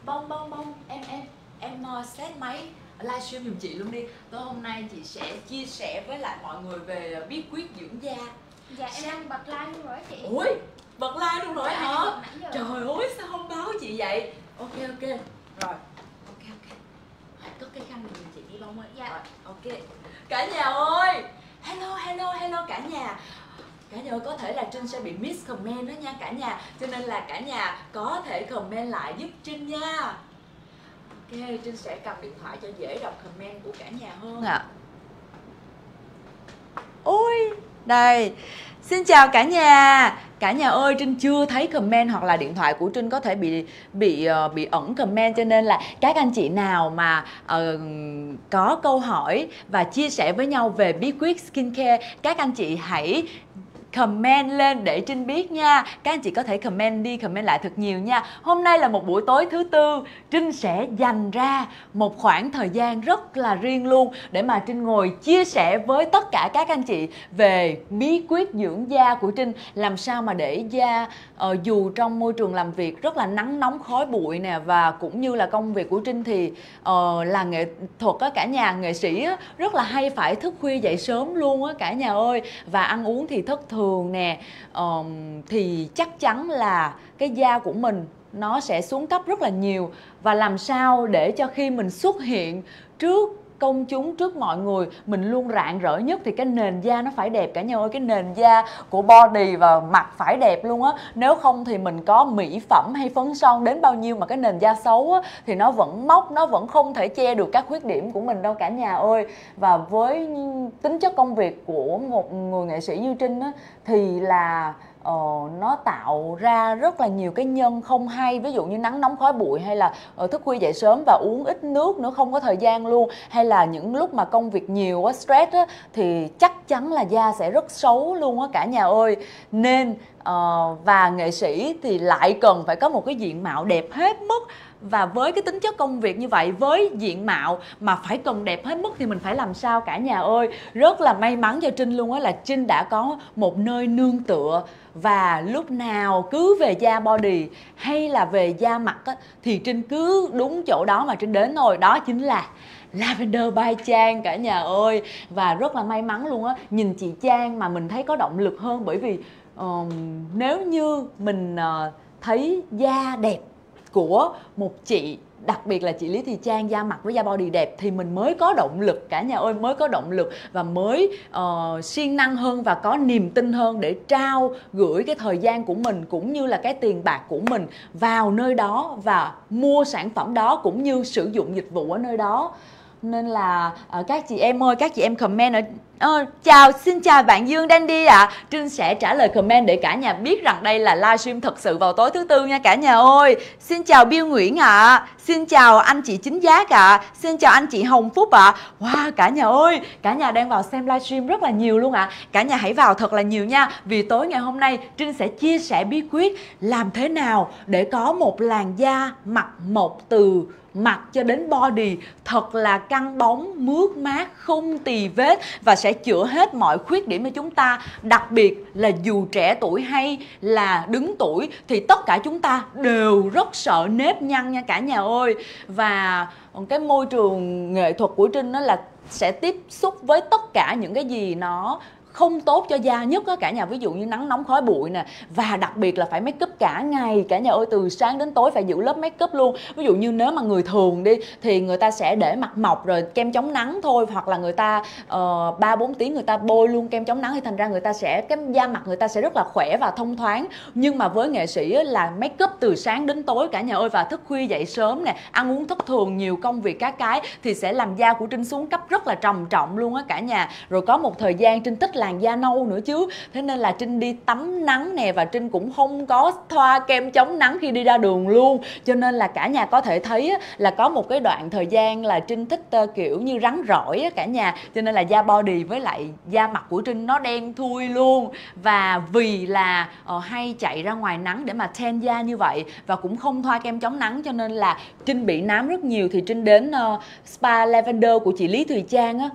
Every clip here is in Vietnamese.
Bông bông bông, em set máy livestream giùm chị luôn đi. Tối hôm nay chị sẽ chia sẻ với lại mọi người về bí quyết dưỡng da. Dạ em đang bật live luôn rồi chị. Ui, bật live luôn rồi Dạ, hả? Trời ơi, sao không báo chị vậy? Ok. Rồi, ok. Hãy cất cái khăn này giùm chị đi Bông ơi. Dạ. Rồi, ok. Cả nhà ơi, hello cả nhà. Cả nhà ơi, có thể là Trinh sẽ bị miss comment đó nha cả nhà. Cho nên là cả nhà có thể comment lại giúp Trinh nha. Ok, Trinh sẽ cầm điện thoại cho dễ đọc comment của cả nhà hơn ạ. Ôi, đây. Xin chào cả nhà. Cả nhà ơi, Trinh chưa thấy comment hoặc là điện thoại của Trinh có thể bị ẩn comment, cho nên là các anh chị nào mà có câu hỏi và chia sẻ với nhau về bí quyết skincare, các anh chị hãy comment lên để Trinh biết nha. Các anh chị có thể comment lại thật nhiều nha. Hôm nay là một buổi tối thứ tư, Trinh sẽ dành ra một khoảng thời gian rất là riêng luôn để mà Trinh ngồi chia sẻ với tất cả các anh chị về bí quyết dưỡng da của Trinh. Làm sao mà để da dù trong môi trường làm việc rất là nắng nóng khói bụi nè, và cũng như là công việc của Trinh thì là nghệ thuật á cả nhà, nghệ sĩ á, rất là hay phải thức khuya dậy sớm luôn á cả nhà ơi, và ăn uống thì thất thường nè, thì chắc chắn là cái da của mình nó sẽ xuống cấp rất là nhiều. Và làm sao để cho khi mình xuất hiện trước công chúng, trước mọi người, mình luôn rạng rỡ nhất, thì cái nền da nó phải đẹp cả nhà ơi. Cái nền da của body và mặt phải đẹp luôn á. Nếu không thì mình có mỹ phẩm hay phấn son đến bao nhiêu mà cái nền da xấu á, thì nó vẫn mốc, nó vẫn không thể che được các khuyết điểm của mình đâu cả nhà ơi. Và với tính chất công việc của một người nghệ sĩ như Trinh á, thì là nó tạo ra rất là nhiều cái nhân không hay, ví dụ như nắng nóng khói bụi, hay là thức khuya dậy sớm và uống ít nước nữa, không có thời gian luôn, hay là những lúc mà công việc nhiều quá, stress á, thì chắc chắn là da sẽ rất xấu luôn á cả nhà ơi. Nên và nghệ sĩ thì lại cần phải có một cái diện mạo đẹp hết mức. Và với cái tính chất công việc như vậy, với diện mạo mà phải cần đẹp hết mức thì mình phải làm sao cả nhà ơi. Rất là may mắn cho Trinh luôn á, là Trinh đã có một nơi nương tựa, và lúc nào cứ về da body hay là về da mặt á, thì Trinh cứ đúng chỗ đó mà Trinh đến thôi. Đó chính là Lavender by Trang cả nhà ơi. Và rất là may mắn luôn á, nhìn chị Trang mà mình thấy có động lực hơn. Bởi vì nếu như mình thấy da đẹp của một chị, đặc biệt là chị Lý Thị Trang, da mặt với da body đẹp, thì mình mới có động lực cả nhà ơi, mới có động lực và mới siêng năng hơn và có niềm tin hơn để trao gửi cái thời gian của mình cũng như là cái tiền bạc của mình vào nơi đó và mua sản phẩm đó cũng như sử dụng dịch vụ ở nơi đó. Nên là các chị em ơi, các chị em comment ở xin chào bạn Dương Dandy ạ. Trinh sẽ trả lời comment để cả nhà biết rằng đây là livestream thật sự vào tối thứ tư nha cả nhà ơi. Xin chào Bill Nguyễn ạ. Xin chào anh chị Chính Giác ạ. Xin chào anh chị Hồng Phúc ạ. Wow cả nhà ơi, cả nhà đang vào xem livestream rất là nhiều luôn ạ. Cả nhà hãy vào thật là nhiều nha. Vì tối ngày hôm nay Trinh sẽ chia sẻ bí quyết làm thế nào để có một làn da mặt một từ mặt cho đến body thật là căng bóng, mướt mát, không tì vết, và sẽ chữa hết mọi khuyết điểm của chúng ta. Đặc biệt là dù trẻ tuổi hay là đứng tuổi thì tất cả chúng ta đều rất sợ nếp nhăn nha cả nhà ơi. Và cái môi trường nghệ thuật của Trinh đó là sẽ tiếp xúc với tất cả những cái gì nó không tốt cho da nhất á cả nhà, ví dụ như nắng nóng khói bụi nè, và đặc biệt là phải make up cả ngày cả nhà ơi, từ sáng đến tối phải giữ lớp make up luôn. Ví dụ như nếu mà người thường đi thì người ta sẽ để mặt mọc rồi kem chống nắng thôi, hoặc là người ta 3-4 tiếng người ta bôi luôn kem chống nắng, thì thành ra người ta sẽ, cái da mặt người ta sẽ rất là khỏe và thông thoáng. Nhưng mà với nghệ sĩ là make up từ sáng đến tối cả nhà ơi, và thức khuya dậy sớm nè, ăn uống thất thường, nhiều công việc các cái, thì sẽ làm da của Trinh xuống cấp rất là trầm trọng luôn á cả nhà. Rồi có một thời gian Trinh thích làn da nâu nữa chứ, thế nên là Trinh đi tắm nắng nè, và Trinh cũng không có thoa kem chống nắng khi đi ra đường luôn. Cho nên là cả nhà có thể thấy là có một cái đoạn thời gian là Trinh thích kiểu như rắn rỏi cả nhà, cho nên là da body với lại da mặt của Trinh nó đen thui luôn. Và vì là hay chạy ra ngoài nắng để mà tan da như vậy và cũng không thoa kem chống nắng, cho nên là Trinh bị nám rất nhiều. Thì Trinh đến spa Lavender của chị Lý Thùy Trang á,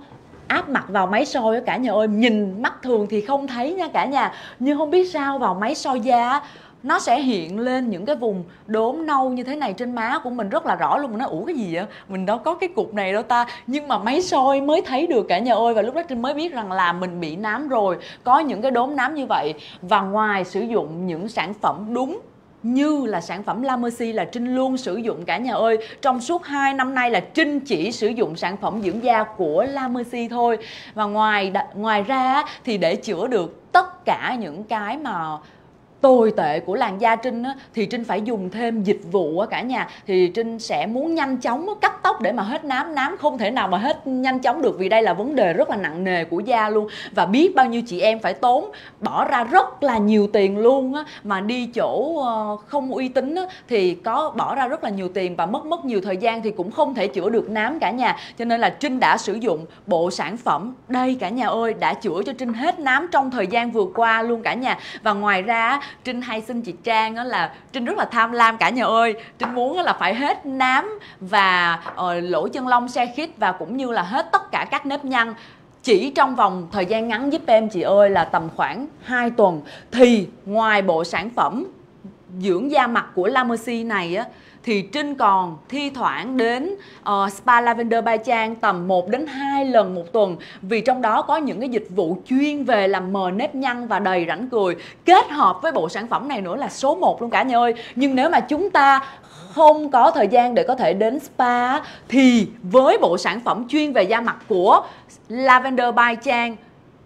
áp mặt vào máy soi á cả nhà ơi, nhìn mắt thường thì không thấy nha cả nhà, nhưng không biết sao vào máy soi da nó sẽ hiện lên những cái vùng đốm nâu như thế này trên má của mình rất là rõ luôn. Mình nói ủa cái gì vậy, mình đâu có cái cục này đâu ta, nhưng mà máy soi mới thấy được cả nhà ơi. Và lúc đó Trinh mới biết rằng là mình bị nám rồi, có những cái đốm nám như vậy. Và ngoài sử dụng những sản phẩm đúng như là sản phẩm La Mercy là Trinh luôn sử dụng cả nhà ơi. Trong suốt 2 năm nay là Trinh chỉ sử dụng sản phẩm dưỡng da của La Mercy thôi. Và ngoài ra thì để chữa được tất cả những cái mà tồi tệ của làn da Trinh á, thì Trinh phải dùng thêm dịch vụ á cả nhà. Thì Trinh sẽ muốn nhanh chóng cắt tóc để mà hết nám. Nám không thể nào mà hết nhanh chóng được, vì đây là vấn đề rất là nặng nề của da luôn. Và biết bao nhiêu chị em phải bỏ ra rất là nhiều tiền luôn á, mà đi chỗ không uy tín á, thì có bỏ ra rất là nhiều tiền và mất nhiều thời gian thì cũng không thể chữa được nám cả nhà. Cho nên là Trinh đã sử dụng bộ sản phẩm đây cả nhà ơi, đã chữa cho Trinh hết nám trong thời gian vừa qua luôn cả nhà. Và ngoài ra Trinh hay xin chị Trang đó là Trinh rất là tham lam cả nhà ơi. Trinh muốn là phải hết nám và lỗ chân lông se khít và cũng như là hết tất cả các nếp nhăn chỉ trong vòng thời gian ngắn giúp em chị ơi, là tầm khoảng 2 tuần. Thì ngoài bộ sản phẩm dưỡng da mặt của La Mercy này á, thì Trinh còn thi thoảng đến Spa Lavender by Trang tầm 1 đến 2 lần một tuần. Vì trong đó có những cái dịch vụ chuyên về làm mờ nếp nhăn và đầy rãnh cười. Kết hợp với bộ sản phẩm này nữa là số 1 luôn cả nhà ơi. Nhưng nếu mà chúng ta không có thời gian để có thể đến spa thì với bộ sản phẩm chuyên về da mặt của Lavender by Trang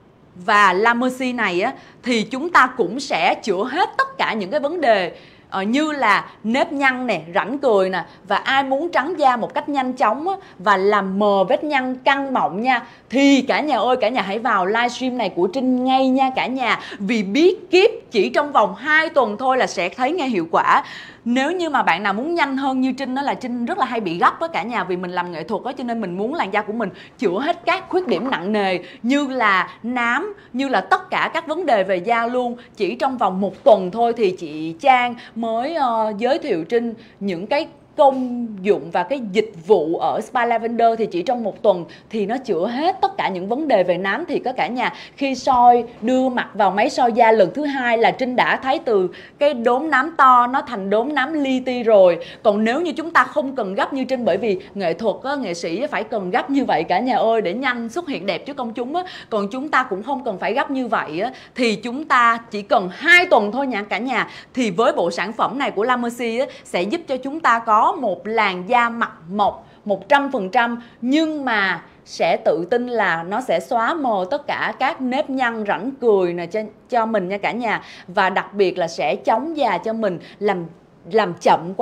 và La Mercy này á, thì chúng ta cũng sẽ chữa hết tất cả những cái vấn đề như là nếp nhăn nè, rãnh cười nè. Và ai muốn trắng da một cách nhanh chóng á, và làm mờ vết nhăn căng mọng nha, thì cả nhà ơi, cả nhà hãy vào livestream này của Trinh ngay nha cả nhà. Vì biết kiếp chỉ trong vòng 2 tuần thôi là sẽ thấy ngay hiệu quả. Nếu như mà bạn nào muốn nhanh hơn như Trinh đó, là Trinh rất là hay bị gấp đó cả nhà, vì mình làm nghệ thuật đó, cho nên mình muốn làn da của mình chữa hết các khuyết điểm nặng nề như là nám, như là tất cả các vấn đề về da luôn. Chỉ trong vòng 1 tuần thôi thì chị Trang mới giới thiệu Trinh những cái công dụng và cái dịch vụ ở Spa Lavender. Thì chỉ trong 1 tuần thì nó chữa hết tất cả những vấn đề về nám. Thì có cả nhà, khi đưa mặt vào máy soi da lần thứ 2 là Trinh đã thấy từ cái đốm nám to nó thành đốm nám li ti rồi. Còn nếu như chúng ta không cần gấp như Trinh, bởi vì nghệ thuật á, nghệ sĩ phải cần gấp như vậy cả nhà ơi để nhanh xuất hiện đẹp trước công chúng á. Còn chúng ta cũng không cần phải gấp như vậy á, thì chúng ta chỉ cần 2 tuần thôi nha cả nhà. Thì với bộ sản phẩm này của La Mercy á, sẽ giúp cho chúng ta có một làn da mặt mộc 100%, nhưng mà sẽ tự tin là nó sẽ xóa mờ tất cả các nếp nhăn rãnh cười nè cho mình nha cả nhà. Và đặc biệt là sẽ chống già cho mình, làm chậm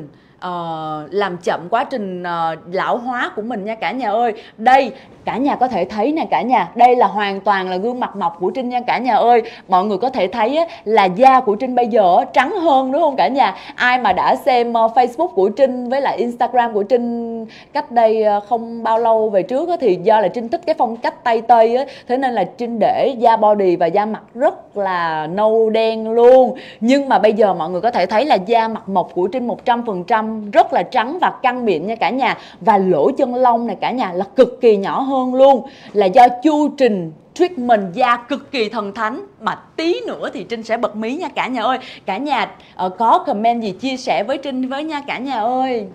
quá trình lão hóa của mình nha cả nhà ơi. Đây cả nhà có thể thấy nè cả nhà, đây là hoàn toàn là gương mặt mộc của Trinh nha cả nhà ơi. Mọi người có thể thấy á, là da của Trinh bây giờ trắng hơn đúng không cả nhà? Ai mà đã xem Facebook của Trinh với lại Instagram của Trinh cách đây không bao lâu về trước á, thì do là Trinh thích cái phong cách Tây Tây á, thế nên là Trinh để da body và da mặt rất là nâu đen luôn. Nhưng mà bây giờ mọi người có thể thấy là da mặt mộc của Trinh 100% rất là trắng và căng miệng nha cả nhà. Và lỗ chân lông này cả nhà là cực kỳ nhỏ hơn luôn, là do chu trình treatment da cực kỳ thần thánh. Mà tí nữa thì Trinh sẽ bật mí nha cả nhà ơi. Cả nhà có comment gì chia sẻ với Trinh với nha cả nhà ơi.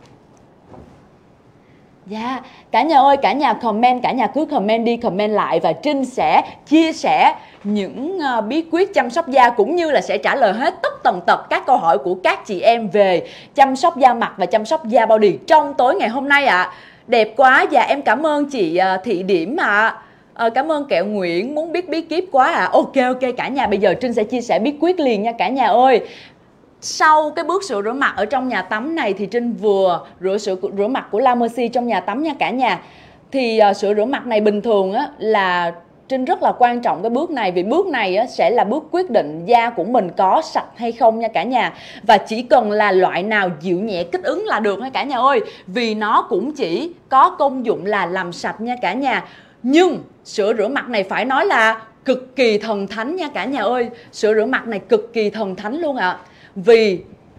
Dạ, cả nhà ơi, cả nhà comment, cả nhà cứ comment đi comment lại và Trinh sẽ chia sẻ những bí quyết chăm sóc da, cũng như là sẽ trả lời hết tất tần tật các câu hỏi của các chị em về chăm sóc da mặt và chăm sóc da body trong tối ngày hôm nay ạ. Đẹp quá. Dạ em cảm ơn chị Thị Điểm ạ. Cảm ơn Kẹo Nguyễn, muốn biết bí kíp quá ạ. Ok cả nhà, bây giờ Trinh sẽ chia sẻ bí quyết liền nha cả nhà ơi. Sau cái bước sữa rửa mặt ở trong nhà tắm này thì Trinh vừa rửa mặt của La Mercy trong nhà tắm nha cả nhà. Thì sữa rửa mặt này bình thường á, là Trinh rất là quan trọng cái bước này, vì bước này á, sẽ là bước quyết định da của mình có sạch hay không nha cả nhà. Và chỉ cần là loại nào dịu nhẹ kích ứng là được nha cả nhà ơi, vì nó cũng chỉ có công dụng là làm sạch nha cả nhà. Nhưng sữa rửa mặt này phải nói là cực kỳ thần thánh nha cả nhà ơi. Sữa rửa mặt này cực kỳ thần thánh luôn ạ. Vì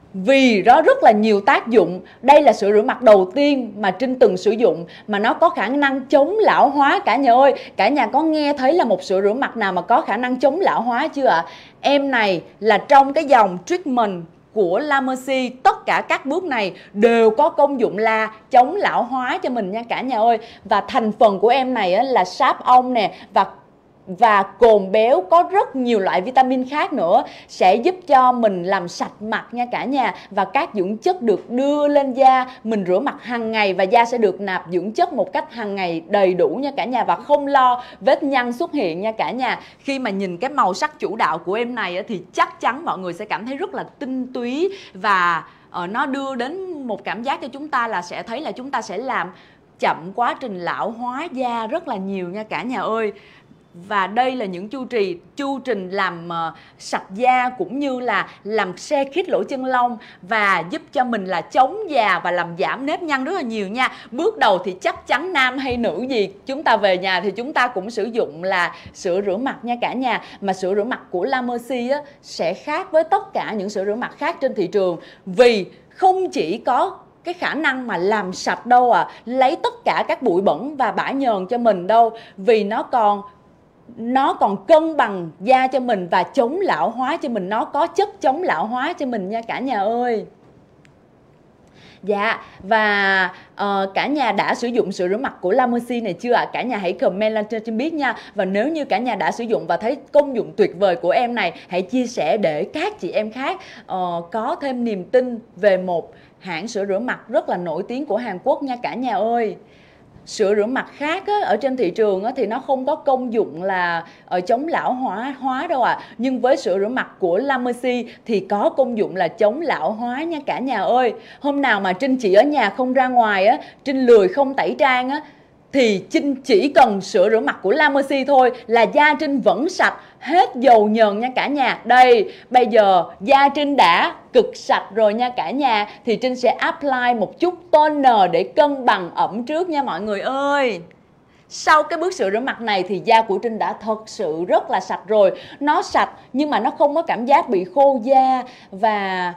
vì nó rất là nhiều tác dụng. Đây là sữa rửa mặt đầu tiên mà Trinh từng sử dụng mà nó có khả năng chống lão hóa cả nhà ơi. Cả nhà có nghe thấy là một sữa rửa mặt nào mà có khả năng chống lão hóa chưa ạ? Em này là trong cái dòng treatment của La Mercy, tất cả các bước này đều có công dụng là chống lão hóa cho mình nha cả nhà ơi. Và thành phần của em này là sáp ong nè và cồn béo, có rất nhiều loại vitamin khác nữa, sẽ giúp cho mình làm sạch mặt nha cả nhà. Và các dưỡng chất được đưa lên da, mình rửa mặt hàng ngày và da sẽ được nạp dưỡng chất một cách hàng ngày đầy đủ nha cả nhà. Và không lo vết nhăn xuất hiện nha cả nhà. Khi mà nhìn cái màu sắc chủ đạo của em này thì chắc chắn mọi người sẽ cảm thấy rất là tinh túy. Và nó đưa đến một cảm giác cho chúng ta là sẽ thấy là chúng ta sẽ làm chậm quá trình lão hóa da rất là nhiều nha cả nhà ơi. Và đây là những chu trình làm sạch da cũng như là làm se khít lỗ chân lông và giúp cho mình là chống già và làm giảm nếp nhăn rất là nhiều nha. Bước đầu thì chắc chắn nam hay nữ gì chúng ta về nhà thì chúng ta cũng sử dụng là sữa rửa mặt nha cả nhà. Mà sữa rửa mặt của La Mercy sẽ khác với tất cả những sữa rửa mặt khác trên thị trường, vì không chỉ có cái khả năng mà làm sạch đâu lấy tất cả các bụi bẩn và bã nhờn cho mình đâu, vì nó còn cân bằng da cho mình và chống lão hóa cho mình. Nó có chất chống lão hóa cho mình nha cả nhà ơi. Dạ, và cả nhà đã sử dụng sữa rửa mặt của La Mercy này chưa ạ? Cả nhà hãy comment lên cho Trinh biết nha. Và nếu như cả nhà đã sử dụng và thấy công dụng tuyệt vời của em này, hãy chia sẻ để các chị em khác có thêm niềm tin về một hãng sữa rửa mặt rất là nổi tiếng của Hàn Quốc nha cả nhà ơi. Sữa rửa mặt khác ở trên thị trường thì nó không có công dụng là chống lão hóa đâu ạ. Nhưng với sữa rửa mặt của La Mercy thì có công dụng là chống lão hóa nha cả nhà ơi. Hôm nào mà Trinh chỉ ở nhà không ra ngoài Trinh lười không tẩy trang thì Trinh chỉ cần sữa rửa mặt của La Mercy thôi là da Trinh vẫn sạch, hết dầu nhờn nha cả nhà. Đây, bây giờ da Trinh đã cực sạch rồi nha cả nhà. Thì Trinh sẽ apply một chút toner để cân bằng ẩm trước nha mọi người ơi. Sau cái bước sữa rửa mặt này thì da của Trinh đã thật sự rất là sạch rồi. Nó sạch nhưng mà nó không có cảm giác bị khô da. Và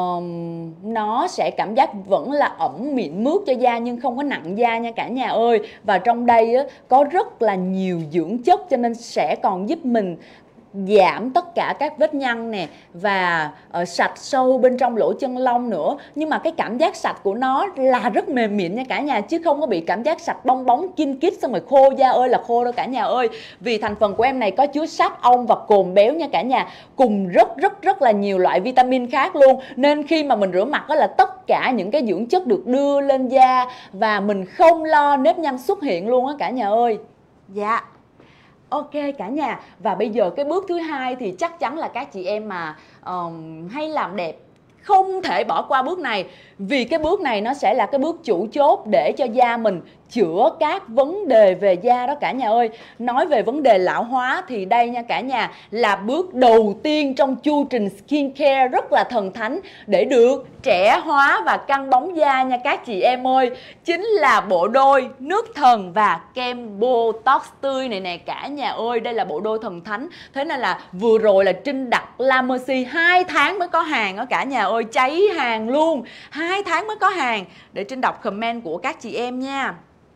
nó sẽ cảm giác vẫn là ẩm mịn mướt cho da nhưng không có nặng da nha cả nhà ơi. Và trong đây có rất là nhiều dưỡng chất cho nên sẽ còn giúp mình giảm tất cả các vết nhăn nè và sạch sâu bên trong lỗ chân lông nữa. Nhưng mà cái cảm giác sạch của nó là rất mềm mịn nha cả nhà, chứ không có bị cảm giác sạch bong bóng kin kít xong rồi khô da ơi là khô đâu cả nhà ơi. Vì thành phần của em này có chứa sáp ong và cồn béo nha cả nhà, cùng rất là nhiều loại vitamin khác luôn. Nên khi mà mình rửa mặt đó là tất cả những cái dưỡng chất được đưa lên da và mình không lo nếp nhăn xuất hiện luôn á cả nhà ơi. Dạ. Ok cả nhà, và bây giờ cái bước thứ hai thì chắc chắn là các chị em mà hay làm đẹp không thể bỏ qua bước này. Vì cái bước này nó sẽ là cái bước chủ chốt để cho da mình chữa các vấn đề về da đó cả nhà ơi. Nói về vấn đề lão hóa thì đây nha cả nhà là bước đầu tiên trong chu trình skincare rất là thần thánh để được trẻ hóa và căng bóng da nha các chị em ơi. Chính là bộ đôi nước thần và kem Botox tươi này nè cả nhà ơi. Đây là bộ đôi thần thánh. Thế nên là vừa rồi là Trinh đặt La Mercy 2 tháng mới có hàng đó cả nhà ơi. Cháy hàng luôn, 2 tháng mới có hàng. Để Trinh đọc comment của các chị em nha.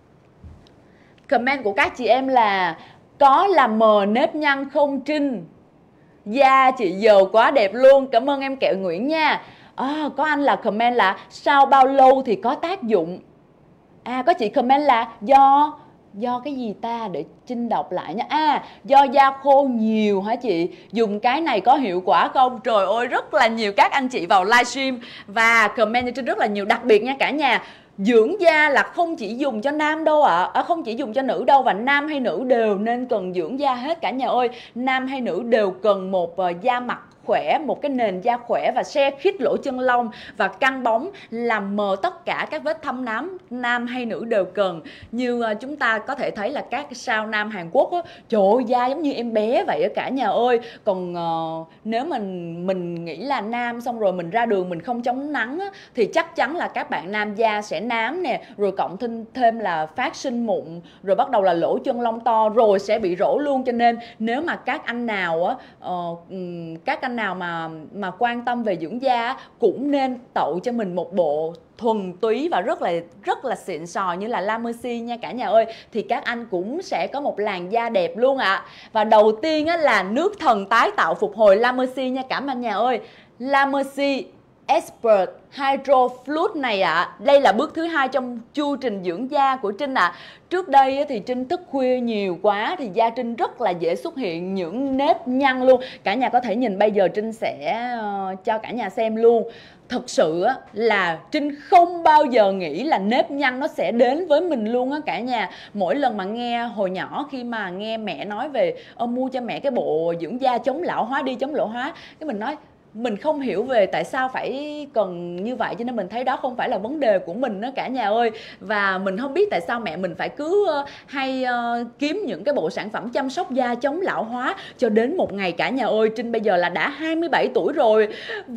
Comment của các chị em là có làm mờ nếp nhăn không Trinh? Da chị giờ quá đẹp luôn. Cảm ơn em Kẹo Nguyễn nha. Có anh là comment là sau bao lâu thì có tác dụng? Có chị comment là do cái gì ta, để Trinh đọc lại nha. Do da khô nhiều hả chị? Dùng cái này có hiệu quả không? Trời ơi, rất là nhiều các anh chị vào livestream và comment cho Trinh rất là nhiều. Đặc biệt nha cả nhà, dưỡng da là không chỉ dùng cho nam đâu ạ, không chỉ dùng cho nữ đâu, và nam hay nữ đều nên cần dưỡng da hết cả nhà ơi. Nam hay nữ đều cần một da mặt khỏe, một cái nền da khỏe và se khít lỗ chân lông và căng bóng, làm mờ tất cả các vết thâm nám, nam hay nữ đều cần. Như chúng ta có thể thấy là các sao nam Hàn Quốc trời ơi, da giống như em bé vậy đó cả nhà ơi. Còn nếu mình nghĩ là nam xong rồi mình ra đường mình không chống nắng thì chắc chắn là các bạn nam da sẽ nám nè, rồi cộng thêm là phát sinh mụn, rồi bắt đầu là lỗ chân lông to, rồi sẽ bị rỗ luôn. Cho nên nếu mà các anh anh nào mà quan tâm về dưỡng da cũng nên tậu cho mình một bộ thuần túy và rất là xịn sò như là La Mercy nha cả nhà ơi, thì các anh cũng sẽ có một làn da đẹp luôn ạ. Và đầu tiên là nước thần tái tạo phục hồi La Mercy nha cả nhà ơi. La Mercy Expert Hydro Fluid này đây là bước thứ 2 trong chu trình dưỡng da của Trinh Trước đây thì Trinh thức khuya nhiều quá thì da Trinh rất là dễ xuất hiện những nếp nhăn luôn. Cả nhà có thể nhìn bây giờ Trinh sẽ cho cả nhà xem luôn. Thật sự là Trinh không bao giờ nghĩ là nếp nhăn nó sẽ đến với mình luôn cả nhà. Mỗi lần mà nghe hồi nhỏ khi mà nghe mẹ nói về mua cho mẹ cái bộ dưỡng da chống lão hóa đi, chống lão hóa, cái mình nói mình không hiểu về tại sao phải cần như vậy, cho nên mình thấy đó không phải là vấn đề của mình đó cả nhà ơi. Và mình không biết tại sao mẹ mình phải cứ hay kiếm những cái bộ sản phẩm chăm sóc da chống lão hóa. Cho đến một ngày cả nhà ơi, Trinh bây giờ là đã 27 tuổi rồi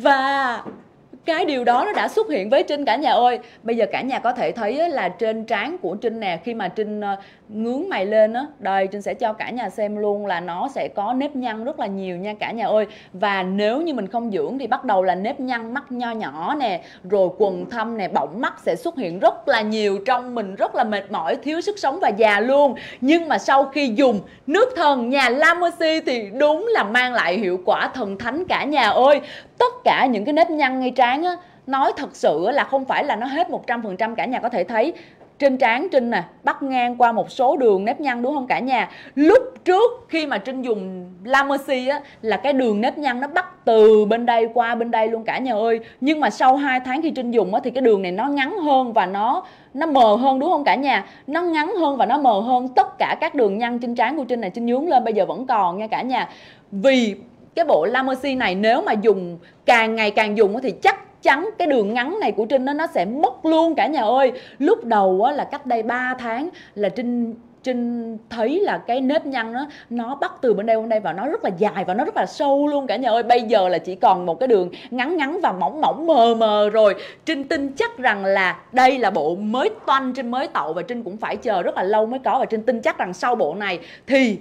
và cái điều đó nó đã xuất hiện với Trinh cả nhà ơi. Bây giờ cả nhà có thể thấy là trên trán của Trinh nè, khi mà Trinh ngướng mày lên đây Trinh sẽ cho cả nhà xem luôn là nó sẽ có nếp nhăn rất là nhiều nha cả nhà ơi. Và nếu như mình không dưỡng thì bắt đầu là nếp nhăn mắt nho nhỏ nè, rồi quầng thâm nè, bọng mắt sẽ xuất hiện rất là nhiều, trong mình rất là mệt mỏi, thiếu sức sống và già luôn. Nhưng mà sau khi dùng nước thần nhà La Mercy thì đúng là mang lại hiệu quả thần thánh cả nhà ơi. Tất cả những cái nếp nhăn ngay trán nói thật sự là không phải là nó hết 100%. Cả nhà có thể thấy trên trán Trinh nè, bắt ngang qua một số đường nếp nhăn đúng không cả nhà? Lúc trước khi mà Trinh dùng La Mercy là cái đường nếp nhăn nó bắt từ bên đây qua bên đây luôn cả nhà ơi. Nhưng mà sau 2 tháng khi Trinh dùng thì cái đường này nó ngắn hơn và nó mờ hơn đúng không cả nhà? Nó ngắn hơn và nó mờ hơn. Tất cả các đường nhăn trên trán của Trinh này Trinh nhướng lên bây giờ vẫn còn nha cả nhà. Vì cái bộ La Mercy này nếu mà dùng càng ngày càng dùng thì chắc chắn cái đường ngắn này của Trinh nó sẽ mất luôn cả nhà ơi. Lúc đầu là cách đây 3 tháng là Trinh thấy là cái nếp nhăn nó bắt từ bên đây và nó rất là dài và nó rất là sâu luôn cả nhà ơi. Bây giờ là chỉ còn một cái đường ngắn ngắn và mỏng mỏng mờ mờ rồi. Trinh tin chắc rằng là đây là bộ mới toanh, Trinh mới tậu và Trinh cũng phải chờ rất là lâu mới có. Và Trinh tin chắc rằng sau bộ này thì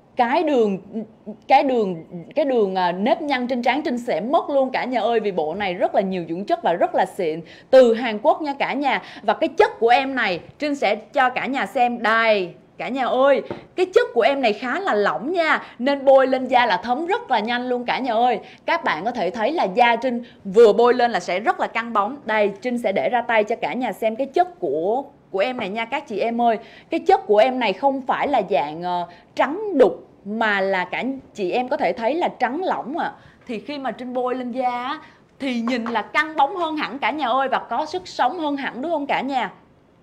cái đường nếp nhăn trên trán Trinh sẽ mất luôn cả nhà ơi. Vì bộ này rất là nhiều dưỡng chất và rất là xịn, từ Hàn Quốc nha cả nhà. Và cái chất của em này Trinh sẽ cho cả nhà xem đây cả nhà ơi. Cái chất của em này khá là lỏng nha, nên bôi lên da là thấm rất là nhanh luôn cả nhà ơi. Các bạn có thể thấy là da Trinh vừa bôi lên là sẽ rất là căng bóng. Đây Trinh sẽ để ra tay cho cả nhà xem cái chất của em này nha các chị em ơi. Cái chất của em này không phải là dạng trắng đục mà là cả chị em có thể thấy là trắng lỏng Thì khi mà Trinh bôi lên da thì nhìn là căng bóng hơn hẳn cả nhà ơi, và có sức sống hơn hẳn đúng không cả nhà?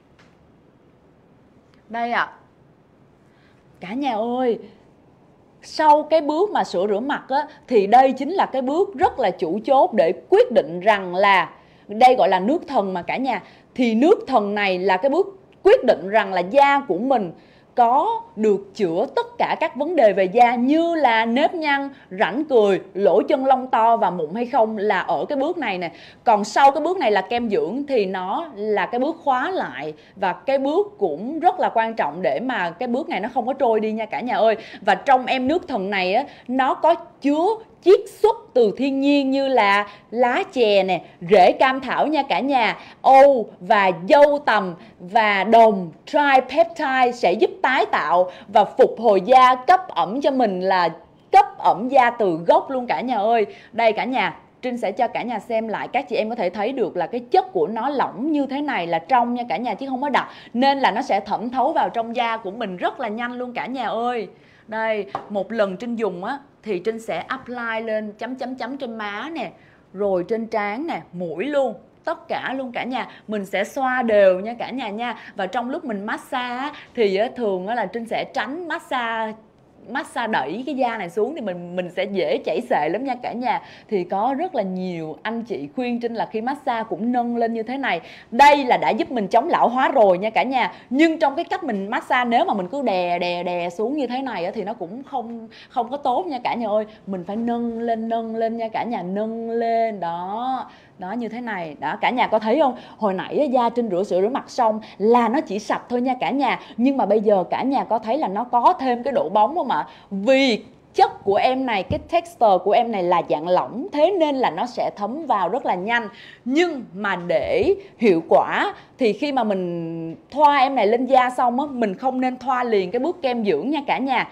Đây cả nhà ơi, sau cái bước mà sữa rửa mặt thì đây chính là cái bước rất là chủ chốt để quyết định rằng là đây gọi là nước thần mà cả nhà. Thì nước thần này là cái bước quyết định rằng là da của mình có được chữa tất cả các vấn đề về da như là nếp nhăn, rãnh cười, lỗ chân lông to và mụn hay không, là ở cái bước này nè. Còn sau cái bước này là kem dưỡng thì nó là cái bước khóa lại, và cái bước cũng rất là quan trọng để mà cái bước này nó không có trôi đi nha cả nhà ơi. Và trong em nước thần này nó có chứa chiết xuất từ thiên nhiên như là lá chè nè, rễ cam thảo nha cả nhà, Âu và dâu tằm và đồng tripeptide sẽ giúp tái tạo và phục hồi da, cấp ẩm cho mình là cấp ẩm da từ gốc luôn cả nhà ơi. Đây cả nhà, Trinh sẽ cho cả nhà xem lại, các chị em có thể thấy được là cái chất của nó lỏng như thế này là trong nha cả nhà, chứ không có đặc, nên là nó sẽ thẩm thấu vào trong da của mình rất là nhanh luôn cả nhà ơi. Đây, một lần Trinh dùng thì Trinh sẽ apply lên chấm trên má nè, rồi trên trán nè, mũi luôn, tất cả luôn cả nhà. Mình sẽ xoa đều nha cả nhà nha. Và trong lúc mình massage thì thường là Trinh sẽ tránh massage đẩy cái da này xuống thì mình sẽ dễ chảy xệ lắm nha cả nhà. Thì có rất là nhiều anh chị khuyên Trinh là khi massage cũng nâng lên như thế này. Đây là đã giúp mình chống lão hóa rồi nha cả nhà. Nhưng trong cái cách mình massage, nếu mà mình cứ đè xuống như thế này thì nó cũng không có tốt nha cả nhà ơi. Mình phải nâng lên nha cả nhà, nâng lên đó. Đó, như thế này. Đó, cả nhà có thấy không? Hồi nãy da Trinh rửa sữa rửa mặt xong là nó chỉ sạch thôi nha cả nhà. Nhưng mà bây giờ cả nhà có thấy là nó có thêm cái độ bóng không ạ? Vì chất của em này, cái texture của em này là dạng lỏng, thế nên là nó sẽ thấm vào rất là nhanh. Nhưng mà để hiệu quả thì khi mà mình thoa em này lên da xong á, mình không nên thoa liền cái bước kem dưỡng nha cả nhà,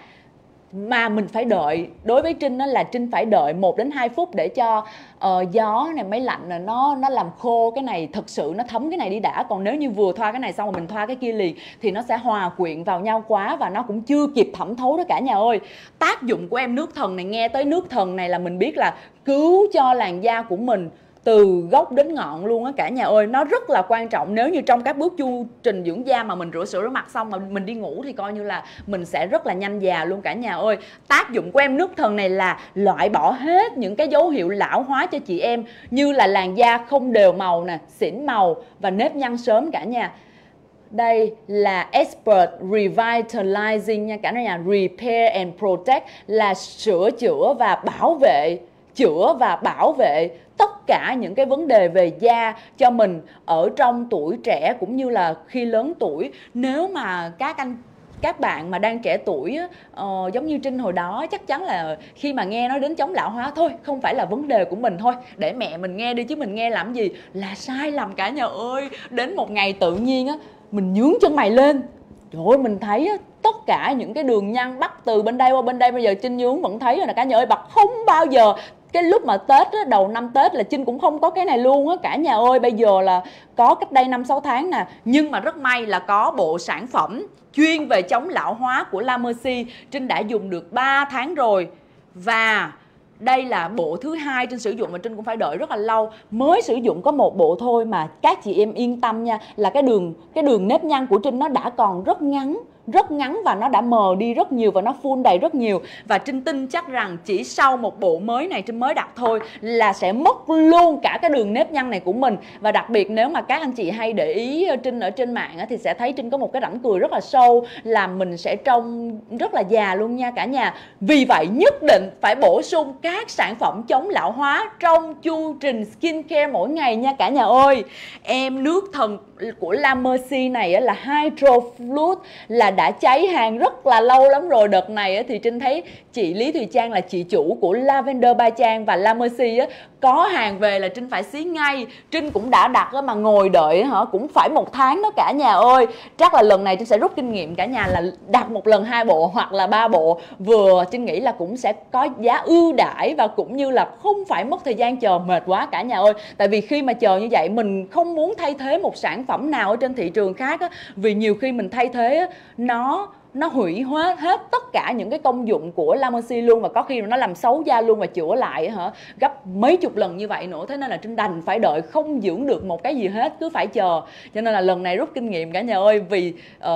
mà mình phải đợi. Đối với Trinh đó là Trinh phải đợi 1 đến 2 phút để cho gió này, máy lạnh này, nó làm khô cái này, thực sự nó thấm cái này đi đã. Còn nếu như vừa thoa cái này xong rồi mình thoa cái kia liền thì nó sẽ hòa quyện vào nhau quá và nó cũng chưa kịp thẩm thấu đó cả nhà ơi. Tác dụng của em nước thần này, nghe tới nước thần này là mình biết là cứu cho làn da của mình từ gốc đến ngọn luôn á cả nhà ơi. Nó rất là quan trọng. Nếu như trong các bước chu trình dưỡng da mà mình rửa mặt xong mà mình đi ngủ thì coi như là mình sẽ rất là nhanh già luôn cả nhà ơi. Tác dụng của em nước thần này là loại bỏ hết những cái dấu hiệu lão hóa cho chị em, như là làn da không đều màu nè, xỉn màu và nếp nhăn sớm cả nhà. Đây là Expert Revitalizing nha cả nhà, Repair and Protect là sửa chữa và bảo vệ, chữa và bảo vệ tất cả những cái vấn đề về da cho mình ở trong tuổi trẻ cũng như là khi lớn tuổi. Nếu mà các bạn mà đang trẻ tuổi giống như Trinh hồi đó, chắc chắn là khi mà nghe nói đến chống lão hóa, thôi không phải là vấn đề của mình, thôi để mẹ mình nghe đi chứ mình nghe làm gì, là sai lầm cả nhà ơi. Đến một ngày tự nhiên á, mình nhướng chân mày lên, trời ơi mình thấy á, tất cả những cái đường nhăn bắt từ bên đây qua bên đây, bây giờ Trinh nhướng vẫn thấy rồi nè cả nhà ơi. Bật không bao giờ, cái lúc mà Tết á, đầu năm Tết là Trinh cũng không có cái này luôn á cả nhà ơi. Bây giờ là có cách đây 5-6 tháng nè. Nhưng mà rất may là có bộ sản phẩm chuyên về chống lão hóa của La Mercy, Trinh đã dùng được 3 tháng rồi. Và đây là bộ thứ 2 Trinh sử dụng và Trinh cũng phải đợi rất là lâu. Mới sử dụng có 1 bộ thôi mà các chị em yên tâm nha, là cái đường nếp nhăn của Trinh nó đã còn rất ngắn và nó đã mờ đi rất nhiều và nó full đầy rất nhiều. Và Trinh tin chắc rằng chỉ sau một bộ mới này Trinh mới đặt thôi là sẽ mất luôn cả cái đường nếp nhăn này của mình. Và đặc biệt nếu mà các anh chị hay để ý Trinh ở trên mạng thì sẽ thấy Trinh có một cái rãnh cười rất là sâu, làm mình sẽ trông rất là già luôn nha cả nhà. Vì vậy nhất định phải bổ sung các sản phẩm chống lão hóa trong chu trình skincare mỗi ngày nha cả nhà ơi. Em nước thần của La Mercy này là Hydro Fluid, là đã cháy hàng rất là lâu lắm rồi. Đợt này thì Trinh thấy chị Lý Thùy Trang là chị chủ của Lavender By Trang và La Mercy có hàng về là Trinh phải xí ngay. Trinh cũng đã đặt mà ngồi đợi cũng phải 1 tháng đó cả nhà ơi. Chắc là lần này Trinh sẽ rút kinh nghiệm cả nhà, là đặt một lần 2 bộ hoặc là 3 bộ vừa. Trinh nghĩ là cũng sẽ có giá ưu đãi và cũng như là không phải mất thời gian chờ mệt quá cả nhà ơi. Tại vì khi mà chờ như vậy mình không muốn thay thế một sản phẩm nào ở trên thị trường khác vì nhiều khi mình thay thế nó hủy hết tất cả những cái công dụng của La Mercy luôn, và có khi nó làm xấu da luôn và chữa lại gấp mấy chục lần như vậy nữa. Thế nên là Trinh đành phải đợi, không dưỡng được một cái gì hết, cứ phải chờ. Cho nên là lần này rút kinh nghiệm cả nhà ơi, vì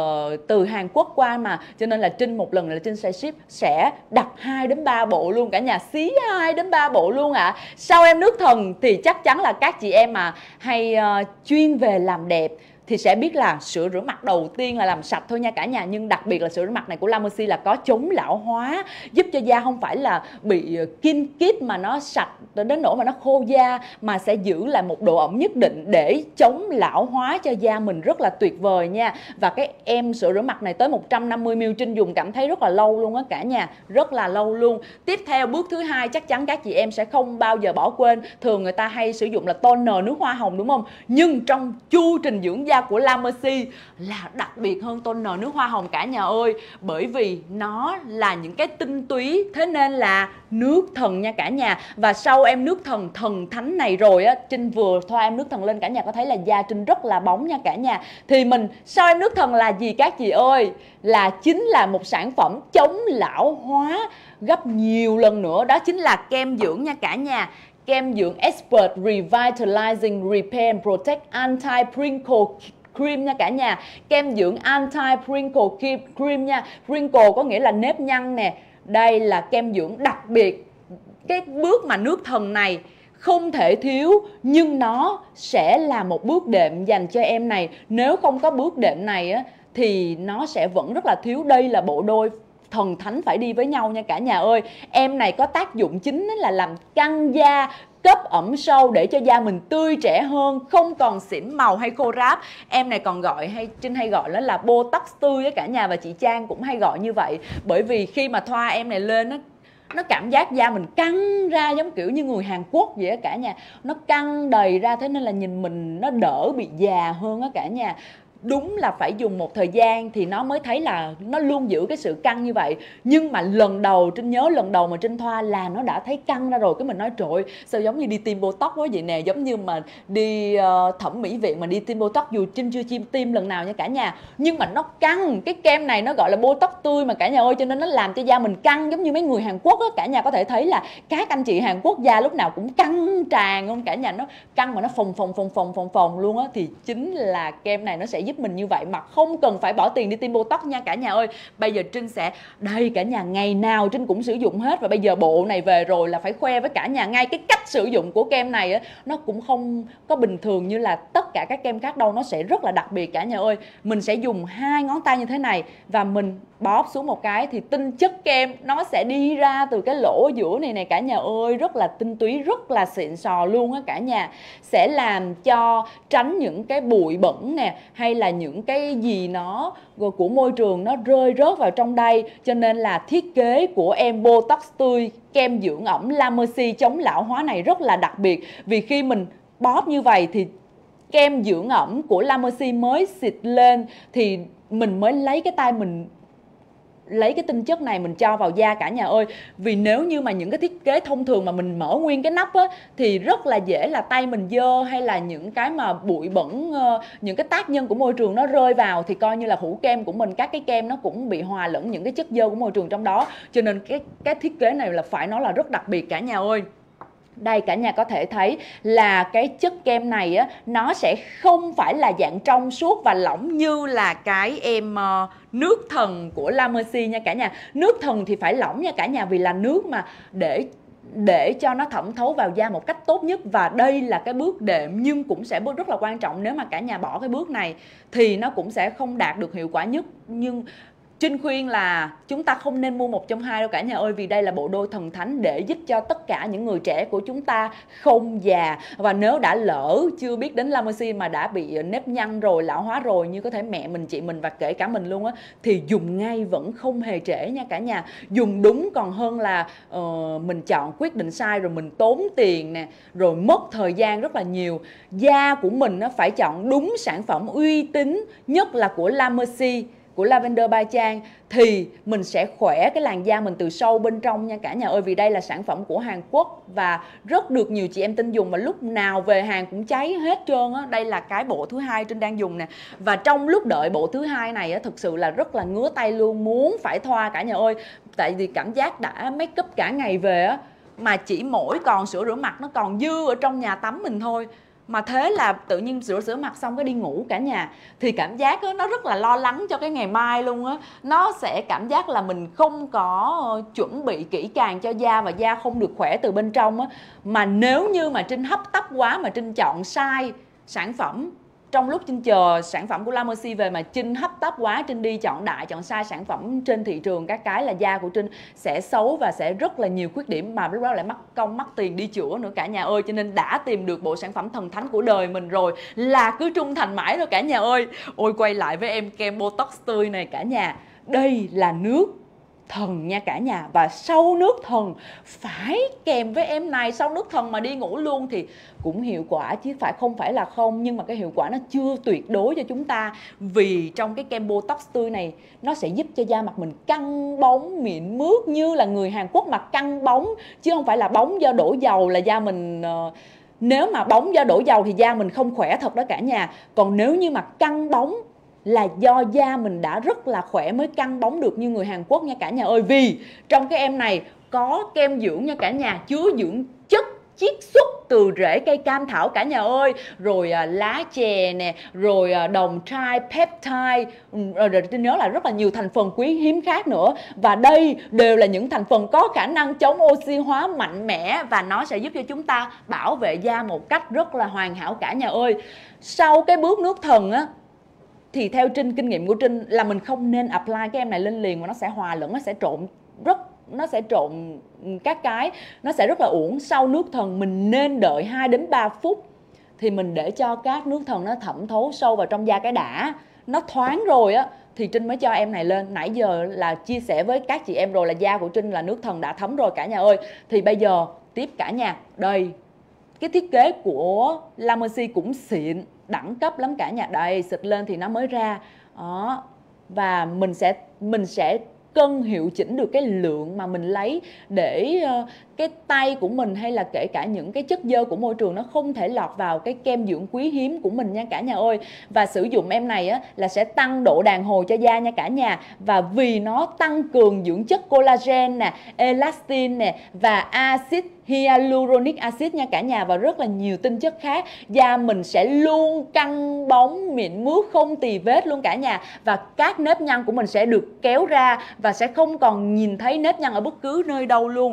từ Hàn Quốc qua mà, cho nên là Trinh một lần là Trinh sẽ ship, sẽ đặt 2 đến 3 bộ luôn cả nhà, xí 2 đến 3 bộ luôn ạ. Sau em nước thần thì chắc chắn là các chị em mà hay chuyên về làm đẹp thì sẽ biết là sữa rửa mặt đầu tiên là làm sạch thôi nha cả nhà. Nhưng đặc biệt là sữa rửa mặt này của La Mercy là có chống lão hóa, giúp cho da không phải là bị kin kít mà nó sạch đến nỗi mà nó khô da, mà sẽ giữ lại một độ ẩm nhất định để chống lão hóa cho da mình, rất là tuyệt vời nha. Và cái em sữa rửa mặt này tới 150ml Trinh dùng cảm thấy rất là lâu luôn á cả nhà, rất là lâu luôn. Tiếp theo bước thứ 2 chắc chắn các chị em sẽ không bao giờ bỏ quên. Thường người ta hay sử dụng là toner nước hoa hồng đúng không? Nhưng trong chu trình dưỡng da của La Mercy là đặc biệt hơn toner nước hoa hồng cả nhà ơi, bởi vì nó là những cái tinh túy, thế nên là nước thần nha cả nhà. Và sau em nước thần thần thánh này rồi Trinh vừa thoa em nước thần lên, cả nhà có thấy là da Trinh rất là bóng nha cả nhà. Thì mình sau em nước thần là gì các chị ơi? Là chính là một sản phẩm chống lão hóa gấp nhiều lần nữa, đó chính là kem dưỡng nha cả nhà. Kem dưỡng Expert Revitalizing Repair and Protect Anti-Wrinkle Cream nha cả nhà. Kem dưỡng Anti-Wrinkle Cream nha. Wrinkle có nghĩa là nếp nhăn nè. Đây là kem dưỡng đặc biệt. Cái bước mà nước thần này không thể thiếu, nhưng nó sẽ là một bước đệm dành cho em này. Nếu không có bước đệm này thì nó sẽ vẫn rất là thiếu. Đây là bộ đôi thần thánh phải đi với nhau nha cả nhà ơi. Em này có tác dụng chính là làm căng da, cấp ẩm sâu để cho da mình tươi trẻ hơn, không còn xỉn màu hay khô ráp. Em này còn Trinh hay gọi nó là Botox tươi á cả nhà, và chị Trang cũng hay gọi như vậy. Bởi vì khi mà thoa em này lên nó cảm giác da mình căng ra giống kiểu như người Hàn Quốc vậy á cả nhà. Nó căng đầy ra, thế nên là nhìn mình nó đỡ bị già hơn á cả nhà. Đúng là phải dùng một thời gian thì nó mới thấy là nó luôn giữ cái sự căng như vậy. Nhưng mà lần đầu Trinh nhớ lần đầu mà Trinh thoa là nó đã thấy căng ra rồi. Cái mình nói trời ơi, sao giống như đi tiêm Botox quá vậy nè. Giống như mà đi thẩm mỹ viện mà đi tiêm Botox, dù Trinh chưa tiêm lần nào nha cả nhà. Nhưng mà nó căng. Cái kem này nó gọi là Botox tươi mà cả nhà ơi, cho nên nó làm cho da mình căng giống như mấy người Hàn Quốc á. Cả nhà có thể thấy là các anh chị Hàn Quốc da lúc nào cũng căng tràn không cả nhà. Nó căng mà nó phồng luôn á. Thì chính là kem này nó sẽ giúp mình như vậy mà không cần phải bỏ tiền đi tiêm Botox nha cả nhà ơi. Bây giờ Trinh sẽ, đây cả nhà, ngày nào Trinh cũng sử dụng hết. Và bây giờ bộ này về rồi là phải khoe với cả nhà ngay. Cái cách sử dụng của kem này á, nó cũng không có bình thường như là tất cả các kem khác đâu. Nó sẽ rất là đặc biệt cả nhà ơi. Mình sẽ dùng 2 ngón tay như thế này và mình bóp xuống một cái thì tinh chất kem nó sẽ đi ra từ cái lỗ giữa này cả nhà ơi. Rất là tinh túy, rất là xịn sò luôn á cả nhà. Sẽ làm cho tránh những cái bụi bẩn nè, hay là những cái gì nó của môi trường nó rơi rớt vào trong đây. Cho nên là thiết kế của em Botox tươi kem dưỡng ẩm La Mercy chống lão hóa này rất là đặc biệt. Vì khi mình bóp như vậy thì kem dưỡng ẩm của La Mercy mới xịt lên thì mình mới lấy cái tay mình lấy cái tinh chất này mình cho vào da cả nhà ơi. Vì nếu như mà những cái thiết kế thông thường mà mình mở nguyên cái nắp á, thì rất là dễ là tay mình dơ, hay là những cái mà bụi bẩn, những cái tác nhân của môi trường nó rơi vào thì coi như là hũ kem của mình, các cái kem nó cũng bị hòa lẫn những cái chất dơ của môi trường trong đó. Cho nên cái thiết kế này là phải nói là rất đặc biệt cả nhà ơi. Đây cả nhà có thể thấy là cái chất kem này á, nó sẽ không phải là dạng trong suốt và lỏng như là cái em nước thần của La Mercy nha cả nhà. Nước thần thì phải lỏng nha cả nhà, vì là nước mà để cho nó thẩm thấu vào da một cách tốt nhất. Và đây là cái bước đệm nhưng cũng sẽ bước rất là quan trọng. Nếu mà cả nhà bỏ cái bước này thì nó cũng sẽ không đạt được hiệu quả nhất. Nhưng Trinh khuyên là chúng ta không nên mua một trong hai đâu cả nhà ơi. Vì đây là bộ đôi thần thánh để giúp cho tất cả những người trẻ của chúng ta không già. Và nếu đã lỡ chưa biết đến La Mercy mà đã bị nếp nhăn rồi, lão hóa rồi, như có thể mẹ mình, chị mình và kể cả mình luôn á, thì dùng ngay vẫn không hề trễ nha cả nhà. Dùng đúng còn hơn là mình chọn quyết định sai rồi mình tốn tiền nè, rồi mất thời gian rất là nhiều. Da của mình nó phải chọn đúng sản phẩm uy tín nhất là của La Mercy, của Lavender By Trang, thì mình sẽ khỏe cái làn da mình từ sâu bên trong nha cả nhà ơi. Vì đây là sản phẩm của Hàn Quốc và rất được nhiều chị em tin dùng, và lúc nào về hàng cũng cháy hết trơn á. Đây là cái bộ thứ hai Trinh đang dùng nè. Và trong lúc đợi bộ thứ hai này á, thực sự là rất là ngứa tay luôn, muốn phải thoa cả nhà ơi. Tại vì cảm giác đã make up cả ngày về á, mà chỉ mỗi còn sữa rửa mặt nó còn dư ở trong nhà tắm mình thôi. Mà thế là tự nhiên rửa mặt xong cái đi ngủ cả nhà, thì cảm giác đó, nó rất là lo lắng cho cái ngày mai luôn á. Nó sẽ cảm giác là mình không có chuẩn bị kỹ càng cho da và da không được khỏe từ bên trong á. Mà nếu như mà Trinh hấp tấp quá mà Trinh chọn sai sản phẩm, trong lúc Trinh chờ sản phẩm của La Mercy về mà Trinh hấp tấp quá, Trinh đi chọn chọn sai sản phẩm trên thị trường, các cái là da của Trinh sẽ xấu và sẽ rất là nhiều khuyết điểm, mà lúc đó lại mắc tiền đi chữa nữa cả nhà ơi. Cho nên đã tìm được bộ sản phẩm thần thánh của đời mình rồi là cứ trung thành mãi thôi cả nhà ơi. Ôi, quay lại với em kem Botox tươi này cả nhà. Đây là nước thần nha cả nhà. Và sau nước thần phải kèm với em này. Sau nước thần mà đi ngủ luôn thì cũng hiệu quả chứ không phải là không. Nhưng mà cái hiệu quả nó chưa tuyệt đối cho chúng ta. Vì trong cái kem Botox tươi này nó sẽ giúp cho da mặt mình căng bóng, mịn mướt như là người Hàn Quốc mặt căng bóng, chứ không phải là bóng do đổ dầu là da mình... Nếu mà bóng do đổ dầu thì da mình không khỏe thật đó cả nhà. Còn nếu như mà căng bóng là do da mình đã rất là khỏe mới căng bóng được như người Hàn Quốc nha cả nhà ơi. Vì trong cái em này có kem dưỡng nha cả nhà, chứa dưỡng chất chiết xuất từ rễ cây cam thảo cả nhà ơi, rồi lá chè nè, rồi đồng tripeptide, rồi tôi nhớ là rất là nhiều thành phần quý hiếm khác nữa. Và đây đều là những thành phần có khả năng chống oxy hóa mạnh mẽ, và nó sẽ giúp cho chúng ta bảo vệ da một cách rất là hoàn hảo cả nhà ơi. Sau cái bước nước thần á, thì theo Trinh, kinh nghiệm của Trinh là mình không nên apply cái em này lên liền, mà nó sẽ hòa lẫn, nó sẽ trộn các cái, nó sẽ rất là uổng. Sau nước thần mình nên đợi 2 đến 3 phút thì mình để cho các nước thần nó thẩm thấu sâu vào trong da cái đã, nó thoáng rồi á thì Trinh mới cho em này lên. Nãy giờ là chia sẻ với các chị em rồi là da của Trinh là nước thần đã thấm rồi cả nhà ơi. Thì bây giờ tiếp cả nhà. Đây, cái thiết kế của La Mercy cũng xịn, đẳng cấp lắm cả nhà. Đây, xịt lên thì nó mới ra. Đó. Và mình sẽ cân hiệu chỉnh được cái lượng mà mình lấy để cái tay của mình hay là kể cả những cái chất xơ của môi trường nó không thể lọt vào cái kem dưỡng quý hiếm của mình nha cả nhà ơi. Và sử dụng em này á, là sẽ tăng độ đàn hồi cho da nha cả nhà. Và vì nó tăng cường dưỡng chất collagen nè, elastin nè và axit hyaluronic acid nha cả nhà, và rất là nhiều tinh chất khác, da mình sẽ luôn căng bóng, mịn mướt, không tì vết luôn cả nhà. Và các nếp nhăn của mình sẽ được kéo ra và sẽ không còn nhìn thấy nếp nhăn ở bất cứ nơi đâu luôn.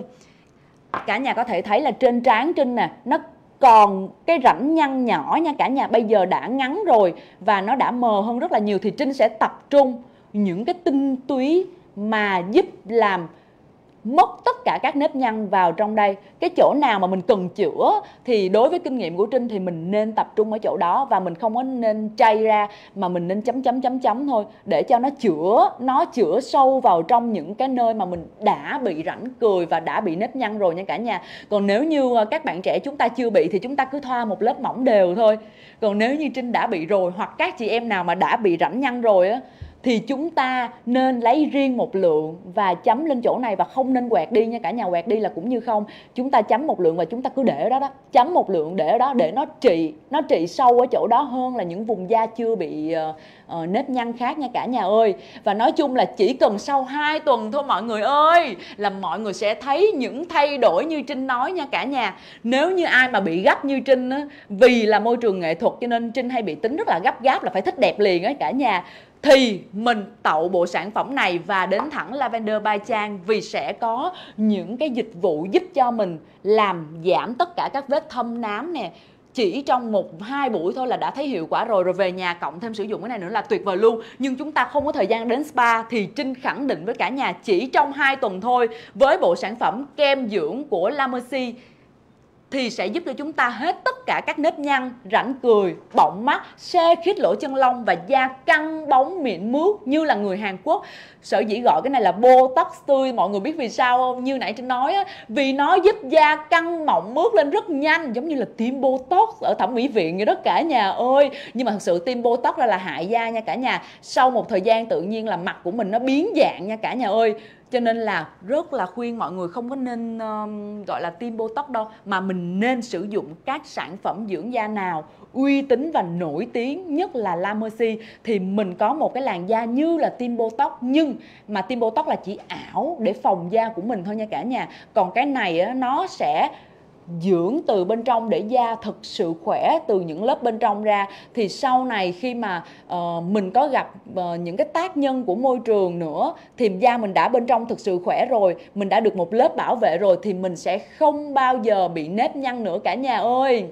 Cả nhà có thể thấy là trên trán Trinh nè, nó còn cái rãnh nhăn nhỏ nha cả nhà, bây giờ đã ngắn rồi và nó đã mờ hơn rất là nhiều. Thì Trinh sẽ tập trung những cái tinh túy mà giúp làm móc tất cả các nếp nhăn vào trong đây. Cái chỗ nào mà mình cần chữa thì đối với kinh nghiệm của Trinh thì mình nên tập trung ở chỗ đó, và mình không có nên chay ra mà mình nên chấm thôi, để cho nó chữa sâu vào trong những cái nơi mà mình đã bị rãnh cười và đã bị nếp nhăn rồi nha cả nhà. Còn nếu như các bạn trẻ chúng ta chưa bị thì chúng ta cứ thoa một lớp mỏng đều thôi. Còn nếu như Trinh đã bị rồi, hoặc các chị em nào mà đã bị rãnh nhăn rồi á, thì chúng ta nên lấy riêng một lượng và chấm lên chỗ này, và không nên quẹt đi nha cả nhà. Quẹt đi là cũng như không. Chúng ta chấm một lượng và chúng ta cứ để ở đó, chấm một lượng để ở đó để nó trị sâu ở chỗ đó hơn là những vùng da chưa bị nếp nhăn khác nha cả nhà ơi. Và nói chung là chỉ cần sau 2 tuần thôi mọi người ơi, là mọi người sẽ thấy những thay đổi như Trinh nói nha cả nhà. Nếu như ai mà bị gấp như Trinh á, vì là môi trường nghệ thuật cho nên Trinh hay bị tính rất là gấp gáp, là phải thích đẹp liền á cả nhà, thì mình tậu bộ sản phẩm này và đến thẳng Lavender by Trang, vì sẽ có những cái dịch vụ giúp cho mình làm giảm tất cả các vết thâm nám nè. Chỉ trong 1-2 buổi thôi là đã thấy hiệu quả rồi. Rồi về nhà cộng thêm sử dụng cái này nữa là tuyệt vời luôn. Nhưng chúng ta không có thời gian đến spa thì Trinh khẳng định với cả nhà chỉ trong 2 tuần thôi, với bộ sản phẩm kem dưỡng của La Mercy thì sẽ giúp cho chúng ta hết tất cả các nếp nhăn, rãnh cười, bọng mắt, xe khít lỗ chân lông và da căng bóng mịn mướt như là người Hàn Quốc. Sở dĩ gọi cái này là Botox tươi, mọi người biết vì sao không? Như nãy Trinh nói á, vì nó giúp da căng mọng mướt lên rất nhanh, giống như là tiêm Botox ở thẩm mỹ viện vậy đó cả nhà ơi. Nhưng mà thật sự tiêm Botox ra là hại da nha cả nhà. Sau một thời gian tự nhiên là mặt của mình nó biến dạng nha cả nhà ơi. Cho nên là rất là khuyên mọi người không có nên gọi là tiêm Botox đâu, mà mình nên sử dụng các sản phẩm dưỡng da nào uy tín và nổi tiếng nhất là La Mercy. Thì mình có một cái làn da như là tiêm Botox, nhưng mà tiêm Botox là chỉ ảo để phòng da của mình thôi nha cả nhà. Còn cái này á, nó sẽ dưỡng từ bên trong để da thực sự khỏe từ những lớp bên trong ra. Thì sau này khi mà mình có gặp những cái tác nhân của môi trường nữa, thì da mình đã bên trong thực sự khỏe rồi, mình đã được một lớp bảo vệ rồi, thì mình sẽ không bao giờ bị nếp nhăn nữa cả nhà ơi.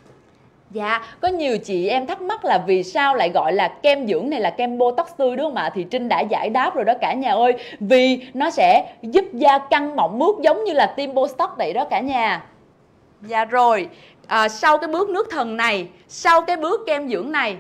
Dạ, có nhiều chị em thắc mắc là vì sao lại gọi là kem dưỡng này là kem Botox tươi đúng không ạ? Thì Trinh đã giải đáp rồi đó cả nhà ơi. Vì nó sẽ giúp da căng mọng mướt giống như là tiêm Botox vậy đó cả nhà. Dạ rồi, sau cái bước nước thần này, sau cái bước kem dưỡng này,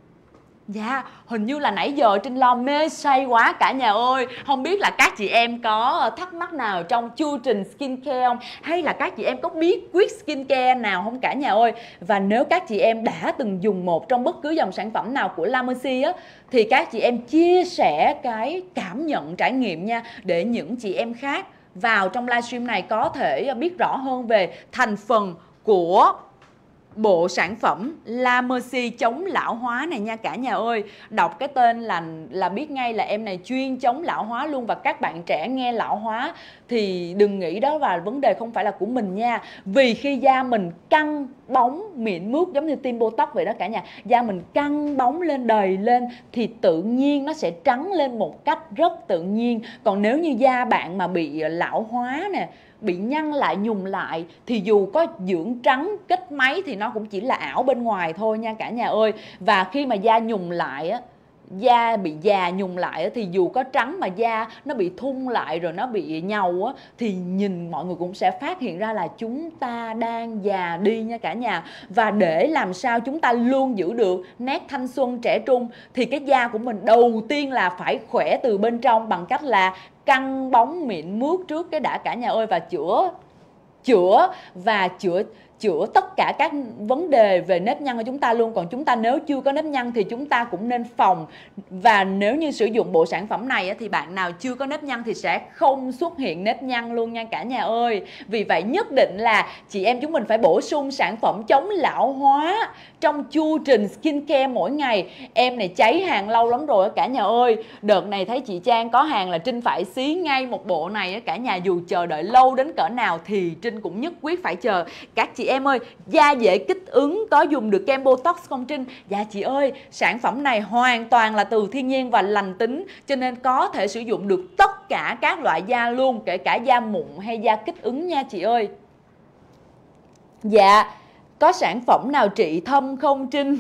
dạ, hình như là nãy giờ Trinh lo mê say quá cả nhà ơi. Không biết là các chị em có thắc mắc nào trong chu trình skincare không? Hay là các chị em có bí quyết skincare nào không cả nhà ơi? Và nếu các chị em đã từng dùng một trong bất cứ dòng sản phẩm nào của La Mercy á, thì các chị em chia sẻ cái cảm nhận trải nghiệm nha, để những chị em khác vào trong livestream này có thể biết rõ hơn về thành phần của bộ sản phẩm La Mercy chống lão hóa này nha cả nhà ơi. Đọc cái tên là biết ngay là em này chuyên chống lão hóa luôn. Và các bạn trẻ nghe lão hóa thì đừng nghĩ đó là vấn đề không phải là của mình nha. Vì khi da mình căng bóng mịn mướt giống như tiêm Botox vậy đó cả nhà, da mình căng bóng lên đầy lên thì tự nhiên nó sẽ trắng lên một cách rất tự nhiên. Còn nếu như da bạn mà bị lão hóa nè, bị nhăn lại nhùng lại, thì dù có dưỡng trắng kết mấy thì nó cũng chỉ là ảo bên ngoài thôi nha cả nhà ơi. Và khi mà da nhùng lại á, da bị già nhùng lại thì dù có trắng mà da nó bị thun lại rồi nó bị nhàu á, thì nhìn mọi người cũng sẽ phát hiện ra là chúng ta đang già đi nha cả nhà. Và để làm sao chúng ta luôn giữ được nét thanh xuân trẻ trung thì cái da của mình đầu tiên là phải khỏe từ bên trong bằng cách là căng bóng mịn mướt trước cái đã cả nhà ơi, và chữa tất cả các vấn đề về nếp nhăn của chúng ta luôn. Còn chúng ta nếu chưa có nếp nhăn thì chúng ta cũng nên phòng. Và nếu như sử dụng bộ sản phẩm này thì bạn nào chưa có nếp nhăn thì sẽ không xuất hiện nếp nhăn luôn nha cả nhà ơi. Vì vậy nhất định là chị em chúng mình phải bổ sung sản phẩm chống lão hóa trong chu trình skincare mỗi ngày. Em này cháy hàng lâu lắm rồi cả nhà ơi. Đợt này thấy chị Trang có hàng là Trinh phải xí ngay một bộ này cả nhà. Dù chờ đợi lâu đến cỡ nào thì Trinh cũng nhất quyết phải chờ. Các chị em ơi, da dễ kích ứng có dùng được kem Botox không Trinh? Dạ chị ơi, sản phẩm này hoàn toàn là từ thiên nhiên và lành tính, cho nên có thể sử dụng được tất cả các loại da luôn, kể cả da mụn hay da kích ứng nha chị ơi. Dạ, có sản phẩm nào trị thâm không Trinh?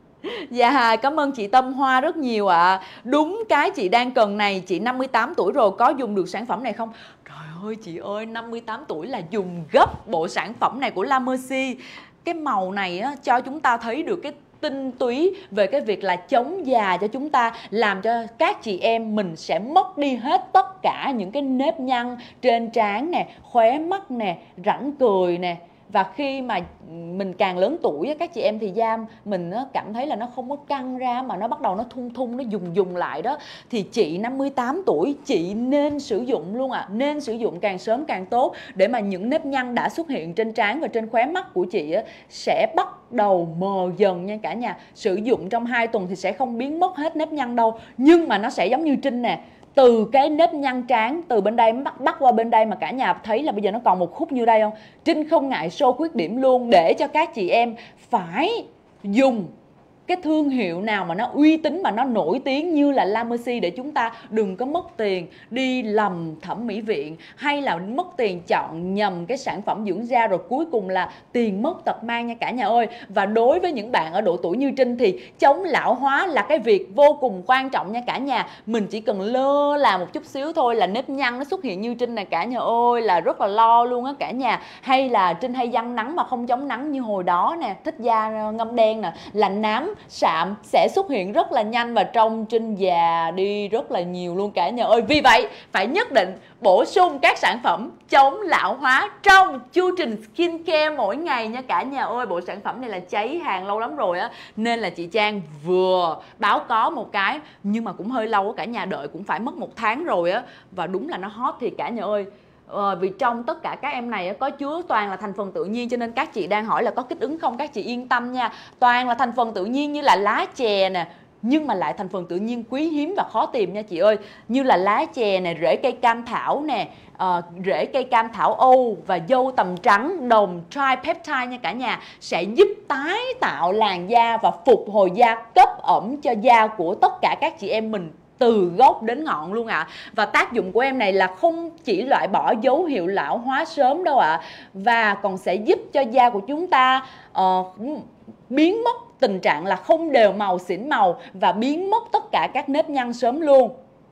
Dạ, cảm ơn chị Tâm Hoa rất nhiều ạ. Đúng cái chị đang cần này, chị 58 tuổi rồi, có dùng được sản phẩm này không? Trời ơi chị ơi, 58 tuổi là dùng gấp bộ sản phẩm này của La Mercy. Cái màu này á, cho chúng ta thấy được cái tinh túy về cái việc là chống già cho chúng ta, làm cho các chị em mình sẽ mất đi hết tất cả những cái nếp nhăn trên trán nè, khóe mắt nè, rãnh cười nè. Và khi mà mình càng lớn tuổi các chị em thì da mình cảm thấy là nó không có căng ra mà nó bắt đầu nó thun thun, nó dùng lại đó. Thì chị 58 tuổi chị nên sử dụng luôn ạ. Nên sử dụng càng sớm càng tốt, để mà những nếp nhăn đã xuất hiện trên trán và trên khóe mắt của chị sẽ bắt đầu mờ dần nha cả nhà. Sử dụng trong 2 tuần thì sẽ không biến mất hết nếp nhăn đâu, nhưng mà nó sẽ giống như Trinh nè, từ cái nếp nhăn trán từ bên đây bắt qua bên đây mà cả nhà thấy là bây giờ nó còn một khúc như đây không? Trinh không ngại show khuyết điểm luôn để cho các chị em phải dùng cái thương hiệu nào mà nó uy tín mà nó nổi tiếng như là La Mercy, để chúng ta đừng có mất tiền đi lầm thẩm mỹ viện, hay là mất tiền chọn nhầm cái sản phẩm dưỡng da rồi cuối cùng là tiền mất tật mang nha cả nhà ơi. Và đối với những bạn ở độ tuổi như Trinh thì chống lão hóa là cái việc vô cùng quan trọng nha cả nhà. Mình chỉ cần lơ là một chút xíu thôi là nếp nhăn nó xuất hiện như Trinh này cả nhà ơi, là rất là lo luôn á cả nhà. Hay là Trinh hay giăng nắng mà không chống nắng như hồi đó nè, thích da ngâm đen nè, là nám sạm sẽ xuất hiện rất là nhanh và trông Trinh già đi rất là nhiều luôn cả nhà ơi. Vì vậy phải nhất định bổ sung các sản phẩm chống lão hóa trong chu trình skincare mỗi ngày nha cả nhà ơi. Bộ sản phẩm này là cháy hàng lâu lắm rồi á, nên là chị Trang vừa báo có một cái nhưng mà cũng hơi lâu á cả nhà, đợi cũng phải mất 1 tháng rồi á. Và đúng là nó hot thì cả nhà ơi. Vì trong tất cả các em này có chứa toàn là thành phần tự nhiên, cho nên các chị đang hỏi là có kích ứng không, các chị yên tâm nha. Toàn là thành phần tự nhiên như là lá chè nè, nhưng mà lại thành phần tự nhiên quý hiếm và khó tìm nha chị ơi. Như là lá chè nè, rễ cây cam thảo nè, rễ cây cam thảo Âu và dâu tằm trắng đồng tripeptide nha cả nhà, sẽ giúp tái tạo làn da và phục hồi da, cấp ẩm cho da của tất cả các chị em mình từ gốc đến ngọn luôn ạ. Và tác dụng của em này là không chỉ loại bỏ dấu hiệu lão hóa sớm đâu ạ, và còn sẽ giúp cho da của chúng ta biến mất tình trạng là không đều màu, xỉn màu và biến mất tất cả các nếp nhăn sớm luôn.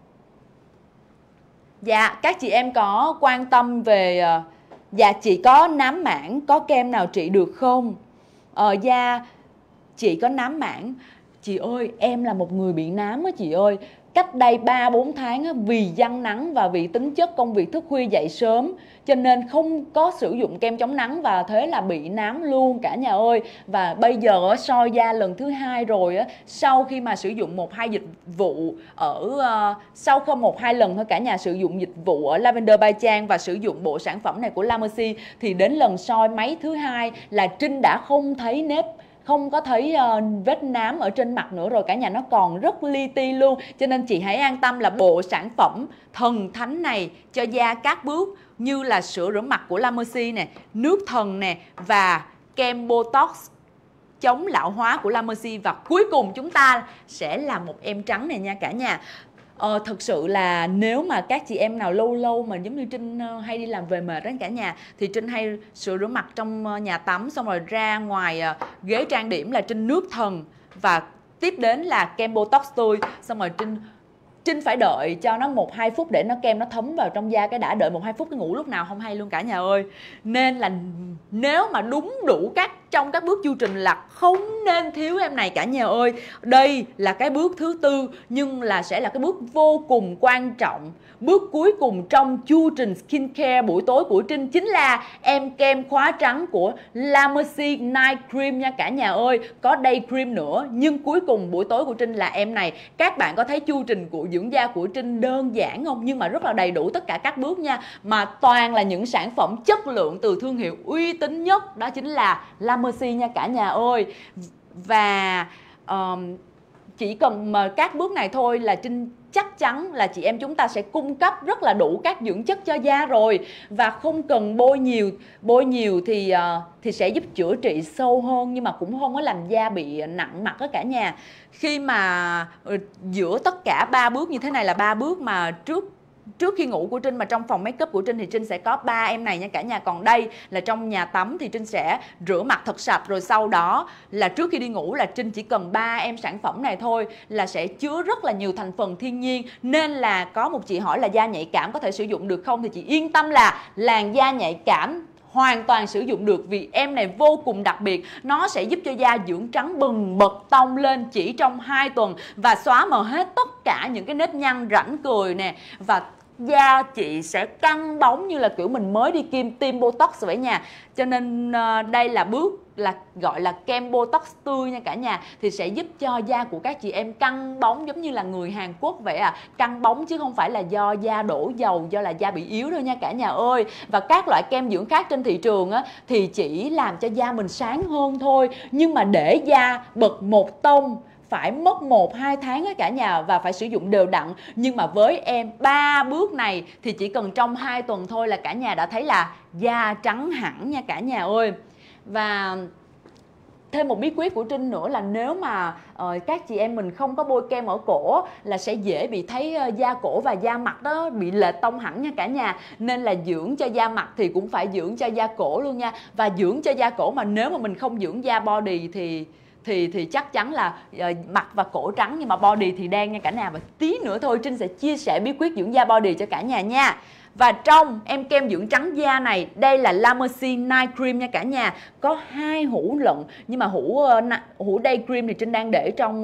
Dạ, các chị em có quan tâm về dạ chị có nám mảng, có kem nào trị được không? Da chị có nám mảng. Chị ơi, em là một người bị nám á chị ơi. Cách đây 3-4 tháng vì giăng nắng và vì tính chất công việc thức khuya dậy sớm, cho nên không có sử dụng kem chống nắng và thế là bị nám luôn cả nhà ơi. Và bây giờ soi da lần thứ 2 rồi, sau khi mà sử dụng 1-2 dịch vụ sau không 1-2 lần thôi cả nhà, sử dụng dịch vụ ở Lavender by Trang và sử dụng bộ sản phẩm này của La Mercy, thì đến lần soi máy thứ 2 là Trinh đã không thấy nếp, không có thấy vết nám ở trên mặt nữa rồi cả nhà, nó còn rất li ti luôn. Cho nên chị hãy an tâm là bộ sản phẩm thần thánh này cho da các bước như là sữa rửa mặt của La Mercy nè, nước thần nè, và kem Botox chống lão hóa của La Mercy, và cuối cùng chúng ta sẽ là một em trắng này nha cả nhà. Thực sự là nếu mà các chị em nào lâu lâu mà giống như Trinh hay đi làm về mệt đó cả nhà, thì Trinh hay sữa rửa mặt trong nhà tắm xong rồi ra ngoài ghế trang điểm là Trinh nước thần và tiếp đến là kem Botox tươi. Xong rồi Trinh phải đợi cho nó 1-2 phút để kem nó thấm vào trong da, cái đã đợi 1-2 phút cái ngủ lúc nào không hay luôn cả nhà ơi. Nên là nếu mà đúng đủ trong các bước chu trình là không nên thiếu em này cả nhà ơi. Đây là cái bước thứ tư nhưng sẽ là cái bước vô cùng quan trọng. Bước cuối cùng trong chu trình skincare buổi tối của Trinh chính là em kem khóa trắng của La Mercy Night Cream nha cả nhà ơi. Có day cream nữa nhưng cuối cùng buổi tối của Trinh là em này. Các bạn có thấy chu trình của dưỡng da của Trinh đơn giản không? Nhưng mà rất là đầy đủ tất cả các bước nha. Mà toàn là những sản phẩm chất lượng từ thương hiệu uy tín nhất, đó chính là La Mercy nha cả nhà ơi. Và chỉ cần mà các bước này thôi là Trinh chắc chắn là chị em chúng ta sẽ cung cấp rất là đủ các dưỡng chất cho da rồi. Và không cần bôi nhiều thì sẽ giúp chữa trị sâu hơn, nhưng mà cũng không có làm da bị nặng mặt đó cả nhà. Khi mà giữa tất cả 3 bước như thế này là 3 bước mà trước khi ngủ của Trinh, mà trong phòng make up của Trinh thì Trinh sẽ có 3 em này nha cả nhà. Còn đây là trong nhà tắm thì Trinh sẽ rửa mặt thật sạch, rồi sau đó là trước khi đi ngủ là Trinh chỉ cần 3 em sản phẩm này thôi là sẽ chứa rất là nhiều thành phần thiên nhiên. Nên là có một chị hỏi là da nhạy cảm có thể sử dụng được không, thì chị yên tâm là làn da nhạy cảm hoàn toàn sử dụng được, vì em này vô cùng đặc biệt. Nó sẽ giúp cho da dưỡng trắng bừng bật tông lên chỉ trong 2 tuần và xóa mờ hết tất cả những cái nếp nhăn rãnh cười nè. Và da chị sẽ căng bóng như là kiểu mình mới đi tiêm Botox vậy nha. Cho nên đây là bước gọi là kem Botox tươi nha cả nhà. Thì sẽ giúp cho da của các chị em căng bóng giống như là người Hàn Quốc vậy à. Căng bóng chứ không phải là do da đổ dầu, do là da bị yếu đâu nha cả nhà ơi. Và các loại kem dưỡng khác trên thị trường á, thì chỉ làm cho da mình sáng hơn thôi. Nhưng mà để da bật một tông phải mất 1-2 tháng á cả nhà, và phải sử dụng đều đặn. Nhưng mà với em 3 bước này thì chỉ cần trong 2 tuần thôi là cả nhà đã thấy là da trắng hẳn nha cả nhà ơi. Và thêm một bí quyết của Trinh nữa là nếu mà các chị em mình không có bôi kem ở cổ là sẽ dễ bị thấy da cổ và da mặt đó bị lệch tông hẳn nha cả nhà. Nên là dưỡng cho da mặt thì cũng phải dưỡng cho da cổ luôn nha. Và dưỡng cho da cổ mà nếu mà mình không dưỡng da body thì chắc chắn là mặt và cổ trắng nhưng mà body thì đen nha cả nhà. Và tí nữa thôi Trinh sẽ chia sẻ bí quyết dưỡng da body cho cả nhà nha. Và trong em kem dưỡng trắng da này, đây là La Mercy Night Cream nha cả nhà. Có 2 hũ lận, nhưng mà hũ day cream thì Trinh đang để trong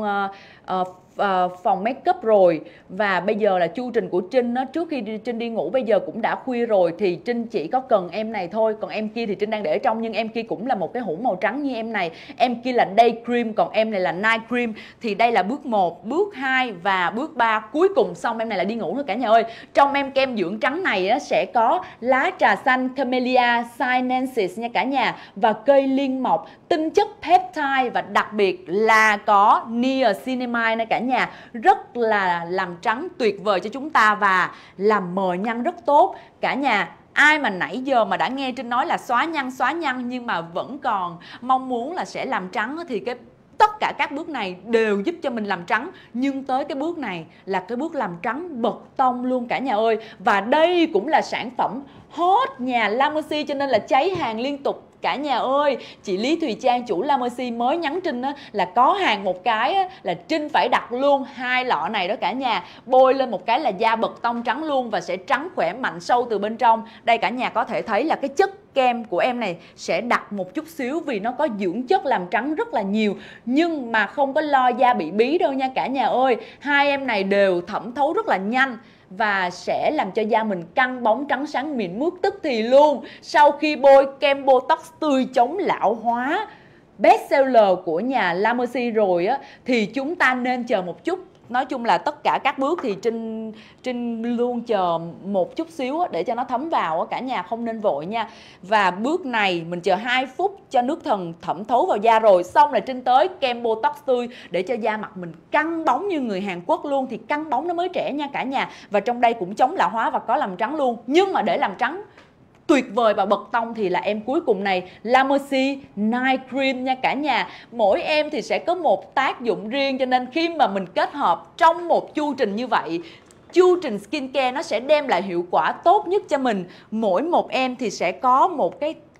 phòng make up rồi. Và bây giờ là chu trình của Trinh đó, trước khi Trinh đi ngủ bây giờ cũng đã khuya rồi thì Trinh chỉ có cần em này thôi. Còn em kia thì Trinh đang để trong, nhưng em kia cũng là một cái hũ màu trắng như em này. Em kia là day cream, còn em này là night cream. Thì đây là bước 1, bước 2 và bước 3. Cuối cùng xong em này là đi ngủ thôi cả nhà ơi. Trong em kem dưỡng trắng này á, sẽ có lá trà xanh Camellia sinensis nha cả nhà, và cây liên mộc, tinh chất peptide, và đặc biệt là có niacinamide nha cả nhà. Rất là làm trắng tuyệt vời cho chúng ta và làm mờ nhăn rất tốt. Cả nhà ai mà nãy giờ mà đã nghe Trinh nói là xóa nhăn nhưng mà vẫn còn mong muốn là sẽ làm trắng thì tất cả các bước này đều giúp cho mình làm trắng. Nhưng tới cái bước này là cái bước làm trắng bật tông luôn cả nhà ơi. Và đây cũng là sản phẩm hot nhà La Mercy cho nên là cháy hàng liên tục cả nhà ơi. Chị Lý Thùy Trang chủ La Mercy mới nhắn Trinh á, là có hàng một cái á, là Trinh phải đặt luôn 2 lọ này đó cả nhà. Bôi lên một cái là da bật tông trắng luôn và sẽ trắng khỏe mạnh sâu từ bên trong. Đây cả nhà có thể thấy là cái chất kem của em này sẽ đặc một chút xíu vì nó có dưỡng chất làm trắng rất là nhiều, nhưng mà không có lo da bị bí đâu nha cả nhà ơi. 2 em này đều thẩm thấu rất là nhanh và sẽ làm cho da mình căng bóng trắng sáng mịn mướt tức thì luôn. Sau khi bôi kem Botox tươi chống lão hóa best seller của nhà La Mercy rồi á, thì chúng ta nên chờ một chút. Nói chung là tất cả các bước thì Trinh luôn chờ một chút xíu để cho nó thấm vào, cả nhà không nên vội nha. Và bước này mình chờ 2 phút cho nước thần thẩm thấu vào da rồi, xong là Trinh tới kem Botox tươi để cho da mặt mình căng bóng như người Hàn Quốc luôn. Thì căng bóng nó mới trẻ nha cả nhà. Và trong đây cũng chống lão hóa và có làm trắng luôn. Nhưng mà để làm trắng tuyệt vời và bật tông thì là em cuối cùng này, La Mercy Night Cream nha cả nhà. Mỗi em thì sẽ có một tác dụng riêng, cho nên khi mà mình kết hợp trong một chu trình như vậy, chu trình skincare nó sẽ đem lại hiệu quả tốt nhất cho mình. Mỗi một em thì sẽ có một cái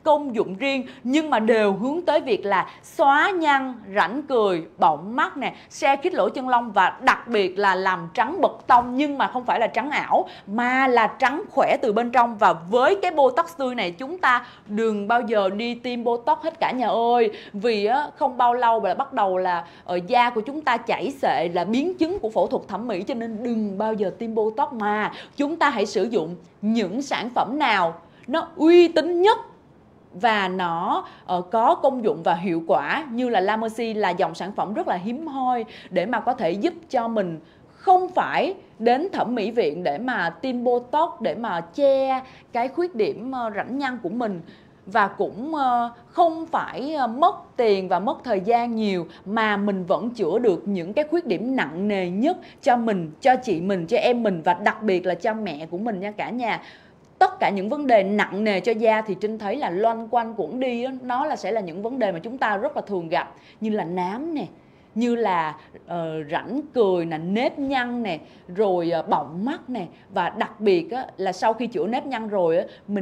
công dụng riêng, nhưng mà đều hướng tới việc là xóa nhăn, rãnh cười, bọng mắt nè, se khít lỗ chân lông, và đặc biệt là làm trắng bật tông, nhưng mà không phải là trắng ảo mà là trắng khỏe từ bên trong. Và với cái Botox tươi này chúng ta đừng bao giờ đi tiêm Botox hết cả nhà ơi, vì không bao lâu là bắt đầu là da của chúng ta chảy xệ, là biến chứng của phẫu thuật thẩm mỹ, cho nên đừng bao giờ tiêm Botox, mà chúng ta hãy sử dụng những sản phẩm nào nó uy tín nhất và nó có công dụng và hiệu quả. Như là La Mercy là dòng sản phẩm rất là hiếm hoi để mà có thể giúp cho mình không phải đến thẩm mỹ viện để mà tiêm Botox để mà che cái khuyết điểm rãnh nhăn của mình, và cũng không phải mất tiền và mất thời gian nhiều, mà mình vẫn chữa được những cái khuyết điểm nặng nề nhất cho mình, cho chị mình, cho em mình, và đặc biệt là cho mẹ của mình nha cả nhà. Tất cả những vấn đề nặng nề cho da thì Trinh thấy là loanh quanh quẩn đi nó sẽ là những vấn đề mà chúng ta rất là thường gặp, như là nám nè, như là rãnh cười nè, nếp nhăn nè, rồi bọng mắt nè. Và đặc biệt là sau khi chữa nếp nhăn rồi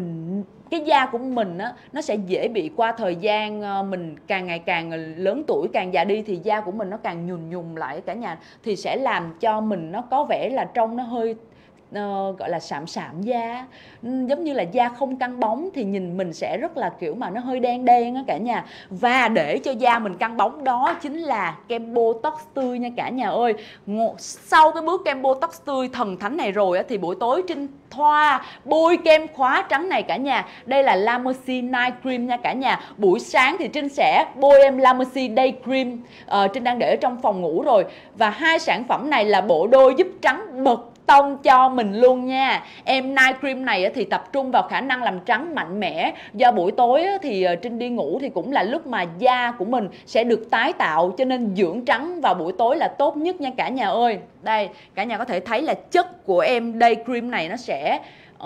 cái da của mình nó sẽ dễ bị, qua thời gian mình càng ngày càng lớn tuổi, càng già đi, thì da của mình nó càng nhùn nhùn lại cả nhà, thì sẽ làm cho mình nó có vẻ là trông nó hơi gọi là sạm sạm da, giống như là da không căng bóng, thì nhìn mình sẽ rất là kiểu mà nó hơi đen đen á cả nhà. Và để cho da mình căng bóng đó chính là kem Botox tươi nha cả nhà ơi. Sau cái bước kem Botox tươi thần thánh này rồi thì buổi tối Trinh thoa bôi kem khóa trắng này cả nhà. Đây là La Mercy Night Cream nha cả nhà. Buổi sáng thì Trinh sẽ bôi em La Mercy Day Cream, Trinh đang để ở trong phòng ngủ rồi. Và hai sản phẩm này là bộ đôi giúp trắng bật tông cho mình luôn nha. Em Night Cream này thì tập trung vào khả năng làm trắng mạnh mẽ. Do buổi tối thì Trinh đi ngủ thì cũng là lúc mà da của mình sẽ được tái tạo, cho nên dưỡng trắng vào buổi tối là tốt nhất nha cả nhà ơi. Đây, cả nhà có thể thấy là chất của em Day Cream này nó sẽ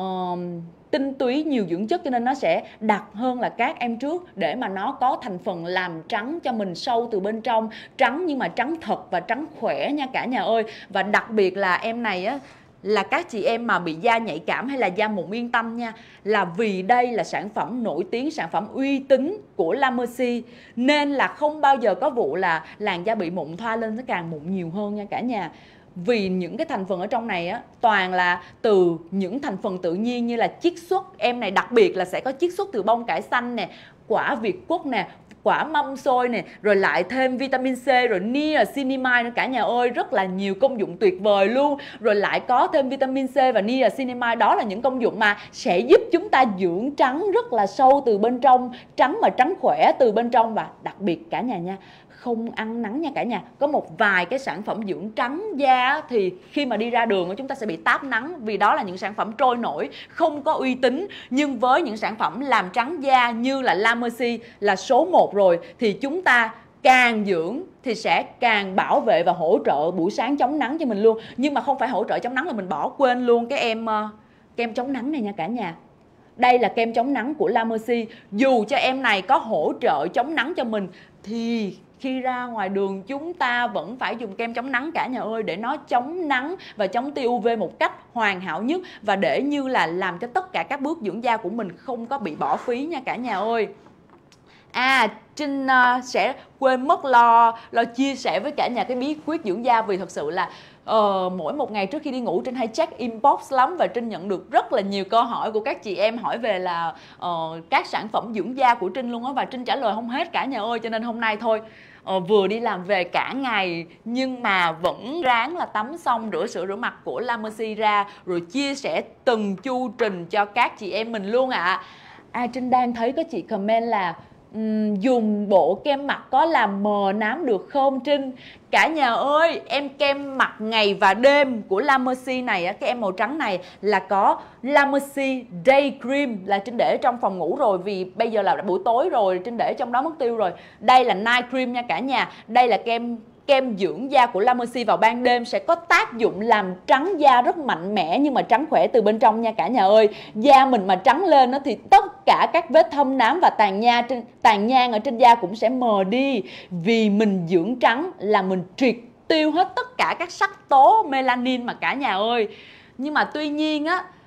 tinh túy, nhiều dưỡng chất, cho nên nó sẽ đặc hơn là các em trước, để mà nó có thành phần làm trắng cho mình sâu từ bên trong, trắng nhưng mà trắng thật và trắng khỏe nha cả nhà ơi. Và đặc biệt là em này là các chị em mà bị da nhạy cảm hay là da mụn yên tâm nha, là vì đây là sản phẩm nổi tiếng, sản phẩm uy tín của La Mercy, nên là không bao giờ có vụ là làn da bị mụn thoa lên nó càng mụn nhiều hơn nha cả nhà. Vì những cái thành phần ở trong này toàn là từ những thành phần tự nhiên, như là chiết xuất. Em này đặc biệt là sẽ có chiết xuất từ bông cải xanh nè, quả việt quất nè, quả mâm xôi nè, rồi lại thêm vitamin C, rồi niacinamide nữa cả nhà ơi, rất là nhiều công dụng tuyệt vời luôn. Rồi lại có thêm vitamin C và niacinamide, đó là những công dụng mà sẽ giúp chúng ta dưỡng trắng rất là sâu từ bên trong, trắng mà trắng khỏe từ bên trong. Và đặc biệt cả nhà nha, không ăn nắng nha cả nhà. Có một vài cái sản phẩm dưỡng trắng da thì khi mà đi ra đường chúng ta sẽ bị táp nắng, vì đó là những sản phẩm trôi nổi, không có uy tín. Nhưng với những sản phẩm làm trắng da như là La Mercy là số 1 rồi, thì chúng ta càng dưỡng thì sẽ càng bảo vệ và hỗ trợ buổi sáng chống nắng cho mình luôn. Nhưng mà không phải hỗ trợ chống nắng là mình bỏ quên luôn cái kem chống nắng này nha cả nhà. Đây là kem chống nắng của La Mercy. Dù cho em này có hỗ trợ chống nắng cho mình thì khi ra ngoài đường chúng ta vẫn phải dùng kem chống nắng cả nhà ơi, để nó chống nắng và chống tia UV một cách hoàn hảo nhất, và để như là làm cho tất cả các bước dưỡng da của mình không có bị bỏ phí nha cả nhà ơi. Trinh sẽ quên mất lo chia sẻ với cả nhà cái bí quyết dưỡng da, vì thật sự là mỗi một ngày trước khi đi ngủ Trinh hay check inbox lắm, và Trinh nhận được rất là nhiều câu hỏi của các chị em hỏi về là các sản phẩm dưỡng da của Trinh luôn á, và Trinh trả lời không hết cả nhà ơi. Cho nên hôm nay thôi, vừa đi làm về cả ngày nhưng mà vẫn ráng là tắm xong rửa mặt của La Mercy ra, rồi chia sẻ từng chu trình cho các chị em mình luôn ạ. Trinh đang thấy có chị comment là dùng bộ kem mặt có làm mờ nám được không Trinh? Cả nhà ơi, em kem mặt ngày và đêm của La Mercy này, cái em màu trắng này là có La Mercy Day Cream, là Trinh để trong phòng ngủ rồi, vì bây giờ là buổi tối rồi, Trinh để trong đó mất tiêu rồi. Đây là Night Cream nha cả nhà. Đây là kem dưỡng da của La Mercy vào ban đêm, sẽ có tác dụng làm trắng da rất mạnh mẽ, nhưng mà trắng khỏe từ bên trong nha cả nhà ơi. Da mình mà trắng lên thì tất cả các vết thâm nám và tàn nhang ở trên da cũng sẽ mờ đi, vì mình dưỡng trắng là mình triệt tiêu hết tất cả các sắc tố melanin mà cả nhà ơi. Nhưng mà tuy nhiên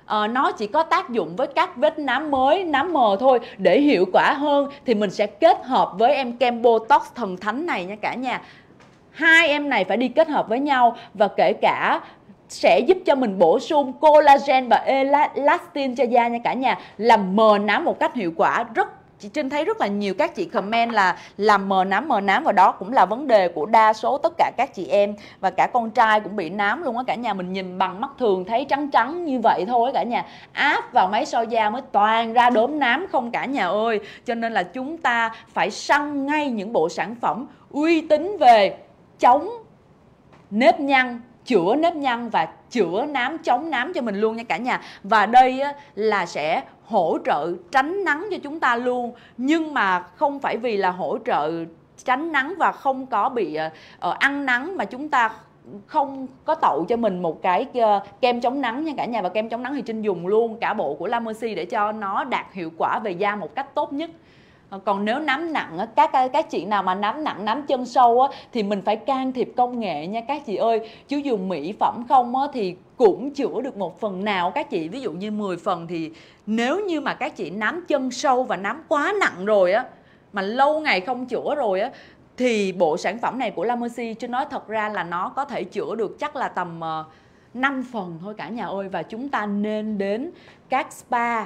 nó chỉ có tác dụng với các vết nám mới, nám mờ thôi. Để hiệu quả hơn thì mình sẽ kết hợp với em kem Botox thần thánh này nha cả nhà. Hai em này phải đi kết hợp với nhau, và kể cả sẽ giúp cho mình bổ sung collagen và elastin cho da nha cả nhà, làm mờ nám một cách hiệu quả. Chị Trinh thấy rất là nhiều các chị comment là làm mờ nám, và đó cũng là vấn đề của đa số tất cả các chị em, và cả con trai cũng bị nám luôn á cả nhà. Mình nhìn bằng mắt thường thấy trắng trắng như vậy thôi cả nhà, áp vào máy soi da mới toàn ra đốm nám không cả nhà ơi. Cho nên là chúng ta phải săn ngay những bộ sản phẩm uy tín về chống nếp nhăn, chữa nếp nhăn và chữa nám, chống nám cho mình luôn nha cả nhà. Và đây là sẽ hỗ trợ tránh nắng cho chúng ta luôn, nhưng mà không phải vì là hỗ trợ tránh nắng và không có bị ăn nắng mà chúng ta không có tậu cho mình một cái kem chống nắng nha cả nhà. Và kem chống nắng thì Trinh dùng luôn cả bộ của La Mercy để cho nó đạt hiệu quả về da một cách tốt nhất. Còn nếu nám nặng, các chị nào mà nám nặng, nám chân sâu á, thì mình phải can thiệp công nghệ nha các chị ơi. Chứ dùng mỹ phẩm không á, thì cũng chữa được một phần nào các chị. Ví dụ như 10 phần thì nếu như mà các chị nám chân sâu và nám quá nặng rồi á, mà lâu ngày không chữa rồi á, thì bộ sản phẩm này của La Mercy Trinh nói thật ra là nó có thể chữa được chắc là tầm 5 phần thôi cả nhà ơi. Và chúng ta nên đến các spa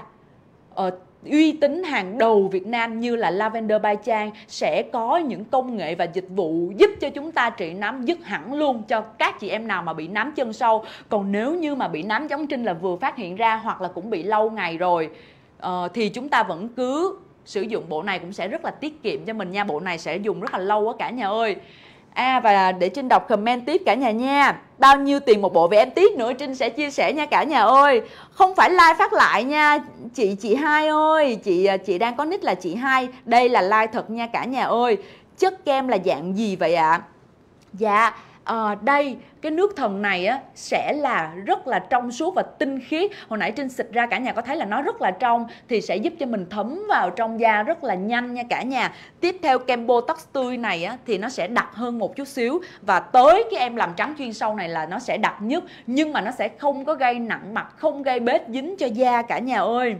uy tín hàng đầu Việt Nam như là Lavender By Trang, sẽ có những công nghệ và dịch vụ giúp cho chúng ta trị nám dứt hẳn luôn cho các chị em nào mà bị nám chân sâu. Còn nếu như mà bị nám giống Trinh là vừa phát hiện ra hoặc là cũng bị lâu ngày rồi, thì chúng ta vẫn cứ sử dụng bộ này cũng sẽ rất là tiết kiệm cho mình nha. Bộ này sẽ dùng rất là lâu á cả nhà ơi. Và để Trinh đọc comment tiếp cả nhà nha. Bao nhiêu tiền một bộ về em tiếc nữa, Trinh sẽ chia sẻ nha cả nhà ơi. Không phải like phát lại nha chị Hai ơi. Chị đang có nick là chị Hai. Đây là like thật nha cả nhà ơi. Chất kem là dạng gì vậy ạ? Dạ đây, cái nước thần này á, sẽ là rất là trong suốt và tinh khiết. Hồi nãy Trinh xịt ra cả nhà có thấy là nó rất là trong, thì sẽ giúp cho mình thấm vào trong da rất là nhanh nha cả nhà. Tiếp theo kem Botox tươi này á, thì nó sẽ đặc hơn một chút xíu. Và tới cái em làm trắng chuyên sâu này là nó sẽ đặc nhất, nhưng mà nó sẽ không có gây nặng mặt, không gây bết dính cho da cả nhà ơi.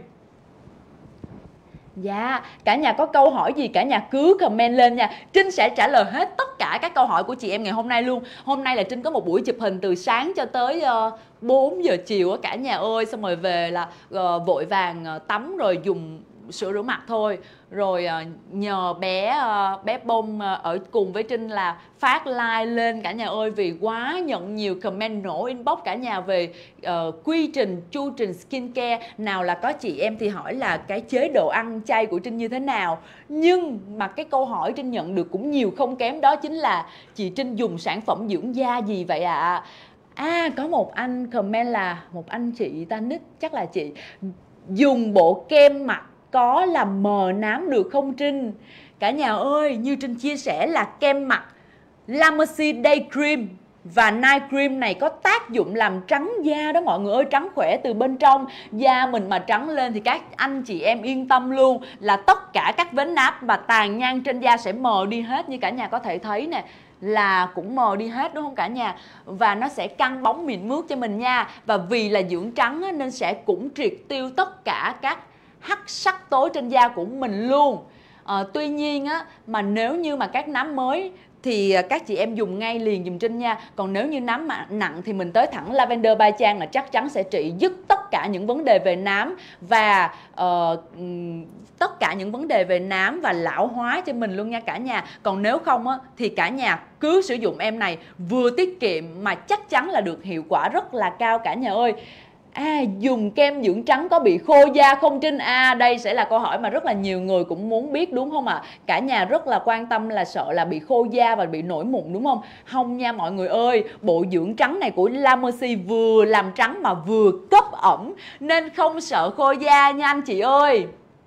Dạ, cả nhà có câu hỏi gì cả nhà cứ comment lên nha. Trinh sẽ trả lời hết tất cả các câu hỏi của chị em ngày hôm nay luôn. Hôm nay là Trinh có một buổi chụp hình từ sáng cho tới 4 giờ chiều á cả nhà ơi. Xong rồi về là vội vàng tắm rồi dùng sữa rửa mặt thôi. Rồi nhờ bé Bông ở cùng với Trinh là phát like lên cả nhà ơi, vì quá nhận nhiều comment nổ inbox cả nhà về quy trình, chu trình skincare. Nào là có chị em thì hỏi là cái chế độ ăn chay của Trinh như thế nào. Nhưng mà cái câu hỏi Trinh nhận được cũng nhiều không kém, đó chính là chị Trinh dùng sản phẩm dưỡng da gì vậy ạ? Có một anh comment là một anh chị ta nick chắc là chị dùng bộ kem mặt có làm mờ nám được không Trinh? Cả nhà ơi, như Trinh chia sẻ là kem mặt La Mercy Day Cream và Night Cream này có tác dụng làm trắng da đó mọi người ơi, trắng khỏe từ bên trong. Da mình mà trắng lên thì các anh chị em yên tâm luôn là tất cả các vết náp và tàn nhang trên da sẽ mờ đi hết. Như cả nhà có thể thấy nè, là cũng mờ đi hết đúng không cả nhà? Và nó sẽ căng bóng mịn mướt cho mình nha. Và vì là dưỡng trắng á, nên sẽ cũng triệt tiêu tất cả các hắc sắc tố trên da của mình luôn. Tuy nhiên á, mà nếu như mà các nám mới thì các chị em dùng ngay liền dùm Trinh nha. Còn nếu như nám nặng thì mình tới thẳng Lavender By Trang là chắc chắn sẽ trị dứt tất cả những vấn đề về nám và tất cả những vấn đề về nám và lão hóa cho mình luôn nha cả nhà. Còn nếu không á, thì cả nhà cứ sử dụng em này, vừa tiết kiệm mà chắc chắn là được hiệu quả rất là cao cả nhà ơi. Dùng kem dưỡng trắng có bị khô da không Trinh? Đây sẽ là câu hỏi mà rất là nhiều người cũng muốn biết đúng không ạ? Cả nhà rất là quan tâm là sợ là bị khô da và bị nổi mụn đúng không? Không nha mọi người ơi, bộ dưỡng trắng này của La Mercy vừa làm trắng mà vừa cấp ẩm, nên không sợ khô da nha anh chị ơi.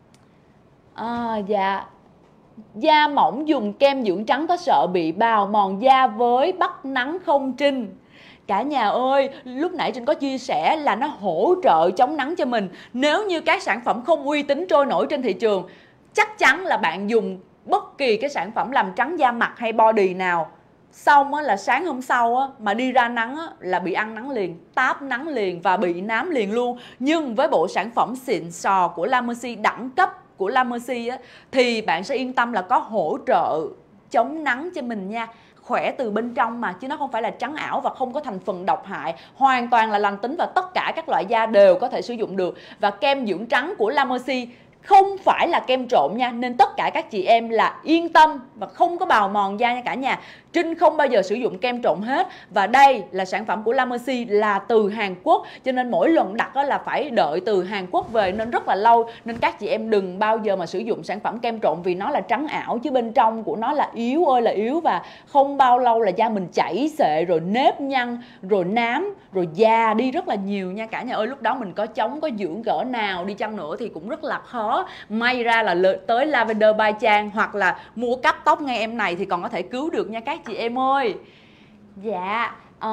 Dạ. Da mỏng dùng kem dưỡng trắng có sợ bị bào mòn da với bắt nắng không Trinh? Cả nhà ơi, lúc nãy Trinh có chia sẻ là nó hỗ trợ chống nắng cho mình. Nếu như các sản phẩm không uy tín trôi nổi trên thị trường, chắc chắn là bạn dùng bất kỳ cái sản phẩm làm trắng da mặt hay body nào xong á, là sáng hôm sau á, mà đi ra nắng á, là bị ăn nắng liền, táp nắng liền và bị nám liền luôn. Nhưng với bộ sản phẩm xịn sò của La Mercy, đẳng cấp của La Mercy á, thì bạn sẽ yên tâm là có hỗ trợ chống nắng cho mình nha. Khỏe từ bên trong mà, chứ nó không phải là trắng ảo và không có thành phần độc hại, hoàn toàn là lành tính và tất cả các loại da đều có thể sử dụng được. Và kem dưỡng trắng của La Mercy không phải là kem trộn nha, nên tất cả các chị em là yên tâm và không có bào mòn da nha cả nhà. Trinh không bao giờ sử dụng kem trộn hết. Và đây là sản phẩm của La Mercy là từ Hàn Quốc, cho nên mỗi lần đặt là phải đợi từ Hàn Quốc về nên rất là lâu. Nên các chị em đừng bao giờ mà sử dụng sản phẩm kem trộn vì nó là trắng ảo, chứ bên trong của nó là yếu ơi là yếu. Và không bao lâu là da mình chảy xệ, rồi nếp nhăn, rồi nám, rồi già đi rất là nhiều nha cả nhà ơi. Lúc đó mình có chống, có dưỡng cỡ nào đi chăng nữa thì cũng rất là khó. May ra là tới Lavender by Trang hoặc là mua cắt tóc ngay em này thì còn có thể cứu được nha các chị em ơi. Dạ,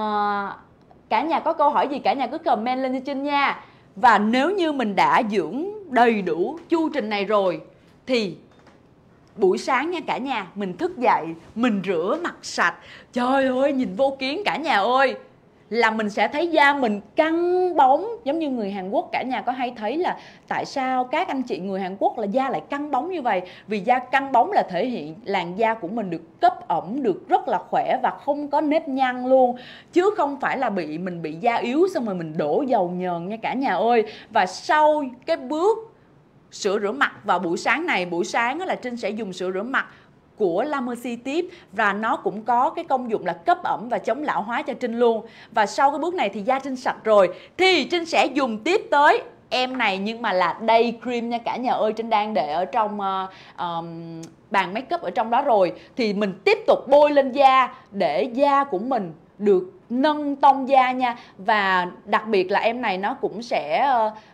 cả nhà có câu hỏi gì cả nhà cứ comment lên cho Trinh nha. Và nếu như mình đã dưỡng đầy đủ chu trình này rồi thì buổi sáng nha cả nhà, mình thức dậy, mình rửa mặt sạch. Trời ơi, nhìn vô kiến cả nhà ơi, là mình sẽ thấy da mình căng bóng. Giống như người Hàn Quốc, cả nhà có hay thấy là tại sao các anh chị người Hàn Quốc là da lại căng bóng như vậy? Vì da căng bóng là thể hiện làn da của mình được cấp ẩm, được rất là khỏe và không có nếp nhăn luôn. Chứ không phải là mình bị da yếu xong rồi mình đổ dầu nhờn nha cả nhà ơi. Và sau cái bước sữa rửa mặt vào buổi sáng này, buổi sáng là Trinh sẽ dùng sữa rửa mặt của La Mercy tiếp, và nó cũng có cái công dụng là cấp ẩm và chống lão hóa cho Trinh luôn. Và sau cái bước này thì da Trinh sạch rồi thì Trinh sẽ dùng tiếp tới em này, nhưng mà là Day Cream nha cả nhà ơi. Trinh đang để ở trong bàn make up ở trong đó rồi. Thì mình tiếp tục bôi lên da để da của mình được nâng tông da nha. Và đặc biệt là em này nó cũng sẽ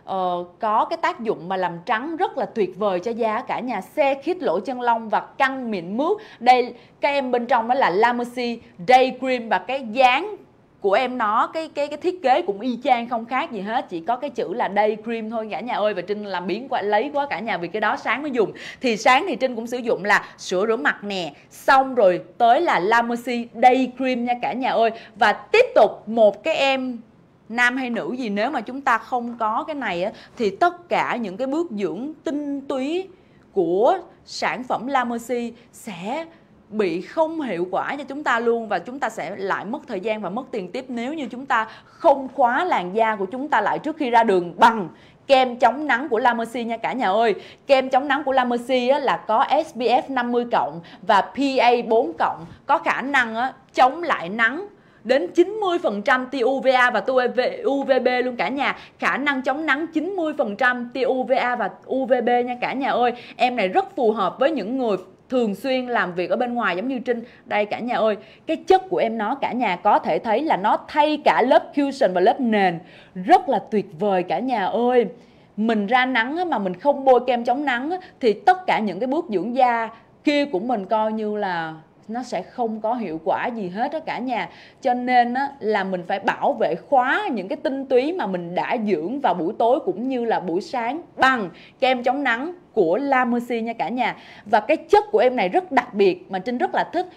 có cái tác dụng mà làm trắng rất là tuyệt vời cho da cả nhà, xe khít lỗ chân lông và căng mịn mướt. Đây, cái em bên trong đó là La Mercy Day Cream, và cái dáng của em nó, cái thiết kế cũng y chang không khác gì hết, chỉ có cái chữ là Day Cream thôi cả nhà ơi. Và Trinh làm biến quá lấy quá cả nhà, vì cái đó sáng mới dùng. Thì sáng thì Trinh cũng sử dụng là sữa rửa mặt nè, xong rồi tới là La Mercy Day Cream nha cả nhà ơi. Và tiếp tục một cái em nam hay nữ gì, nếu mà chúng ta không có cái này á, thì tất cả những cái bước dưỡng tinh túy của sản phẩm La Mercy sẽ bị không hiệu quả cho chúng ta luôn. Và chúng ta sẽ lại mất thời gian và mất tiền tiếp nếu như chúng ta không khóa làn da của chúng ta lại trước khi ra đường bằng kem chống nắng của La Mercy nha cả nhà ơi. Kem chống nắng của La Mercy là có SPF 50+ và PA 4+, có khả năng chống lại nắng đến 90% tia UVA và tia UVB luôn cả nhà. Khả năng chống nắng 90% tia UVA và UVB nha cả nhà ơi. Em này rất phù hợp với những người thường xuyên làm việc ở bên ngoài giống như Trinh. Đây cả nhà ơi, cái chất của em nó cả nhà có thể thấy là nó thay cả lớp cushion và lớp nền, rất là tuyệt vời cả nhà ơi. Mình ra nắng mà mình không bôi kem chống nắng thì tất cả những cái bước dưỡng da kia của mình coi như là nó sẽ không có hiệu quả gì hết đó cả nhà. Cho nên là mình phải bảo vệ khóa những cái tinh túy mà mình đã dưỡng vào buổi tối cũng như là buổi sáng bằng kem chống nắng của La Mercy nha cả nhà. Và cái chất của em này rất đặc biệt mà Trinh rất là thích.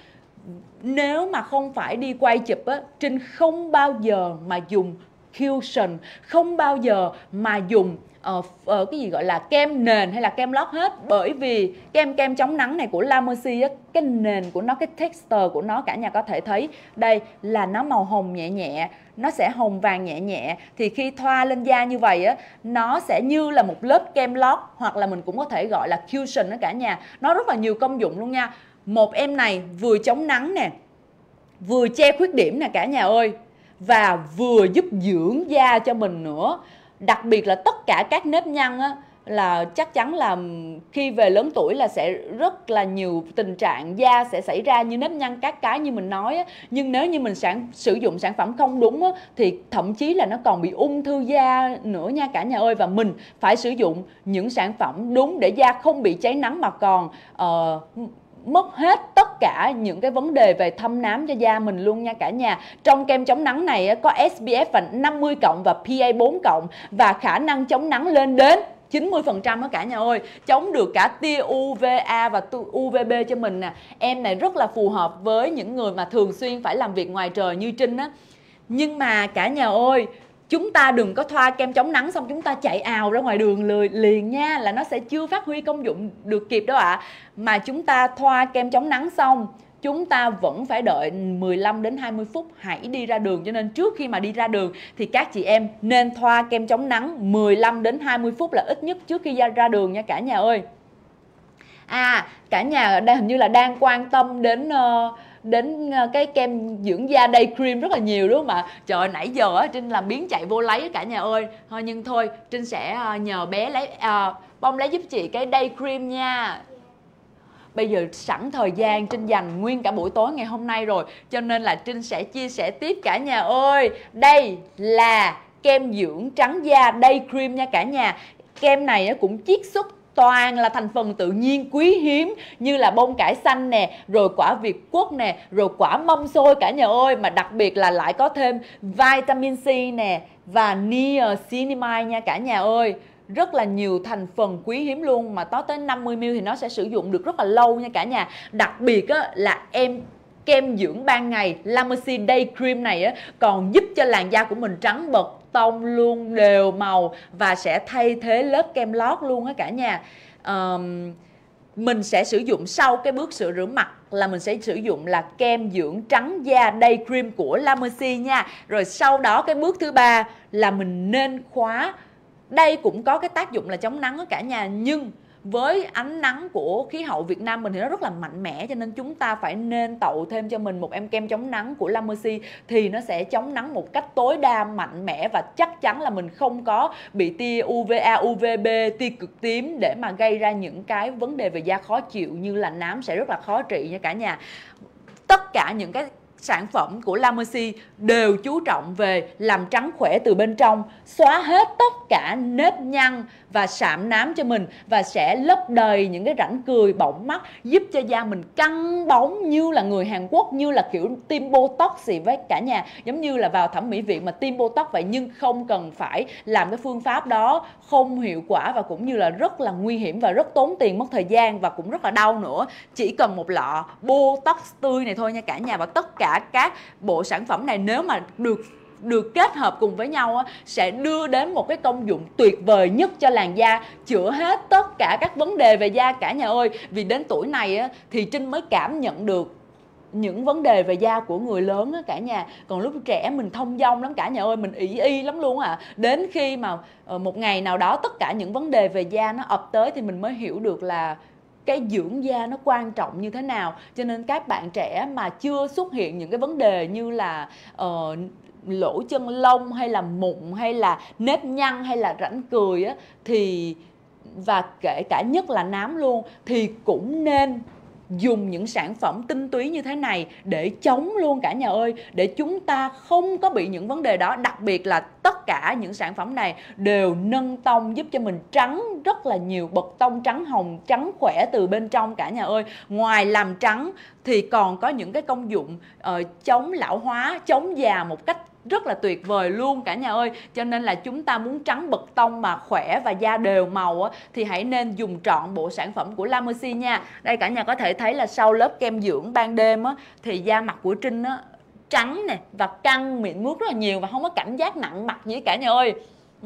Nếu mà không phải đi quay chụp Trinh không bao giờ mà dùng cushion, không bao giờ mà dùng cái gì gọi là kem nền hay là kem lót hết. Bởi vì kem chống nắng này của La Mercy cái nền của nó, cái texture của nó cả nhà có thể thấy đây là nó màu hồng nhẹ nhẹ, nó sẽ hồng vàng nhẹ nhẹ. Thì khi thoa lên da như vậy nó sẽ như là một lớp kem lót, hoặc là mình cũng có thể gọi là cushion đó cả nhà. Nó rất là nhiều công dụng luôn nha. Một em này vừa chống nắng nè, vừa che khuyết điểm nè cả nhà ơi, và vừa giúp dưỡng da cho mình nữa. Đặc biệt là tất cả các nếp nhăn là chắc chắn là khi về lớn tuổi là sẽ rất là nhiều tình trạng da sẽ xảy ra như nếp nhăn các cái như mình nói. Nhưng nếu như mình sử dụng sản phẩm không đúng thì thậm chí là nó còn bị ung thư da nữa nha cả nhà ơi. Và mình phải sử dụng những sản phẩm đúng để da không bị cháy nắng mà còn mất hết tất cả những cái vấn đề về thâm nám cho da mình luôn nha cả nhà. Trong kem chống nắng này có SPF 50+ và PA 4+, và khả năng chống nắng lên đến 90% đó cả nhà ơi, chống được cả tia UVA và UVB cho mình nè. Em này rất là phù hợp với những người mà thường xuyên phải làm việc ngoài trời như Trinh á. Nhưng mà cả nhà ơi, chúng ta đừng có thoa kem chống nắng xong chúng ta chạy ào ra ngoài đường liền nha, là nó sẽ chưa phát huy công dụng được kịp đâu ạ. Mà chúng ta thoa kem chống nắng xong chúng ta vẫn phải đợi 15 đến 20 phút hãy đi ra đường. Cho nên trước khi mà đi ra đường thì các chị em nên thoa kem chống nắng 15 đến 20 phút là ít nhất trước khi ra đường nha cả nhà ơi. Cả nhà hình như là đang quan tâm đến cái kem dưỡng da Day Cream rất là nhiều đúng không ạ? Trời ơi, nãy giờ Trinh làm biến chạy vô lấy cả nhà ơi. Nhưng thôi Trinh sẽ nhờ bé lấy Bông lấy giúp chị cái Day Cream nha. Bây giờ sẵn thời gian Trinh dành nguyên cả buổi tối ngày hôm nay rồi, cho nên là Trinh sẽ chia sẻ tiếp cả nhà ơi. Đây là kem dưỡng trắng da Day Cream nha cả nhà. Kem này cũng chiết xuất toàn là thành phần tự nhiên quý hiếm như là bông cải xanh nè, rồi quả việt quất nè, rồi quả mâm xôi cả nhà ơi. Mà đặc biệt là lại có thêm vitamin C nè và niacinamide nha cả nhà ơi. Rất là nhiều thành phần quý hiếm luôn, mà tới 50ml thì nó sẽ sử dụng được rất là lâu nha cả nhà. Đặc biệt là kem dưỡng ban ngày La Mercy Day Cream này còn giúp cho làn da của mình trắng bật tông luôn, đều màu và sẽ thay thế lớp kem lót luôn á cả nhà. Mình sẽ sử dụng sau cái bước sữa rửa mặt là mình sẽ sử dụng là kem dưỡng trắng da Day Cream của La Mercy nha. Rồi sau đó cái bước thứ ba là mình nên khóa. Đây cũng có cái tác dụng là chống nắng đó cả nhà, nhưng với ánh nắng của khí hậu Việt Nam mình thì nó rất là mạnh mẽ, cho nên chúng ta phải nên tậu thêm cho mình một em kem chống nắng của La Mercy thì nó sẽ chống nắng một cách tối đa mạnh mẽ và chắc chắn là mình không có bị tia UVA, UVB, tia cực tím để mà gây ra những cái vấn đề về da khó chịu như là nám sẽ rất là khó trị nha cả nhà. Tất cả những cái sản phẩm của La Mercy đều chú trọng về làm trắng khỏe từ bên trong, xóa hết tất cả nếp nhăn và sạm nám cho mình, và sẽ lấp đầy những cái rãnh cười bọng mắt, giúp cho da mình căng bóng như là người Hàn Quốc, như là kiểu tiêm Botox gì với cả nhà, giống như là vào thẩm mỹ viện mà tiêm Botox vậy, nhưng không cần phải làm cái phương pháp đó, không hiệu quả và cũng như là rất là nguy hiểm và rất tốn tiền, mất thời gian và cũng rất là đau nữa. Chỉ cần một lọ Botox tươi này thôi nha cả nhà. Và tất cả các bộ sản phẩm này nếu mà được kết hợp cùng với nhau sẽ đưa đến một cái công dụng tuyệt vời nhất cho làn da, chữa hết tất cả các vấn đề về da cả nhà ơi. Vì đến tuổi này thì Trinh mới cảm nhận được những vấn đề về da của người lớn cả nhà. Còn lúc trẻ mình thông dong lắm cả nhà ơi, mình ỷ y lắm luôn Đến khi mà một ngày nào đó tất cả những vấn đề về da nó ập tới thì mình mới hiểu được là cái dưỡng da nó quan trọng như thế nào. Cho nên các bạn trẻ mà chưa xuất hiện những cái vấn đề như là lỗ chân lông hay là mụn hay là nếp nhăn hay là rãnh cười thì và kể cả nhất là nám luôn, thì cũng nên dùng những sản phẩm tinh túy như thế này để chống luôn cả nhà ơi, để chúng ta không có bị những vấn đề đó. Đặc biệt là tất cả những sản phẩm này đều nâng tông, giúp cho mình trắng rất là nhiều, bật tông trắng hồng, trắng khỏe từ bên trong cả nhà ơi. Ngoài làm trắng thì còn có những cái công dụng chống lão hóa, chống già một cách rất là tuyệt vời luôn cả nhà ơi. Cho nên là chúng ta muốn trắng bật tông mà khỏe và da đều màu thì hãy nên dùng trọn bộ sản phẩm của La Mercy nha. Đây cả nhà có thể thấy là sau lớp kem dưỡng ban đêm thì da mặt của Trinh trắng nè và căng mịn mướt rất là nhiều và không có cảm giác nặng mặt gì cả nhà ơi.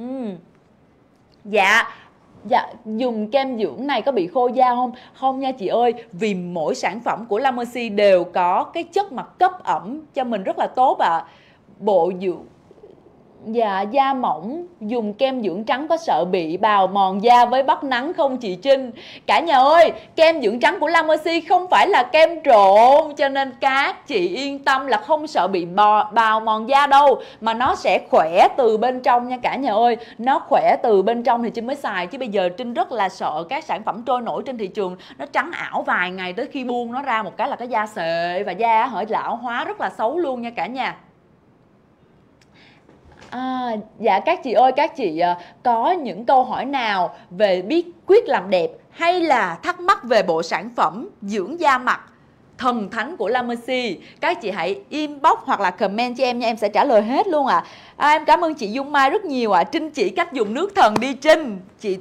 Dạ, dùng kem dưỡng này có bị khô da không? Không nha chị ơi, vì mỗi sản phẩm của La Mercy đều có cái chất mà cấp ẩm cho mình rất là tốt Bộ dưỡng da mỏng dùng kem dưỡng trắng có sợ bị bào mòn da với bắt nắng không chị Trinh? Cả nhà ơi, kem dưỡng trắng của La Mercy không phải là kem trộn, cho nên các chị yên tâm là không sợ bị bào mòn da đâu, mà nó sẽ khỏe từ bên trong nha cả nhà ơi. Nó khỏe từ bên trong thì Trinh mới xài, chứ bây giờ Trinh rất là sợ các sản phẩm trôi nổi trên thị trường nó trắng ảo vài ngày tới khi buông nó ra một cái là cái da sệ và da hở lão hóa rất là xấu luôn nha cả nhà. Dạ các chị ơi, các chị có những câu hỏi nào về bí quyết làm đẹp hay là thắc mắc về bộ sản phẩm dưỡng da mặt thần thánh của La Mercy. Các chị hãy inbox hoặc là comment cho em nha, em sẽ trả lời hết luôn ạ. Em cảm ơn chị Dung Mai rất nhiều ạ. Trinh chỉ cách dùng nước thần đi Trinh. Chị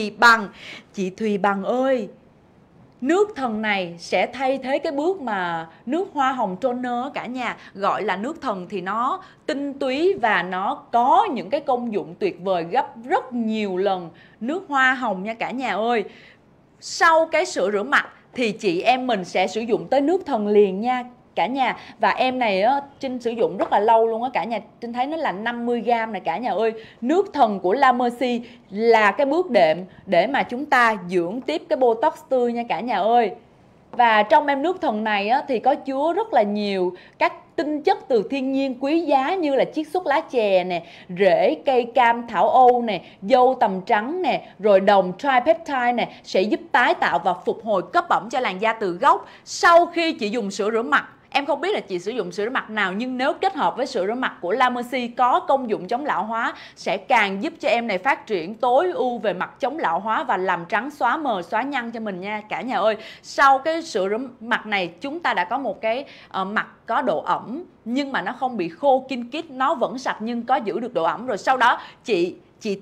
Thùy Bằng ơi, nước thần này sẽ thay thế cái bước mà nước hoa hồng toner cả nhà. Gọi là nước thần thì nó tinh túy và nó có những cái công dụng tuyệt vời gấp rất nhiều lần nước hoa hồng nha cả nhà ơi. Sau cái sữa rửa mặt thì chị em mình sẽ sử dụng tới nước thần liền nha cả nhà. Và em này á, Trinh sử dụng rất là lâu luôn á cả nhà. Trinh thấy nó là 50g này cả nhà ơi. Nước thần của La Mercy là cái bước đệm để mà chúng ta dưỡng tiếp cái botox tươi nha cả nhà ơi. Và trong em nước thần này á, thì có chứa rất là nhiều các tinh chất từ thiên nhiên quý giá như là chiết xuất lá chè nè, rễ cây cam thảo Âu nè, dâu tằm trắng nè, rồi đồng tripeptide nè, sẽ giúp tái tạo và phục hồi cấp ẩm cho làn da từ gốc. Sau khi chị dùng sữa rửa mặt, em không biết là chị sử dụng sữa rửa mặt nào, nhưng nếu kết hợp với sữa rửa mặt của La Mercy có công dụng chống lão hóa, sẽ càng giúp cho em này phát triển tối ưu về mặt chống lão hóa và làm trắng xóa mờ xóa nhăn cho mình nha cả nhà ơi. Sau cái sữa rửa mặt này chúng ta đã có một cái mặt có độ ẩm nhưng mà nó không bị khô kin kít, nó vẫn sạch nhưng có giữ được độ ẩm. Rồi sau đó chị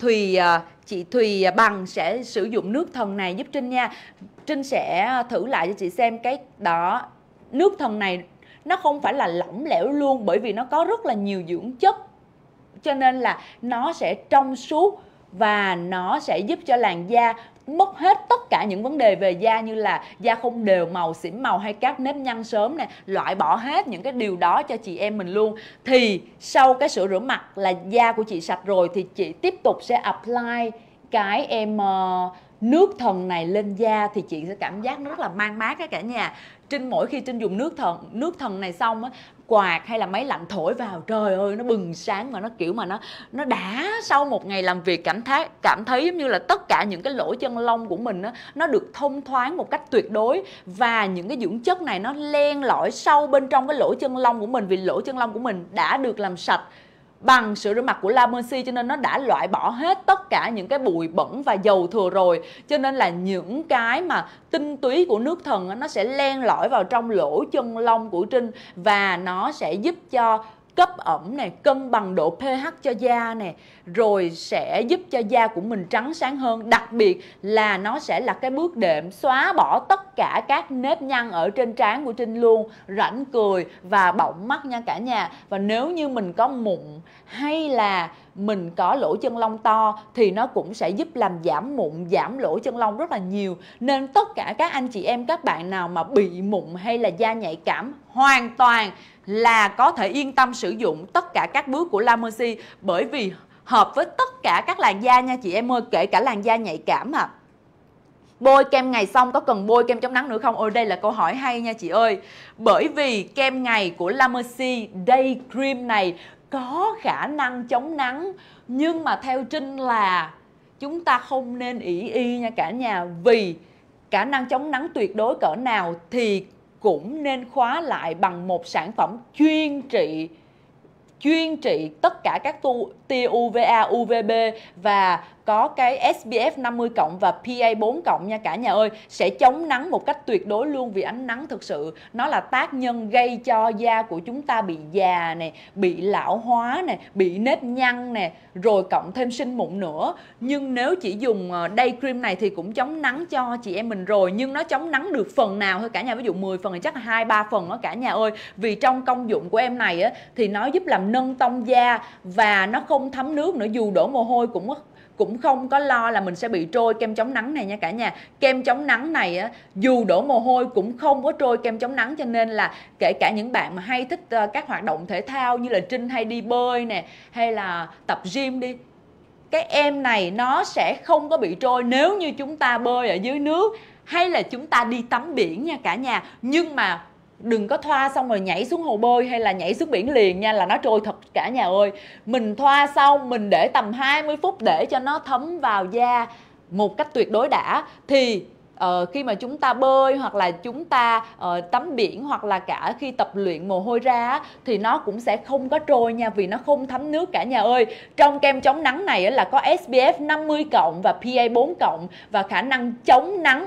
Thùy Bằng sẽ sử dụng nước thần này giúp Trinh nha. Trinh sẽ thử lại cho chị xem cái đó. Nước thần này nó không phải là lỏng lẻo luôn, bởi vì nó có rất là nhiều dưỡng chất, cho nên là nó sẽ trong suốt và nó sẽ giúp cho làn da mất hết tất cả những vấn đề về da như là da không đều, màu xỉn màu hay các nếp nhăn sớm nè, loại bỏ hết những cái điều đó cho chị em mình luôn. Thì sau cái sữa rửa mặt là da của chị sạch rồi thì chị tiếp tục sẽ apply cái nước thần này lên da thì chị sẽ cảm giác nó rất là man mát á cả nhà. Trinh mỗi khi Trinh dùng nước thần này xong á, quạt hay là máy lạnh thổi vào, trời ơi nó bừng sáng mà nó kiểu mà nó đã. Sau một ngày làm việc cảm thấy giống như là tất cả những cái lỗ chân lông của mình á, nó được thông thoáng một cách tuyệt đối, và những cái dưỡng chất này nó len lỏi sâu bên trong cái lỗ chân lông của mình, vì lỗ chân lông của mình đã được làm sạch bằng sữa rửa mặt của La Mercy, cho nên nó đã loại bỏ hết tất cả những cái bụi bẩn và dầu thừa rồi. Cho nên là những cái mà tinh túy của nước thần nó sẽ len lỏi vào trong lỗ chân lông của Trinh, và nó sẽ giúp cho cấp ẩm này, cân bằng độ pH cho da nè, rồi sẽ giúp cho da của mình trắng sáng hơn. Đặc biệt là nó sẽ là cái bước đệm xóa bỏ tất cả các nếp nhăn ở trên trán của Trinh luôn, rãnh cười và bọng mắt nha cả nhà. Và nếu như mình có mụn hay là mình có lỗ chân lông to thì nó cũng sẽ giúp làm giảm mụn, giảm lỗ chân lông rất là nhiều. Nên tất cả các anh chị em, các bạn nào mà bị mụn hay là da nhạy cảm, hoàn toàn là có thể yên tâm sử dụng tất cả các bước của La Mercy, bởi vì hợp với tất cả các làn da nha chị em ơi, kể cả làn da nhạy cảm à. Bôi kem ngày xong có cần bôi kem chống nắng nữa không? Ôi đây là câu hỏi hay nha chị ơi. Bởi vì kem ngày của La Mercy Day Cream này có khả năng chống nắng, nhưng mà theo Trinh là chúng ta không nên ỷ y nha cả nhà. Vì khả năng chống nắng tuyệt đối cỡ nào thì cũng nên khóa lại bằng một sản phẩm chuyên trị tất cả các tia UVA, UVB và có cái SPF 50 cộng và PA 4 cộng nha cả nhà ơi. Sẽ chống nắng một cách tuyệt đối luôn, vì ánh nắng thực sự nó là tác nhân gây cho da của chúng ta bị già nè, bị lão hóa nè, bị nếp nhăn nè, rồi cộng thêm sinh mụn nữa. Nhưng nếu chỉ dùng day cream này thì cũng chống nắng cho chị em mình rồi, nhưng nó chống nắng được phần nào thôi cả nhà. Ví dụ 10 phần thì chắc là 2-3 phần đó cả nhà ơi. Vì trong công dụng của em này á, thì nó giúp làm nâng tông da và nó không thấm nước nữa, dù đổ mồ hôi cũng không có lo là mình sẽ bị trôi kem chống nắng này nha cả nhà. Kem chống nắng này á, dù đổ mồ hôi cũng không có trôi kem chống nắng, cho nên là kể cả những bạn mà hay thích các hoạt động thể thao như là Trinh hay đi bơi nè, hay là tập gym đi, cái em này nó sẽ không có bị trôi nếu như chúng ta bơi ở dưới nước hay là chúng ta đi tắm biển nha cả nhà. Nhưng mà đừng có thoa xong rồi nhảy xuống hồ bơi hay là nhảy xuống biển liền nha, là nó trôi thật cả nhà ơi. Mình thoa xong mình để tầm 20 phút để cho nó thấm vào da một cách tuyệt đối đã, thì khi mà chúng ta bơi hoặc là chúng ta tắm biển hoặc là cả khi tập luyện mồ hôi ra thì nó cũng sẽ không có trôi nha, vì nó không thấm nước cả nhà ơi. Trong kem chống nắng này là có SPF 50 cộng và PA 4 cộng và khả năng chống nắng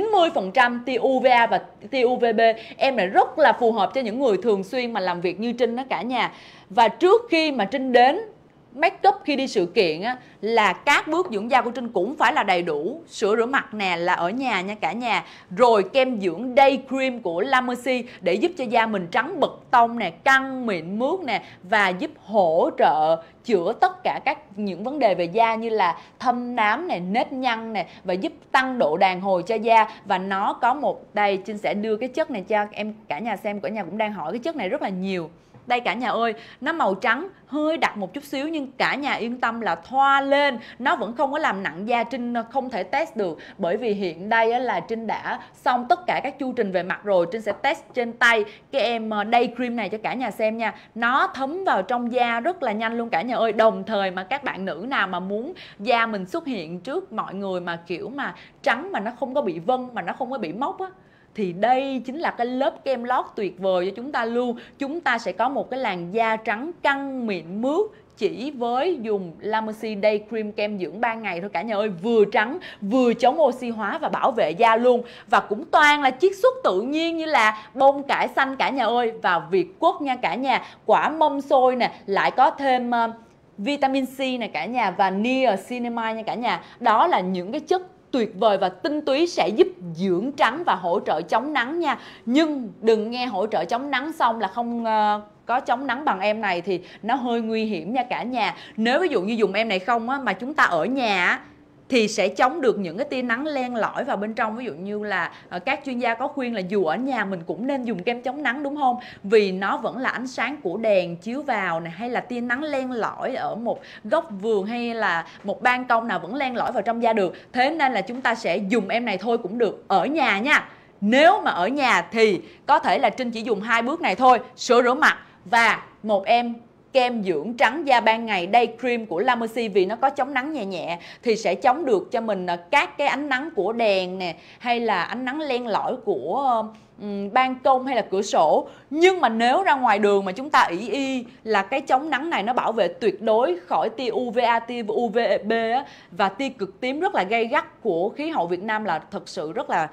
90% tia UVA và tia UVB. Em này rất là phù hợp cho những người thường xuyên mà làm việc như Trinh đó cả nhà. Và trước khi mà Trinh đến make up khi đi sự kiện á, là các bước dưỡng da của Trinh cũng phải là đầy đủ. Sữa rửa mặt nè là ở nhà nha cả nhà. Rồi kem dưỡng Day Cream của La Mercy để giúp cho da mình trắng bật tông nè, căng mịn mướt nè, và giúp hỗ trợ chữa tất cả những vấn đề về da như là thâm nám nè, nếp nhăn nè, và giúp tăng độ đàn hồi cho da. Và nó có đây Trinh sẽ đưa cái chất này cho em cả nhà xem, cả nhà cũng đang hỏi cái chất này rất là nhiều. Đây cả nhà ơi, nó màu trắng hơi đặc một chút xíu nhưng cả nhà yên tâm là thoa lên nó vẫn không có làm nặng da. Trinh không thể test được bởi vì hiện đây là Trinh đã xong tất cả các chu trình về mặt rồi. Trinh sẽ test trên tay cái em Day Cream này cho cả nhà xem nha. Nó thấm vào trong da rất là nhanh luôn cả nhà ơi. Đồng thời mà các bạn nữ nào mà muốn da mình xuất hiện trước mọi người mà kiểu mà trắng mà nó không có bị vân, mà nó không có bị mốc á, thì đây chính là cái lớp kem lót tuyệt vời cho chúng ta luôn. Chúng ta sẽ có một cái làn da trắng căng mịn mướt chỉ với dùng La Mercy Day Cream kem dưỡng 3 ngày thôi cả nhà ơi. Vừa trắng, vừa chống oxy hóa và bảo vệ da luôn. Và cũng toàn là chiết xuất tự nhiên như là bông cải xanh cả nhà ơi. Và Việt Quất nha cả nhà. Quả mâm xôi nè, lại có thêm vitamin C nè cả nhà, và niacinamide nha cả nhà. Đó là những cái chất tuyệt vời và tinh túy sẽ giúp dưỡng trắng và hỗ trợ chống nắng nha. Nhưng đừng nghe hỗ trợ chống nắng xong là không có chống nắng bằng em này thì nó hơi nguy hiểm nha cả nhà. Nếu ví dụ như dùng em này không á, mà chúng ta ở nhà á, thì sẽ chống được những cái tia nắng len lỏi vào bên trong. Ví dụ như là các chuyên gia có khuyên là dù ở nhà mình cũng nên dùng kem chống nắng đúng không? Vì nó vẫn là ánh sáng của đèn chiếu vào này, hay là tia nắng len lỏi ở một góc vườn hay là một ban công nào vẫn len lỏi vào trong da được. Thế nên là chúng ta sẽ dùng em này thôi cũng được ở nhà nha. Nếu mà ở nhà thì có thể là Trinh chỉ dùng 2 bước này thôi, sữa rửa mặt và một em kem dưỡng trắng da ban ngày Day Cream của La Mercy, vì nó có chống nắng nhẹ nhẹ thì sẽ chống được cho mình các cái ánh nắng của đèn nè, hay là ánh nắng len lỏi của ban công hay là cửa sổ. Nhưng mà nếu ra ngoài đường mà chúng ta y là cái chống nắng này nó bảo vệ tuyệt đối khỏi tia UVA, tia UVB và tia cực tím rất là gay gắt của khí hậu Việt Nam là thật sự rất là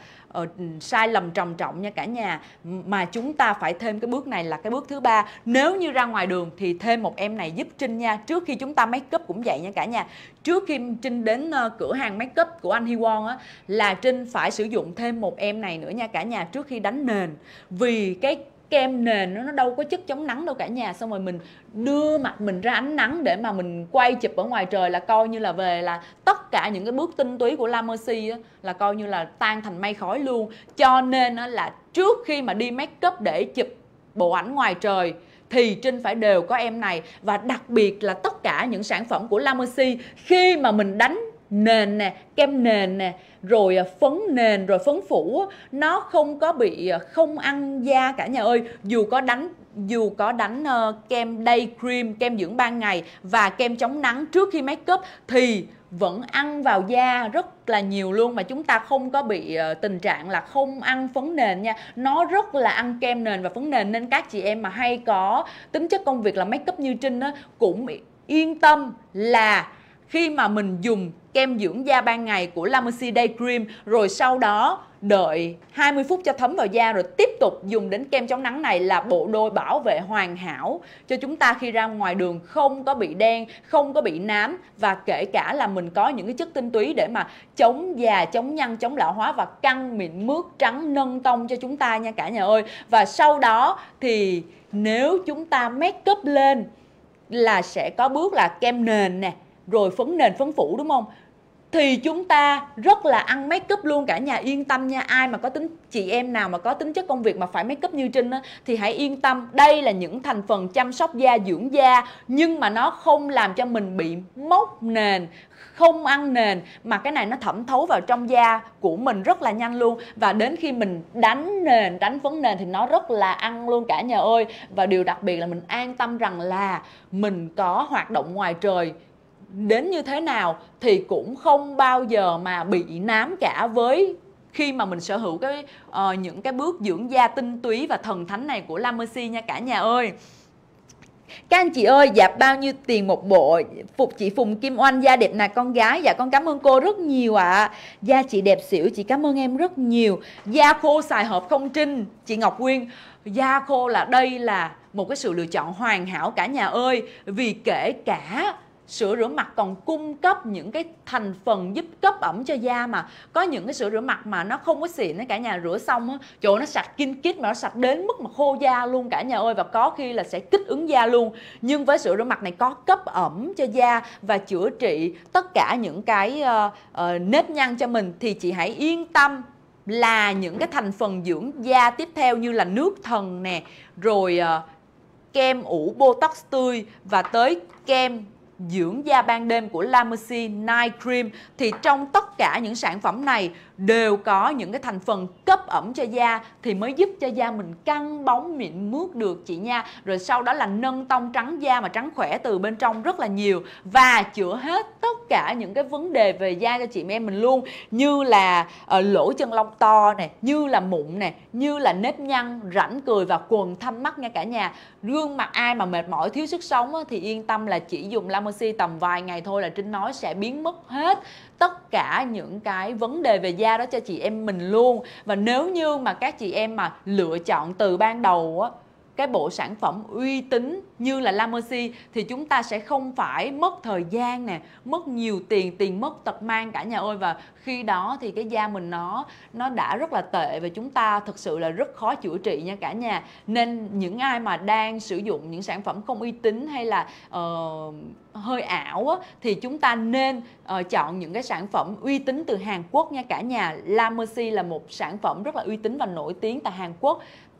sai lầm trầm trọng nha cả nhà. Mà chúng ta phải thêm cái bước này là cái bước thứ 3. Nếu như ra ngoài đường thì thêm một em này giúp Trinh nha. Trước khi chúng ta make up cũng vậy nha cả nhà. Trước khi Trinh đến cửa hàng make up của anh Hy Won á, là Trinh phải sử dụng thêm một em này nữa nha cả nhà, trước khi đánh nền. Vì cái kem nền nó đâu có chất chống nắng đâu cả nhà. Xong rồi mình đưa mặt mình ra ánh nắng để mà mình quay chụp ở ngoài trời là coi như là về là tất cả những cái bước tinh túy của La Mercy á, là coi như là tan thành mây khói luôn. Cho nên là trước khi mà đi make up để chụp bộ ảnh ngoài trời thì Trinh phải đều có em này. Và đặc biệt là tất cả những sản phẩm của La Mercy khi mà mình đánh nền nè, kem nền nè, rồi phấn nền, rồi phấn phủ, nó không có bị không ăn da cả nhà ơi. Dù có đánh kem Day Cream, kem dưỡng ban ngày và kem chống nắng trước khi make up thì vẫn ăn vào da rất là nhiều luôn. Mà chúng ta không có bị tình trạng là không ăn phấn nền nha. Nó rất là ăn kem nền và phấn nền. Nên các chị em mà hay có tính chất công việc là make up như Trinh á, cũng yên tâm là khi mà mình dùng kem dưỡng da ban ngày của La Mercy Day Cream rồi sau đó đợi 20 phút cho thấm vào da rồi tiếp tục dùng đến kem chống nắng này là bộ đôi bảo vệ hoàn hảo cho chúng ta khi ra ngoài đường, không có bị đen, không có bị nám, và kể cả là mình có những cái chất tinh túy để mà chống già, chống nhăn, chống lão hóa và căng mịn mướt trắng nâng tông cho chúng ta nha cả nhà ơi. Và sau đó thì nếu chúng ta make up lên là sẽ có bước là kem nền nè, rồi phấn nền phấn phủ đúng không? Thì chúng ta rất là ăn make up luôn cả nhà, yên tâm nha. Ai mà có chị em nào mà có tính chất công việc mà phải make up như Trinh á, thì hãy yên tâm. Đây là những thành phần chăm sóc da, dưỡng da, nhưng mà nó không làm cho mình bị mốc nền, không ăn nền, mà cái này nó thẩm thấu vào trong da của mình rất là nhanh luôn. Và đến khi mình đánh nền, đánh phấn nền thì nó rất là ăn luôn cả nhà ơi. Và điều đặc biệt là mình an tâm rằng là mình có hoạt động ngoài trời đến như thế nào thì cũng không bao giờ mà bị nám cả với khi mà mình sở hữu những cái bước dưỡng da tinh túy và thần thánh này của La Mercy nha cả nhà ơi. Các anh chị ơi, dạ bao nhiêu tiền một bộ? Chị Phùng Kim Oanh, da đẹp nè con gái. Dạ con cảm ơn cô rất nhiều ạ. Da chị đẹp xỉu, chị cảm ơn em rất nhiều. Da khô xài hợp không Trinh? Chị Ngọc Nguyên, da khô là đây là một cái sự lựa chọn hoàn hảo cả nhà ơi. Vì kể cả sữa rửa mặt còn cung cấp những cái thành phần giúp cấp ẩm cho da, mà có những cái sữa rửa mặt mà nó không có xịn đó cả nhà, rửa xong á, trời ơi, nó sạch kin kít mà nó sạch đến mức mà khô da luôn cả nhà ơi, và có khi là sẽ kích ứng da luôn. Nhưng với sữa rửa mặt này có cấp ẩm cho da và chữa trị tất cả những cái nếp nhăn cho mình, thì chị hãy yên tâm là những cái thành phần dưỡng da tiếp theo như là nước thần nè, rồi kem ủ Botox tươi và tới kem dưỡng da ban đêm của La Mercy Night Cream, thì trong tất cả những sản phẩm này đều có những cái thành phần cấp ẩm cho da thì mới giúp cho da mình căng bóng mịn mướt được chị nha. Rồi sau đó là nâng tông trắng da mà trắng khỏe từ bên trong rất là nhiều, và chữa hết tất cả những cái vấn đề về da cho chị em mình luôn, như là lỗ chân lông to nè, như là mụn nè, như là nếp nhăn, rãnh cười và quầng thâm mắt nha cả nhà. Gương mặt ai mà mệt mỏi thiếu sức sống thì yên tâm là chỉ dùng La Mercy tầm vài ngày thôi là Trinh nói sẽ biến mất hết tất cả những cái vấn đề về da đó cho chị em mình luôn. Và nếu như mà các chị em mà lựa chọn từ ban đầu á, cái bộ sản phẩm uy tín như là La Mercy thì chúng ta sẽ không phải mất thời gian nè, mất nhiều tiền mất tật mang cả nhà ơi. Và khi đó thì cái da mình nó đã rất là tệ và chúng ta thực sự là rất khó chữa trị nha cả nhà. Nên những ai mà đang sử dụng những sản phẩm không uy tín hay là hơi ảo á, thì chúng ta nên chọn những cái sản phẩm uy tín từ Hàn Quốc nha cả nhà. La Mercy là một sản phẩm rất là uy tín và nổi tiếng tại Hàn Quốc.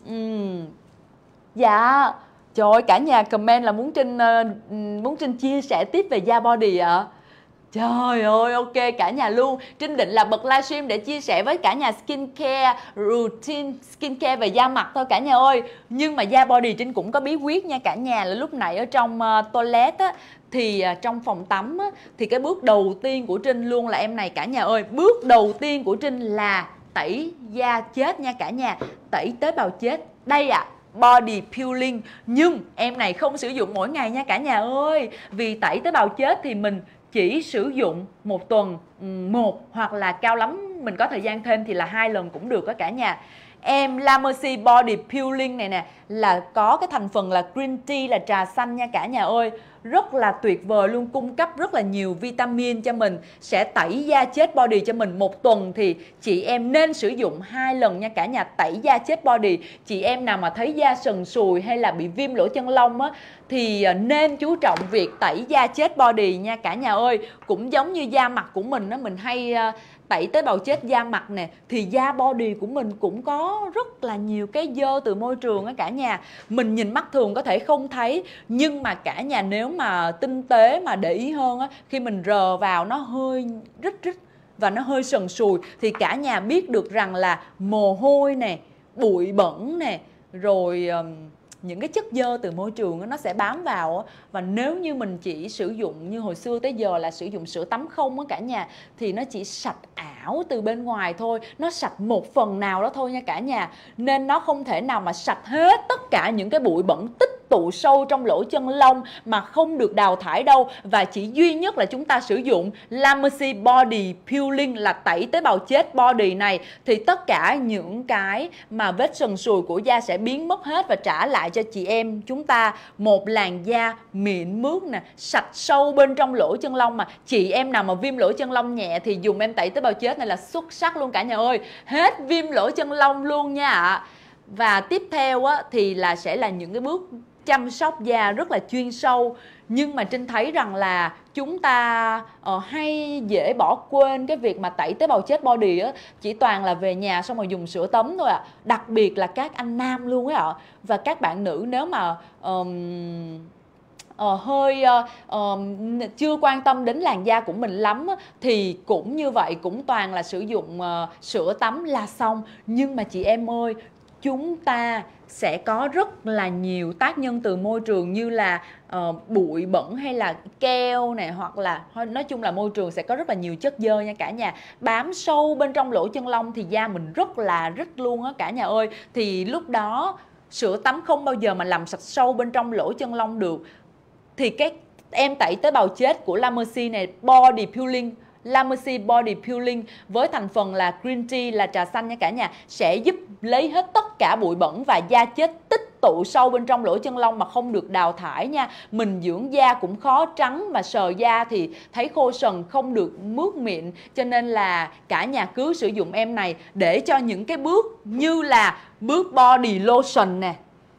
Dạ, trời ơi, cả nhà comment là muốn Trinh chia sẻ tiếp về da body ạ. Trời ơi, ok cả nhà luôn. Trinh định là bật livestream để chia sẻ với cả nhà skincare, routine skincare về da mặt thôi cả nhà ơi. Nhưng mà da body Trinh cũng có bí quyết nha cả nhà. Là lúc nãy ở trong toilet á, thì trong phòng tắm á, thì cái bước đầu tiên của Trinh luôn là em này cả nhà ơi. Bước đầu tiên của Trinh là tẩy da chết nha cả nhà. Tẩy tế bào chết. Đây ạ. Body peeling. Nhưng em này không sử dụng mỗi ngày nha cả nhà ơi. Vì tẩy tế bào chết thì mình chỉ sử dụng một tuần một, hoặc là cao lắm mình có thời gian thêm thì là 2 lần cũng được đó cả nhà. Em La Mercy Body Peeling này nè là có cái thành phần là green tea, là trà xanh nha cả nhà ơi. Rất là tuyệt vời luôn, cung cấp rất là nhiều vitamin cho mình, sẽ tẩy da chết body cho mình. Một tuần thì chị em nên sử dụng 2 lần nha cả nhà, tẩy da chết body. Chị em nào mà thấy da sần sùi hay là bị viêm lỗ chân lông á, thì nên chú trọng việc tẩy da chết body nha cả nhà ơi. Cũng giống như da mặt của mình á, mình hay tẩy tế bào chết da mặt nè, thì da body của mình cũng có rất là nhiều cái dơ từ môi trường á cả nhà. Mình nhìn mắt thường có thể không thấy, nhưng mà cả nhà nếu mà tinh tế mà để ý hơn á, khi mình rờ vào nó hơi rít rít và nó hơi sần sùi thì cả nhà biết được rằng là mồ hôi nè, bụi bẩn nè, rồi những cái chất dơ từ môi trường nó sẽ bám vào. Và nếu như mình chỉ sử dụng như hồi xưa tới giờ là sử dụng sữa tắm không á cả nhà, thì nó chỉ sạch ảo từ bên ngoài thôi, nó sạch một phần nào đó thôi nha cả nhà. Nên nó không thể nào mà sạch hết tất cả những cái bụi bẩn tích tụ sâu trong lỗ chân lông mà không được đào thải đâu. Và chỉ duy nhất là chúng ta sử dụng La Mercy Body Peeling là tẩy tế bào chết body này, thì tất cả những cái mà vết sần sùi của da sẽ biến mất hết và trả lại cho chị em chúng ta một làn da mịn mướt nè, sạch sâu bên trong lỗ chân lông. Mà chị em nào mà viêm lỗ chân lông nhẹ thì dùng em tẩy tế bào chết này là xuất sắc luôn cả nhà ơi, hết viêm lỗ chân lông luôn nha ạ. Và tiếp theo á, thì sẽ là những cái bước chăm sóc da rất là chuyên sâu. Nhưng mà Trinh thấy rằng là chúng ta hay dễ bỏ quên cái việc mà tẩy tế bào chết body á, chỉ toàn là về nhà xong rồi dùng sữa tắm thôi ạ. Đặc biệt là các anh nam luôn ấy ạ. Và các bạn nữ nếu mà chưa quan tâm đến làn da của mình lắm á, thì cũng như vậy, cũng toàn là sử dụng sữa tắm là xong. Nhưng mà chị em ơi, chúng ta sẽ có rất là nhiều tác nhân từ môi trường như là bụi bẩn hay là keo này, hoặc là nói chung là môi trường sẽ có rất là nhiều chất dơ nha cả nhà, bám sâu bên trong lỗ chân lông thì da mình rất là rít luôn á cả nhà ơi. Thì lúc đó sữa tắm không bao giờ mà làm sạch sâu bên trong lỗ chân lông được. Thì cái em tẩy tế bào chết của La Mercy này, Body Peeling, La Mercy Body Peeling với thành phần là green tea, là trà xanh nha cả nhà, sẽ giúp lấy hết tất cả bụi bẩn và da chết tích tụ sâu bên trong lỗ chân lông mà không được đào thải nha. Mình dưỡng da cũng khó trắng, mà sờ da thì thấy khô sần, không được mướt mịn. Cho nên là cả nhà cứ sử dụng em này để cho những cái bước như là bước body lotion nè.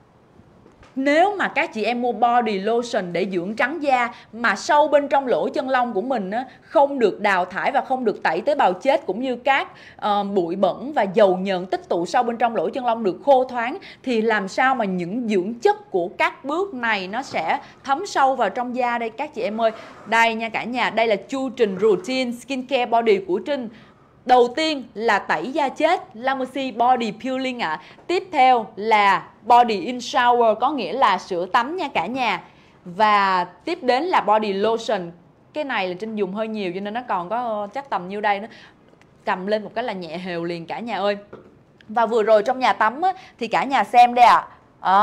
Nếu mà các chị em mua body lotion để dưỡng trắng da mà sâu bên trong lỗ chân lông của mình á, không được đào thải và không được tẩy tế bào chết cũng như các bụi bẩn và dầu nhờn tích tụ sâu bên trong lỗ chân lông được khô thoáng, thì làm sao mà những dưỡng chất của các bước này nó sẽ thấm sâu vào trong da đây các chị em ơi. Đây nha cả nhà, đây là chu trình routine skincare body của Trinh. Đầu tiên là tẩy da chết, La Mercy Body Peeling ạ. Tiếp theo là Body in Shower, có nghĩa là sữa tắm nha cả nhà. Và tiếp đến là Body Lotion. Cái này là Trinh dùng hơi nhiều cho nên nó còn có chắc tầm nhiêu đây nữa. Cầm lên một cái là nhẹ hều liền cả nhà ơi. Và vừa rồi trong nhà tắm á, thì cả nhà xem đây ạ.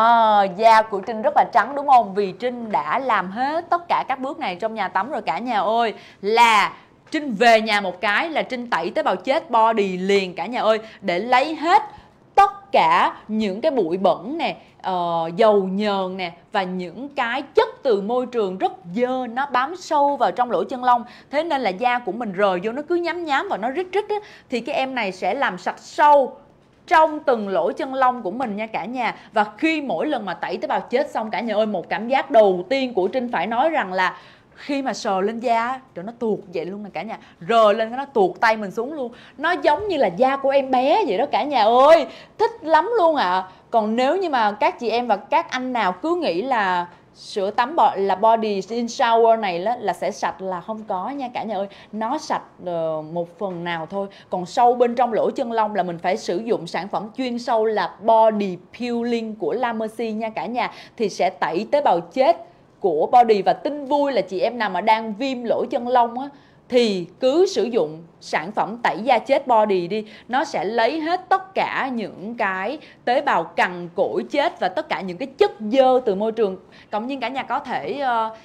Da của Trinh rất là trắng đúng không? Vì Trinh đã làm hết tất cả các bước này trong nhà tắm rồi cả nhà ơi. Là Trinh về nhà một cái là Trinh tẩy tế bào chết body liền cả nhà ơi, để lấy hết tất cả những cái bụi bẩn nè, dầu nhờn nè và những cái chất từ môi trường rất dơ nó bám sâu vào trong lỗ chân lông. Thế nên là da của mình rờ vô nó cứ nhám nhám và nó rít rít á, thì cái em này sẽ làm sạch sâu trong từng lỗ chân lông của mình nha cả nhà. Và khi mỗi lần mà tẩy tế bào chết xong cả nhà ơi, một cảm giác đầu tiên của Trinh phải nói rằng là khi mà sờ lên da rồi nó tuột vậy luôn nè cả nhà, rờ lên nó tuột tay mình xuống luôn, nó giống như là da của em bé vậy đó cả nhà ơi, thích lắm luôn ạ. Còn nếu như mà các chị em và các anh nào cứ nghĩ là sữa tắm là body in shower này là sẽ sạch, là không có nha cả nhà ơi, nó sạch một phần nào thôi. Còn sâu bên trong lỗ chân lông là mình phải sử dụng sản phẩm chuyên sâu là Body Peeling của La Mercy nha cả nhà, thì sẽ tẩy tế bào chết của body. Và tin vui là chị em nào mà đang viêm lỗ chân lông á, thì cứ sử dụng sản phẩm tẩy da chết body đi, nó sẽ lấy hết tất cả những cái tế bào cằn cỗi chết và tất cả những cái chất dơ từ môi trường. Cộng nhiên cả nhà có thể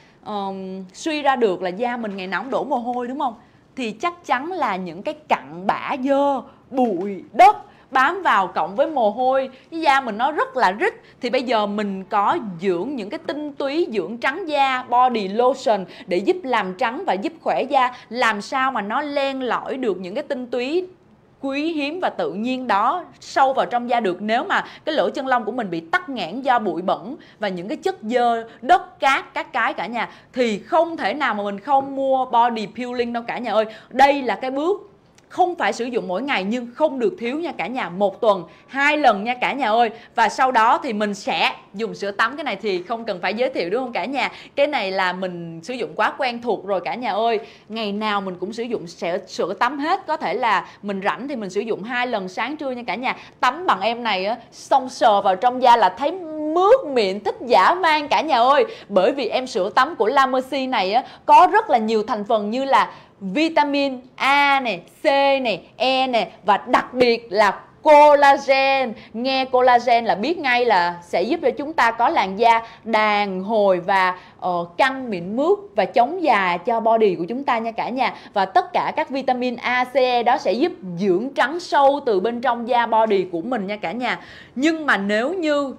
suy ra được là da mình ngày nào cũng đổ mồ hôi đúng không, thì chắc chắn là những cái cặn bã dơ, bụi, đất bám vào cộng với mồ hôi, cái da mình nó rất là rít. Thì bây giờ mình có dưỡng những cái tinh túy dưỡng trắng da body lotion để giúp làm trắng và giúp khỏe da, làm sao mà nó len lỏi được những cái tinh túy quý hiếm và tự nhiên đó sâu vào trong da được. Nếu mà cái lỗ chân lông của mình bị tắc nghẽn do bụi bẩn và những cái chất dơ, đất cát các cái cả nhà, thì không thể nào mà mình không mua body peeling đâu cả nhà ơi. Đây là cái bước không phải sử dụng mỗi ngày nhưng không được thiếu nha cả nhà, 1 tuần 2 lần nha cả nhà ơi. Và sau đó thì mình sẽ dùng sữa tắm, cái này thì không cần phải giới thiệu đúng không cả nhà, cái này là mình sử dụng quá quen thuộc rồi cả nhà ơi. Ngày nào mình cũng sử dụng sữa tắm hết, có thể là mình rảnh thì mình sử dụng 2 lần sáng trưa nha cả nhà. Tắm bằng em này á, xong sờ vào trong da là thấy mướt miệng thích dã man cả nhà ơi. Bởi vì em sữa tắm của La Mercy này á, có rất là nhiều thành phần như là vitamin A này, C này, E này, và đặc biệt là collagen. Nghe collagen là biết ngay là sẽ giúp cho chúng ta có làn da đàn hồi và căng mịn mướt và chống già cho body của chúng ta nha cả nhà. Và tất cả các vitamin A, C, E đó sẽ giúp dưỡng trắng sâu từ bên trong da body của mình nha cả nhà. Nhưng mà nếu như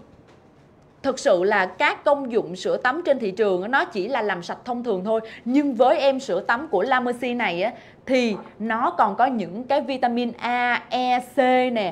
thực sự là các công dụng sữa tắm trên thị trường nó chỉ là làm sạch thông thường thôi, nhưng với em sữa tắm của La Mercy này á, thì nó còn có những cái vitamin A, E, C nè,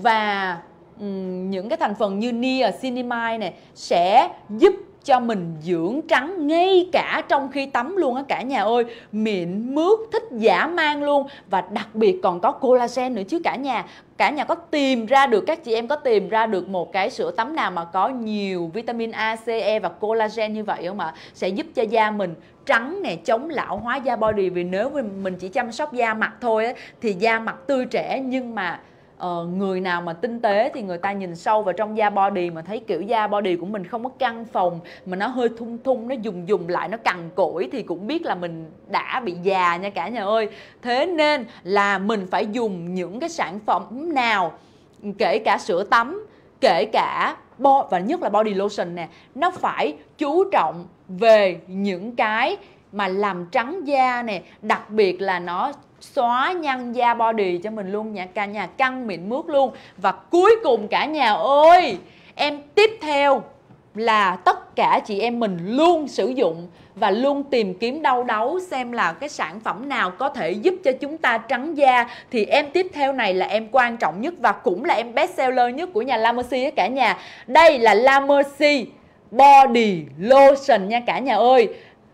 và những cái thành phần như niacinamide nè sẽ giúp cho mình dưỡng trắng ngay cả trong khi tắm luôn á cả nhà ơi, mịn mướt thích dã man luôn. Và đặc biệt còn có collagen nữa chứ cả nhà. Cả nhà có tìm ra được, các chị em có tìm ra được một cái sữa tắm nào mà có nhiều vitamin A, C, E và collagen như vậy không ạ? Sẽ giúp cho da mình trắng nè, chống lão hóa da body. Vì nếu mình chỉ chăm sóc da mặt thôi á, thì da mặt tươi trẻ nhưng mà người nào mà tinh tế thì người ta nhìn sâu vào trong da body mà thấy kiểu da body của mình không có căng phồng mà nó hơi thung thung, nó dùng lại nó cằn cỗi thì cũng biết là mình đã bị già nha cả nhà ơi. Thế nên là mình phải dùng những cái sản phẩm nào, kể cả sữa tắm, kể cả và nhất là body lotion nè, nó phải chú trọng về những cái mà làm trắng da nè, đặc biệt là nó xóa nhăn da body cho mình luôn nha cả nhà, căng mịn mướt luôn. Và cuối cùng cả nhà ơi, em tiếp theo là tất cả chị em mình luôn sử dụng và luôn tìm kiếm đau đáu xem là cái sản phẩm nào có thể giúp cho chúng ta trắng da, thì em tiếp theo này là em quan trọng nhất và cũng là em best seller nhất của nhà La Mercy á cả nhà. Đây là La Mercy Body Lotion nha cả nhà ơi.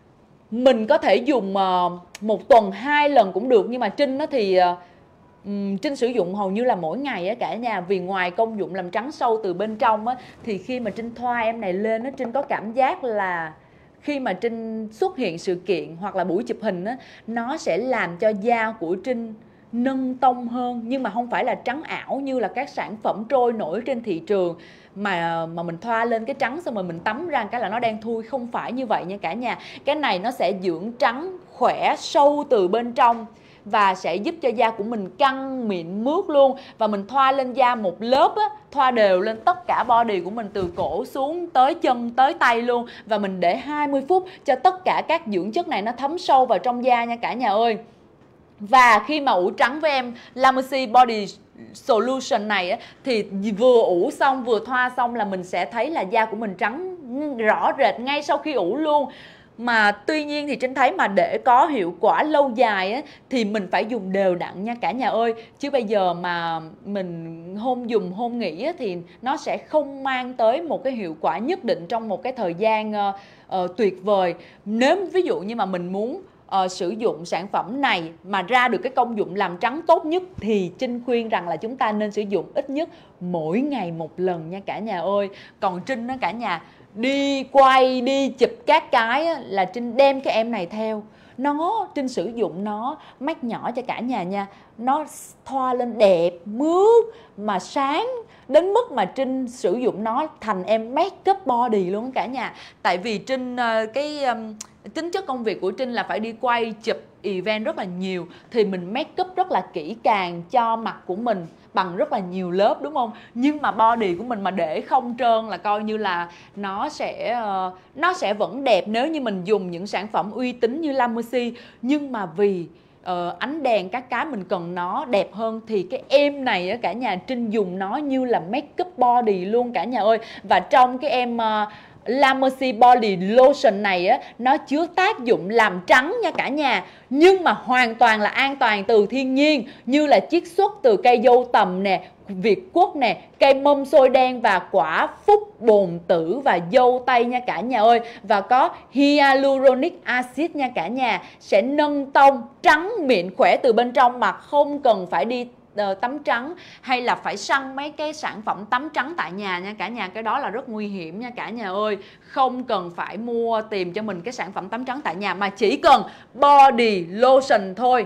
Mình có thể dùng một tuần 2 lần cũng được, nhưng mà Trinh thì Trinh sử dụng hầu như là mỗi ngày á cả nhà. Vì ngoài công dụng làm trắng sâu từ bên trong á, thì khi mà Trinh thoa em này lên á, Trinh có cảm giác là khi mà Trinh xuất hiện sự kiện hoặc là buổi chụp hình á, nó sẽ làm cho da của Trinh nâng tông hơn, nhưng mà không phải là trắng ảo như là các sản phẩm trôi nổi trên thị trường mà mình thoa lên cái trắng xong rồi mình tắm ra cái là nó đen thui. Không phải như vậy nha cả nhà. Cái này nó sẽ dưỡng trắng khỏe sâu từ bên trong và sẽ giúp cho da của mình căng mịn mướt luôn. Và mình thoa lên da một lớp á, thoa đều lên tất cả body của mình từ cổ xuống tới chân tới tay luôn. Và mình để 20 phút cho tất cả các dưỡng chất này nó thấm sâu vào trong da nha cả nhà ơi. Và khi mà ủ trắng với em La Mercy Body Solution này á, thì vừa ủ xong vừa thoa xong là mình sẽ thấy là da của mình trắng rõ rệt ngay sau khi ủ luôn. Mà tuy nhiên thì Trinh thấy mà để có hiệu quả lâu dài á, thì mình phải dùng đều đặn nha cả nhà ơi. Chứ bây giờ mà mình hôm dùng hôm nghỉ á, thì nó sẽ không mang tới một cái hiệu quả nhất định trong một cái thời gian tuyệt vời. Nếu ví dụ như mà mình muốn sử dụng sản phẩm này mà ra được cái công dụng làm trắng tốt nhất thì Trinh khuyên rằng là chúng ta nên sử dụng ít nhất mỗi ngày một lần nha cả nhà ơi. Còn Trinh đó cả nhà, đi quay đi chụp các cái á, là Trinh đem cái em này theo. Trinh sử dụng nó mắt nhỏ cho cả nhà nha. Nó thoa lên đẹp mướt mà sáng đến mức mà Trinh sử dụng nó thành em make up body luôn cả nhà. Tại vì Trinh tính chất công việc của Trinh là phải đi quay chụp event rất là nhiều, thì mình make up rất là kỹ càng cho mặt của mình bằng rất là nhiều lớp, đúng không? Nhưng mà body của mình mà để không trơn là coi như là nó sẽ vẫn đẹp nếu như mình dùng những sản phẩm uy tín như La Mercy. Nhưng mà vì ánh đèn các cái mình cần nó đẹp hơn thì cái em này á cả nhà, Trinh dùng nó như là make up body luôn cả nhà ơi. Và trong cái em La Mercy Body Lotion này á, nó chứa tác dụng làm trắng nha cả nhà, nhưng mà hoàn toàn là an toàn từ thiên nhiên, như là chiết xuất từ cây dâu tằm nè, việt quất nè, cây mâm xôi đen và quả phúc bồn tử và dâu tây nha cả nhà ơi. Và có hyaluronic acid nha cả nhà, sẽ nâng tông trắng mịn khỏe từ bên trong mà không cần phải đi tắm trắng hay là phải săn mấy cái sản phẩm tắm trắng tại nhà nha cả nhà. Cái đó là rất nguy hiểm nha cả nhà ơi. Không cần phải tìm cho mình cái sản phẩm tắm trắng tại nhà, mà chỉ cần body lotion thôi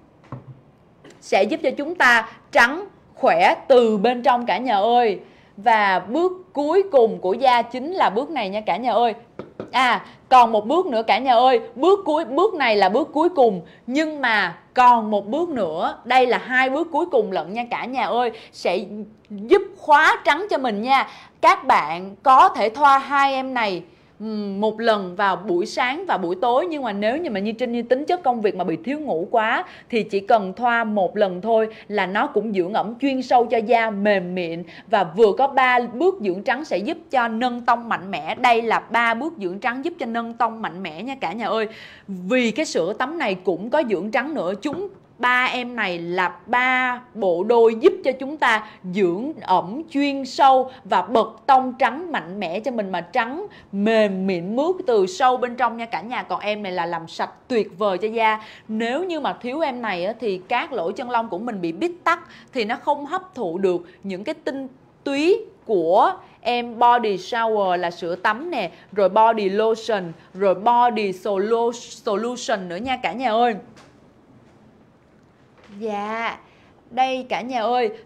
sẽ giúp cho chúng ta trắng khỏe từ bên trong cả nhà ơi. Và bước cuối cùng của da chính là bước này nha cả nhà ơi. Còn một bước nữa cả nhà ơi. Bước này là bước cuối cùng, nhưng mà còn một bước nữa. Đây là 2 bước cuối cùng lận nha cả nhà ơi. Sẽ giúp khóa trắng cho mình nha. Các bạn có thể thoa 2 em này một lần vào buổi sáng và buổi tối. Nhưng mà nếu như Trinh như tính chất công việc mà bị thiếu ngủ quá thì chỉ cần thoa một lần thôi là nó cũng dưỡng ẩm chuyên sâu cho da mềm mịn. Và vừa có 3 bước dưỡng trắng sẽ giúp cho nâng tông mạnh mẽ. Đây là 3 bước dưỡng trắng giúp cho nâng tông mạnh mẽ nha cả nhà ơi. Vì cái sữa tắm này cũng có dưỡng trắng nữa. 3 em này là 3 bộ đôi giúp cho chúng ta dưỡng ẩm chuyên sâu và bật tông trắng mạnh mẽ cho mình, mà trắng mềm mịn mướt từ sâu bên trong nha cả nhà. Còn em này là làm sạch tuyệt vời cho da. Nếu như mà thiếu em này thì các lỗ chân lông của mình bị bít tắc thì nó không hấp thụ được những cái tinh túy của em body shower là sữa tắm nè, rồi body lotion, rồi body solution nữa nha cả nhà ơi. Dạ, đây cả nhà ơi,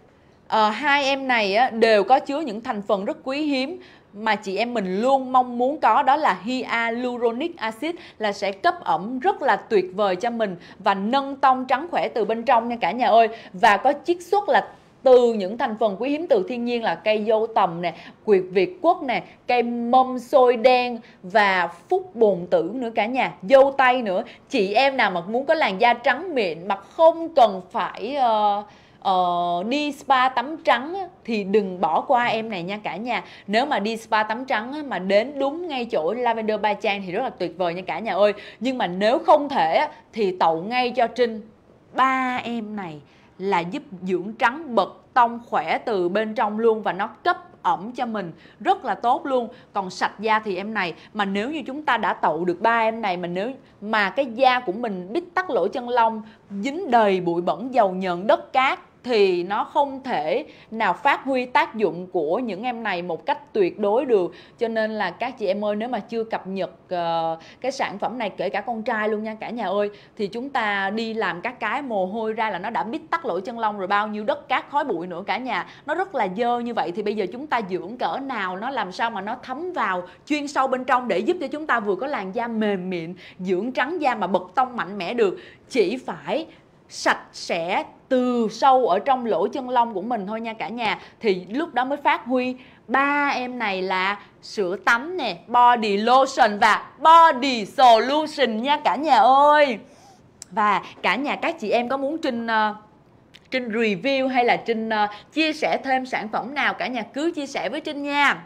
hai em này á, đều có chứa những thành phần rất quý hiếm mà chị em mình luôn mong muốn có, đó là hyaluronic acid, là sẽ cấp ẩm rất là tuyệt vời cho mình và nâng tông trắng khỏe từ bên trong nha cả nhà ơi. Và có chiết xuất là từ những thành phần quý hiếm từ thiên nhiên là cây dâu tằm nè, quyệt Việt Quất nè, cây mâm xôi đen và phúc bồn tử nữa cả nhà, dâu tây nữa. Chị em nào mà muốn có làn da trắng mịn mà không cần phải đi spa tắm trắng á, thì đừng bỏ qua em này nha cả nhà. Nếu mà đi spa tắm trắng á, mà đến đúng ngay chỗ Lavender By Trang thì rất là tuyệt vời nha cả nhà ơi. Nhưng mà nếu không thể á, thì tậu ngay cho Trinh 3 em này là giúp dưỡng trắng bật tông khỏe từ bên trong luôn, và nó cấp ẩm cho mình rất là tốt luôn. Còn sạch da thì em này, mà nếu như chúng ta đã tậu được 3 em này mà nếu mà cái da của mình bít tắc lỗ chân lông, dính đầy bụi bẩn, dầu nhờn, đất cát, thì nó không thể nào phát huy tác dụng của những em này một cách tuyệt đối được. Cho nên là các chị em ơi, nếu mà chưa cập nhật cái sản phẩm này, kể cả con trai luôn nha cả nhà ơi, thì chúng ta đi làm các cái mồ hôi ra là nó đã bít tắc lỗ chân lông rồi, bao nhiêu đất cát khói bụi nữa cả nhà, nó rất là dơ như vậy. Thì bây giờ chúng ta dưỡng cỡ nào, nó làm sao mà nó thấm vào chuyên sâu bên trong để giúp cho chúng ta vừa có làn da mềm mịn, dưỡng trắng da mà bật tông mạnh mẽ được. Chỉ phải sạch sẽ từ sâu ở trong lỗ chân lông của mình thôi nha cả nhà, thì lúc đó mới phát huy. 3 em này là sữa tắm nè, body lotion và body solution nha cả nhà ơi. Và cả nhà, các chị em có muốn Trinh review hay là Trinh chia sẻ thêm sản phẩm nào, cả nhà cứ chia sẻ với Trinh nha.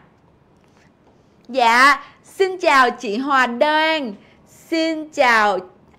Dạ, xin chào chị Hòa Đoan, xin chào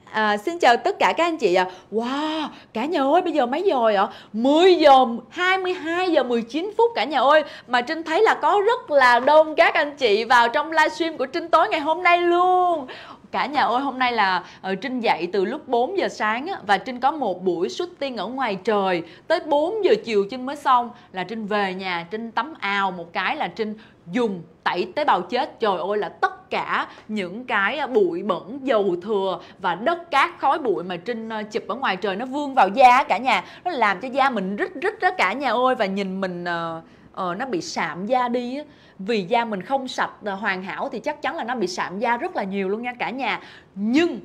tất cả các anh chị ạ. Wow, cả nhà ơi, bây giờ mấy giờ rồi ạ? 10 giờ 22 giờ 19 phút cả nhà ơi. Mà Trinh thấy là có rất là đông các anh chị vào trong livestream của Trinh tối ngày hôm nay luôn. Cả nhà ơi, hôm nay là Trinh dậy từ lúc 4 giờ sáng á, và Trinh có một buổi shooting ở ngoài trời. Tới 4 giờ chiều Trinh mới xong, là Trinh về nhà, Trinh tắm ào một cái là Trinh dùng tẩy tế bào chết. Trời ơi, là tất cả những cái bụi bẩn, dầu thừa và đất cát khói bụi mà Trinh chụp ở ngoài trời nó vương vào da cả nhà. Nó làm cho da mình rít rít đó cả nhà ơi, và nhìn mình nó bị sạm da đi á. Vì da mình không sạch hoàn hảo thì chắc chắn là nó bị sạm da rất là nhiều luôn nha cả nhà. Nhưng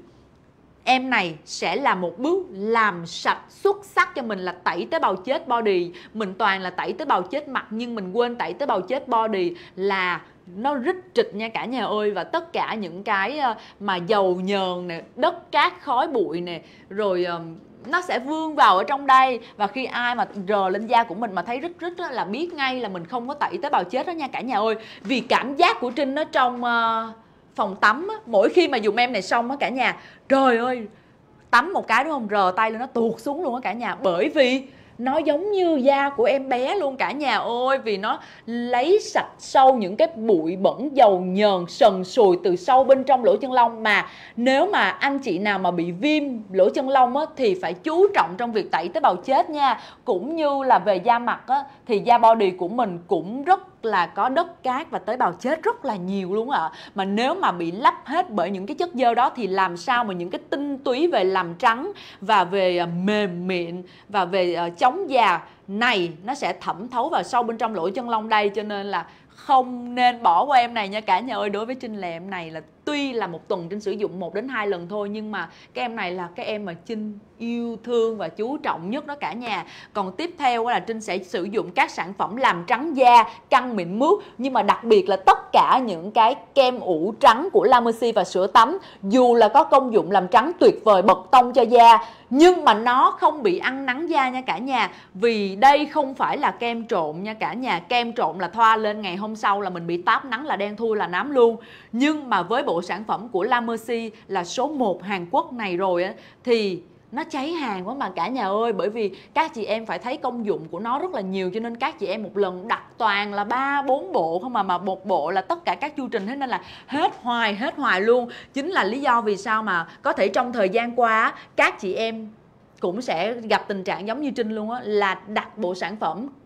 em này sẽ là một bước làm sạch xuất sắc cho mình, là tẩy tế bào chết body. Mình toàn là tẩy tế bào chết mặt nhưng mình quên tẩy tế bào chết body, là nó rít trịch nha cả nhà ơi. Và tất cả những cái mà dầu nhờn nè, đất cát khói bụi nè, rồi nó sẽ vương vào ở trong đây. Và khi ai mà rờ lên da của mình mà thấy rít rít là biết ngay là mình không có tẩy tế bào chết đó nha cả nhà ơi. Vì cảm giác của Trinh nó trong phòng tắm á, mỗi khi mà dùng em này xong á cả nhà, trời ơi, tắm một cái đúng không, rờ tay lên nó tuột xuống luôn á cả nhà. Bởi vì nó giống như da của em bé luôn cả nhà ơi. Vì nó lấy sạch sâu những cái bụi bẩn, dầu nhờn, sần sùi từ sâu bên trong lỗ chân lông. Mà nếu mà anh chị nào mà bị viêm lỗ chân lông á, thì phải chú trọng trong việc tẩy tế bào chết nha. Cũng như là về da mặt á, thì da body của mình cũng rất là có đất cát và tế bào chết rất là nhiều luôn ạ. Mà nếu mà bị lấp hết bởi những cái chất dơ đó thì làm sao mà những cái tinh túy về làm trắng và về mềm mịn và về chống già này nó sẽ thẩm thấu vào sâu bên trong lỗ chân lông đây. Cho nên là không nên bỏ qua em này nha cả nhà ơi. Đối với Trinh là em này là tuy là một tuần Trinh sử dụng 1 đến 2 lần thôi, nhưng mà cái em này là cái em mà Trinh yêu thương và chú trọng nhất đó cả nhà. Còn tiếp theo là Trinh sẽ sử dụng các sản phẩm làm trắng da, căng mịn mướt, nhưng mà đặc biệt là tất cả những cái kem ủ trắng của La Mercy và sữa tắm. Dù là có công dụng làm trắng tuyệt vời, bật tông cho da, nhưng mà nó không bị ăn nắng da nha cả nhà. Vì đây không phải là kem trộn nha cả nhà. Kem trộn là thoa lên ngày hôm sau là mình bị táp nắng là đen thui là nám luôn. Nhưng mà với bộ sản phẩm của La Mercy là số 1 Hàn Quốc này rồi á, thì nó cháy hàng quá mà cả nhà ơi. Bởi vì các chị em phải thấy công dụng của nó rất là nhiều, cho nên các chị em một lần đặt toàn là 3-4 bộ không mà một bộ là tất cả các chu trình, thế nên là hết hoài luôn. Chính là lý do vì sao mà có thể trong thời gian qua các chị em cũng sẽ gặp tình trạng giống như Trinh luôn á, là đặt bộ sản phẩm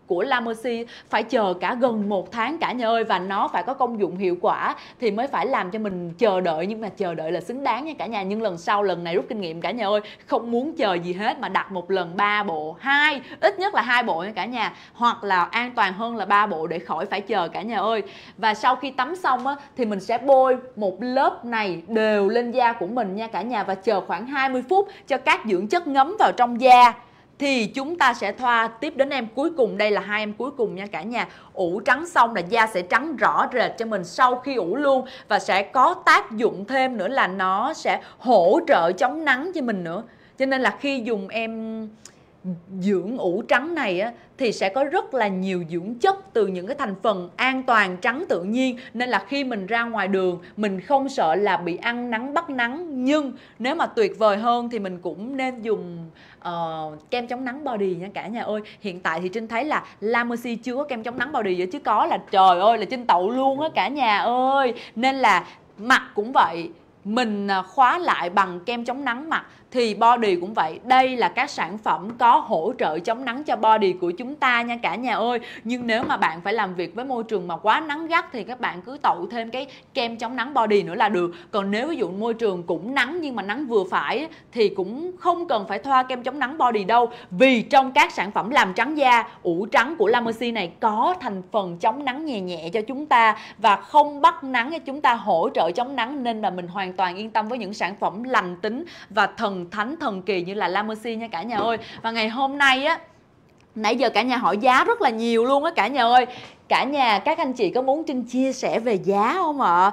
của La Mercy phải chờ cả gần 1 tháng cả nhà ơi, và nó phải có công dụng hiệu quả thì mới phải làm cho mình chờ đợi, nhưng mà chờ đợi là xứng đáng nha cả nhà. Nhưng lần sau, lần này rút kinh nghiệm cả nhà ơi, không muốn chờ gì hết mà đặt một lần 3 bộ, ít nhất là 2 bộ nha cả nhà, hoặc là an toàn hơn là 3 bộ để khỏi phải chờ cả nhà ơi. Và sau khi tắm xong á, thì mình sẽ bôi một lớp này đều lên da của mình nha cả nhà, và chờ khoảng 20 phút cho các dưỡng chất ngấm vào trong da thì chúng ta sẽ thoa tiếp đến em cuối cùng. Đây là 2 em cuối cùng nha cả nhà. Ủ trắng xong là da sẽ trắng rõ rệt cho mình sau khi ủ luôn, và sẽ có tác dụng thêm nữa là nó sẽ hỗ trợ chống nắng cho mình nữa. Cho nên là khi dùng em dưỡng ủ trắng này á, thì sẽ có rất là nhiều dưỡng chất từ những cái thành phần an toàn, trắng tự nhiên, nên là khi mình ra ngoài đường mình không sợ là bị ăn nắng bắt nắng. Nhưng nếu mà tuyệt vời hơn thì mình cũng nên dùng kem chống nắng body nha cả nhà ơi. Hiện tại thì Trinh thấy là La Mercy chưa có kem chống nắng body vậy, chứ có là trời ơi là Trinh tậu luôn á cả nhà ơi. Nên là mặt cũng vậy, mình khóa lại bằng kem chống nắng mặt, thì body cũng vậy. Đây là các sản phẩm có hỗ trợ chống nắng cho body của chúng ta nha cả nhà ơi. Nhưng nếu mà bạn phải làm việc với môi trường mà quá nắng gắt thì các bạn cứ tậu thêm cái kem chống nắng body nữa là được. Còn nếu ví dụ môi trường cũng nắng nhưng mà nắng vừa phải thì cũng không cần phải thoa kem chống nắng body đâu. Vì trong các sản phẩm làm trắng da, ủ trắng của La Mercy này có thành phần chống nắng nhẹ nhẹ cho chúng ta và không bắt nắng cho chúng ta, hỗ trợ chống nắng, nên là mình hoàn toàn yên tâm với những sản phẩm lành tính và thần thánh thần kỳ như là La Mercy nha cả nhà ơi. Và ngày hôm nay á, nãy giờ cả nhà hỏi giá rất là nhiều luôn á cả nhà ơi. Cả nhà, các anh chị có muốn Trinh chia sẻ về giá không ạ?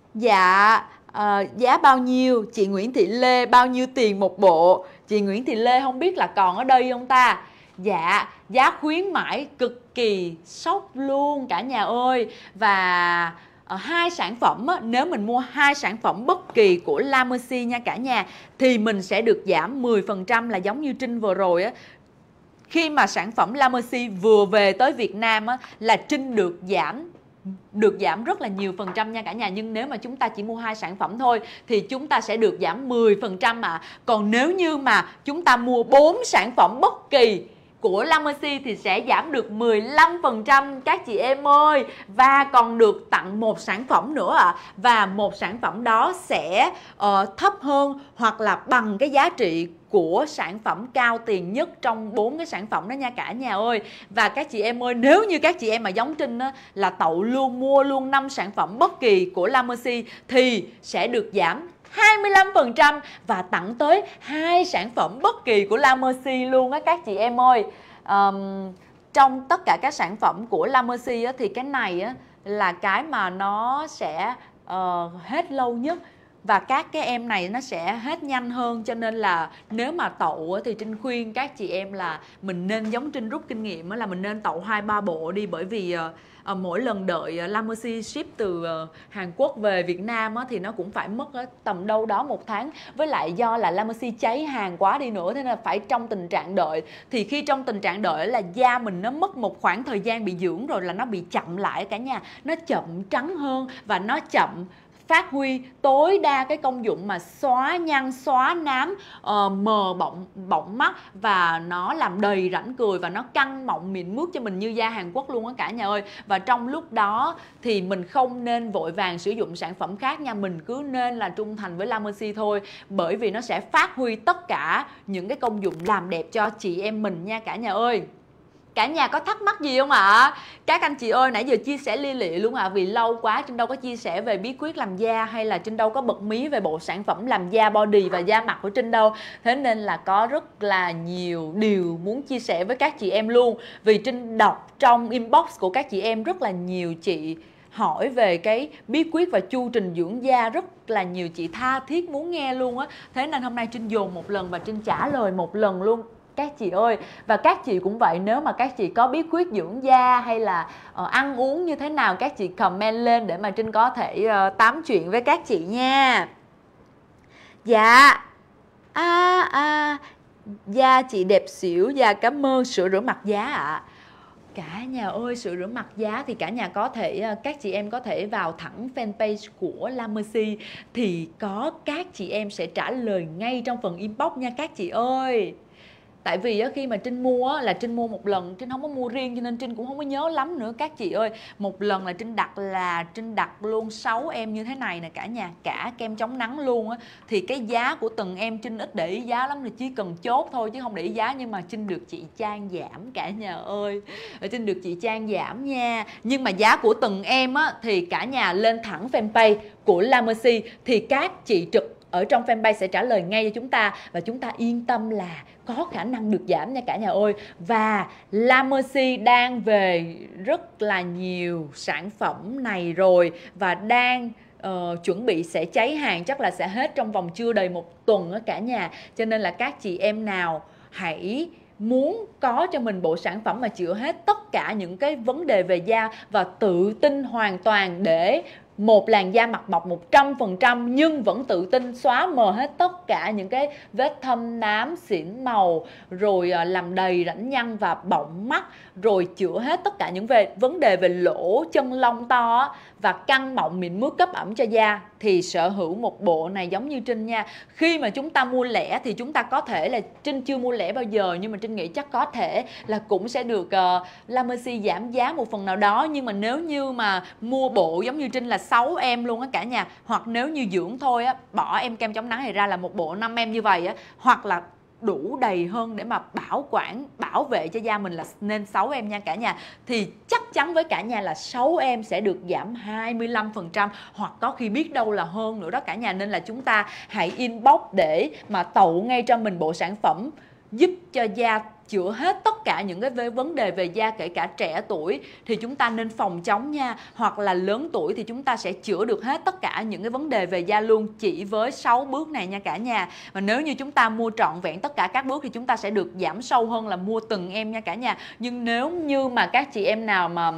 Dạ, giá bao nhiêu? Chị Nguyễn Thị Lê bao nhiêu tiền một bộ? Chị Nguyễn Thị Lê không biết là còn ở đây không ta? Dạ, giá khuyến mãi cực kỳ sốc luôn cả nhà ơi. Và 2 sản phẩm á, nếu mình mua 2 sản phẩm bất kỳ của La Mercy nha cả nhà, thì mình sẽ được giảm 10%, là giống như Trinh vừa rồi á. Khi mà sản phẩm La Mercy vừa về tới Việt Nam á, là Trinh được giảm rất là nhiều phần trăm nha cả nhà. Nhưng nếu mà chúng ta chỉ mua 2 sản phẩm thôi thì chúng ta sẽ được giảm 10% ạ. Còn nếu như mà chúng ta mua 4 sản phẩm bất kỳ của La Mercy thì sẽ giảm được 15% các chị em ơi. Và còn được tặng một sản phẩm nữa ạ. Và một sản phẩm đó sẽ thấp hơn hoặc là bằng cái giá trị của sản phẩm cao tiền nhất trong 4 cái sản phẩm đó nha cả nhà ơi. Và các chị em ơi, nếu như các chị em mà giống Trinh á, là tậu luôn, mua luôn 5 sản phẩm bất kỳ của La Mercy thì sẽ được giảm 25% và tặng tới 2 sản phẩm bất kỳ của La Mercy luôn á các chị em ơi. Trong tất cả các sản phẩm của La Mercy á, thì cái này á, là cái mà nó sẽ hết lâu nhất. Và các cái em này nó sẽ hết nhanh hơn. Cho nên là nếu mà tậu thì Trinh khuyên các chị em là mình nên giống Trinh rút kinh nghiệm là mình nên tậu 2-3 bộ đi. Bởi vì mỗi lần đợi La Mercy ship từ Hàn Quốc về Việt Nam thì nó cũng phải mất tầm đâu đó 1 tháng. Với lại do là La Mercy cháy hàng quá đi nữa, thế nên là phải trong tình trạng đợi. Thì khi trong tình trạng đợi là da mình nó mất một khoảng thời gian bị dưỡng rồi, là nó bị chậm lại cả nhà. Nó chậm trắng hơn và nó chậm phát huy tối đa cái công dụng mà xóa nhăn, xóa nám, mờ bọng mắt, và nó làm đầy rãnh cười và nó căng mọng mịn mướt cho mình như da Hàn Quốc luôn á cả nhà ơi. Và trong lúc đó thì mình không nên vội vàng sử dụng sản phẩm khác nha, mình cứ nên là trung thành với La Mercy thôi, bởi vì nó sẽ phát huy tất cả những cái công dụng làm đẹp cho chị em mình nha cả nhà ơi. Cả nhà có thắc mắc gì không ạ? Các anh chị ơi, nãy giờ chia sẻ li lị luôn ạ. Vì lâu quá Trinh đâu có chia sẻ về bí quyết làm da, hay là Trinh đâu có bật mí về bộ sản phẩm làm da body và da mặt của Trinh đâu. Thế nên là có rất là nhiều điều muốn chia sẻ với các chị em luôn. Vì Trinh đọc trong inbox của các chị em rất là nhiều chị hỏi về cái bí quyết và chu trình dưỡng da, rất là nhiều chị tha thiết muốn nghe luôn á. Thế nên hôm nay Trinh dồn một lần và Trinh trả lời một lần luôn các chị ơi. Và các chị cũng vậy, nếu mà các chị có bí quyết dưỡng da hay là ăn uống như thế nào, các chị comment lên để mà Trinh có thể tám chuyện với các chị nha. Dạ, da chị đẹp xỉu, dạ cảm ơn. Sữa rửa mặt giá ạ. Cả nhà ơi, sữa rửa mặt giá thì cả nhà có thể, các chị em có thể vào thẳng fanpage của La Mercy, thì có các chị em sẽ trả lời ngay trong phần inbox nha các chị ơi. Tại vì á, khi mà Trinh mua á, là Trinh mua một lần, Trinh không có mua riêng cho nên Trinh cũng không có nhớ lắm nữa các chị ơi. Một lần là Trinh đặt luôn 6 em như thế này nè cả nhà, cả kem chống nắng luôn á. Thì cái giá của từng em Trinh ít để ý giá lắm, là chỉ cần chốt thôi chứ không để ý giá. Nhưng mà Trinh được chị Trang giảm cả nhà ơi, Trinh được chị Trang giảm nha. Nhưng mà giá của từng em á, thì cả nhà lên thẳng fanpage của La Mercy thì các chị trực ở trong fanpage sẽ trả lời ngay cho chúng ta, và chúng ta yên tâm là có khả năng được giảm nha cả nhà ơi. Và La Mercy đang về rất là nhiều sản phẩm này rồi, và đang chuẩn bị sẽ cháy hàng, chắc là sẽ hết trong vòng chưa đầy một tuần á cả nhà. Cho nên là các chị em nào hãy muốn có cho mình bộ sản phẩm mà chữa hết tất cả những cái vấn đề về da và tự tin hoàn toàn để một làn da mặt mọc 100% nhưng vẫn tự tin xóa mờ hết tất cả những cái vết thâm nám, xỉn màu, rồi làm đầy rãnh nhăn và bọng mắt, rồi chữa hết tất cả những vấn đề về lỗ chân lông to và căng mọng mịn mướt cấp ẩm cho da, thì sở hữu một bộ này giống như Trinh nha. Khi mà chúng ta mua lẻ thì chúng ta có thể là, Trinh chưa mua lẻ bao giờ nhưng mà Trinh nghĩ chắc có thể là cũng sẽ được La Mercy giảm giá một phần nào đó. Nhưng mà nếu như mà mua bộ giống như Trinh là 6 em luôn á cả nhà, hoặc nếu như dưỡng thôi á, bỏ em kem chống nắng này ra là một bộ 5 em như vậy á, hoặc là đủ đầy hơn để mà bảo quản, bảo vệ cho da mình là nên 6 em nha cả nhà. Thì chắc chắn với cả nhà là 6 em sẽ được giảm 25%, hoặc có khi biết đâu là hơn nữa đó cả nhà. Nên là chúng ta hãy inbox để mà tậu ngay cho mình bộ sản phẩm giúp cho da chữa hết tất cả những cái vấn đề về da, kể cả trẻ tuổi thì chúng ta nên phòng chống nha, hoặc là lớn tuổi thì chúng ta sẽ chữa được hết tất cả những cái vấn đề về da luôn, chỉ với 6 bước này nha cả nhà. Và nếu như chúng ta mua trọn vẹn tất cả các bước thì chúng ta sẽ được giảm sâu hơn là mua từng em nha cả nhà. Nhưng nếu như mà các chị em nào mà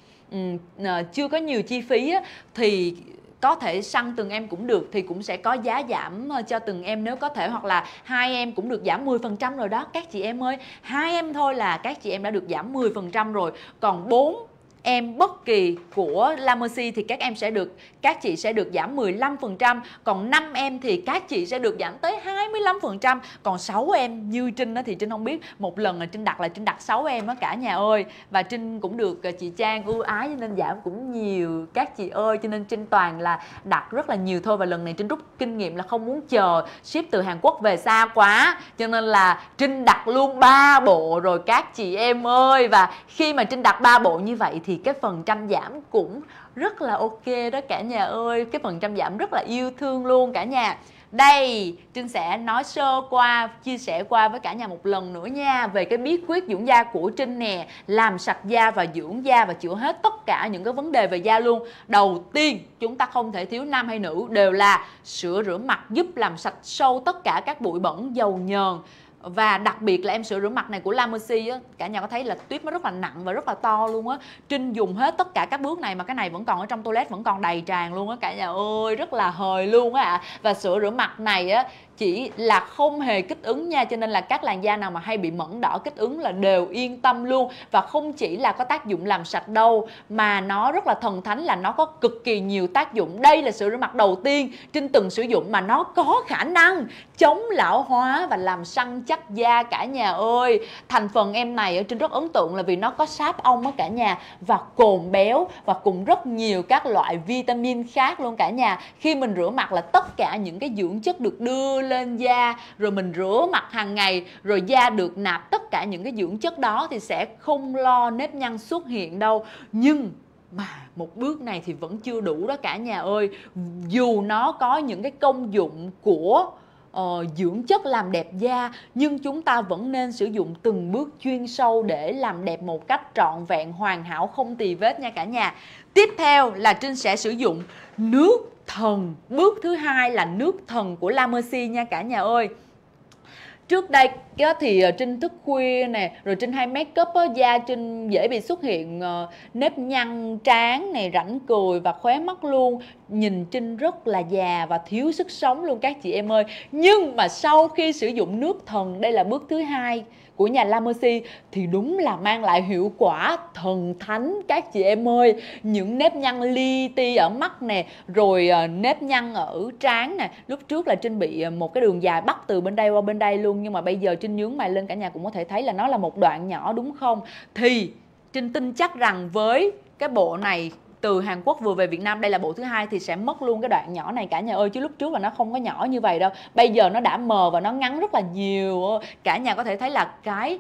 chưa có nhiều chi phí á, thì có thể săn từng em cũng được, thì cũng sẽ có giá giảm cho từng em nếu có thể, hoặc là 2 em cũng được giảm 10% rồi đó các chị em ơi. 2 em thôi là các chị em đã được giảm 10% rồi. Còn 4 em bất kỳ của La Mercy thì các chị sẽ được giảm 15%, còn 5 em thì các chị sẽ được giảm tới 25%, còn 6 em như Trinh đó thì Trinh không biết, một lần là Trinh đặt 6 em đó cả nhà ơi. Và Trinh cũng được chị Trang ưu ái cho nên giảm cũng nhiều các chị ơi, cho nên Trinh toàn là đặt rất là nhiều thôi. Và lần này Trinh rút kinh nghiệm là không muốn chờ ship từ Hàn Quốc về xa quá, cho nên là Trinh đặt luôn 3 bộ rồi các chị em ơi. Và khi mà Trinh đặt 3 bộ như vậy thì cái phần trăm giảm cũng rất là ok đó cả nhà ơi, cái phần trăm giảm rất là yêu thương luôn cả nhà. Đây, Trinh sẽ nói sơ qua, chia sẻ qua với cả nhà một lần nữa nha, về cái bí quyết dưỡng da của Trinh nè, làm sạch da và dưỡng da và chữa hết tất cả những cái vấn đề về da luôn. Đầu tiên, chúng ta không thể thiếu, nam hay nữ đều là sữa rửa mặt, giúp làm sạch sâu tất cả các bụi bẩn, dầu nhờn. Và đặc biệt là em sữa rửa mặt này của La Mercy á, cả nhà có thấy là tuyếp nó rất là nặng và rất là to luôn á. Trinh dùng hết tất cả các bước này mà cái này vẫn còn ở trong toilet, vẫn còn đầy tràn luôn á cả nhà ơi, rất là hời luôn á ạ. Và sữa rửa mặt này á chỉ là không hề kích ứng nha, cho nên là các làn da nào mà hay bị mẩn đỏ kích ứng là đều yên tâm luôn. Và không chỉ là có tác dụng làm sạch đâu, mà nó rất là thần thánh là nó có cực kỳ nhiều tác dụng. Đây là sữa rửa mặt đầu tiên Trinh từng sử dụng mà nó có khả năng chống lão hóa và làm săn chắc da cả nhà ơi. Thành phần em này Trinh rất ấn tượng là vì nó có sáp ong á cả nhà, và cồn béo, và cùng rất nhiều các loại vitamin khác luôn cả nhà. Khi mình rửa mặt là tất cả những cái dưỡng chất được đưa lên da, rồi mình rửa mặt hàng ngày, rồi da được nạp tất cả những cái dưỡng chất đó thì sẽ không lo nếp nhăn xuất hiện đâu. Nhưng mà một bước này thì vẫn chưa đủ đó cả nhà ơi. Dù nó có những cái công dụng của dưỡng chất làm đẹp da, nhưng chúng ta vẫn nên sử dụng từng bước chuyên sâu để làm đẹp một cách trọn vẹn, hoàn hảo, không tì vết nha cả nhà. Tiếp theo là Trinh sẽ sử dụng nước thần. Bước thứ hai là nước thần của La Mercy nha cả nhà ơi. Trước đây thì Trinh thức khuya nè, rồi Trinh hay make up á, da Trinh dễ bị xuất hiện nếp nhăn trán này, rãnh cười và khóe mắt luôn. Nhìn Trinh rất là già và thiếu sức sống luôn các chị em ơi. Nhưng mà sau khi sử dụng nước thần, đây là bước thứ hai của nhà La Mercy, thì đúng là mang lại hiệu quả thần thánh các chị em ơi. Những nếp nhăn li ti ở mắt nè, rồi nếp nhăn ở trán nè. Lúc trước là Trinh bị một cái đường dài bắt từ bên đây qua bên đây luôn, nhưng mà bây giờ Trinh nhướng mày lên, cả nhà cũng có thể thấy là nó là một đoạn nhỏ đúng không? Thì Trinh tin chắc rằng với cái bộ này từ Hàn Quốc vừa về Việt Nam, đây là bộ thứ hai, thì sẽ mất luôn cái đoạn nhỏ này cả nhà ơi, chứ lúc trước là nó không có nhỏ như vậy đâu. Bây giờ nó đã mờ và nó ngắn rất là nhiều. Cả nhà có thể thấy là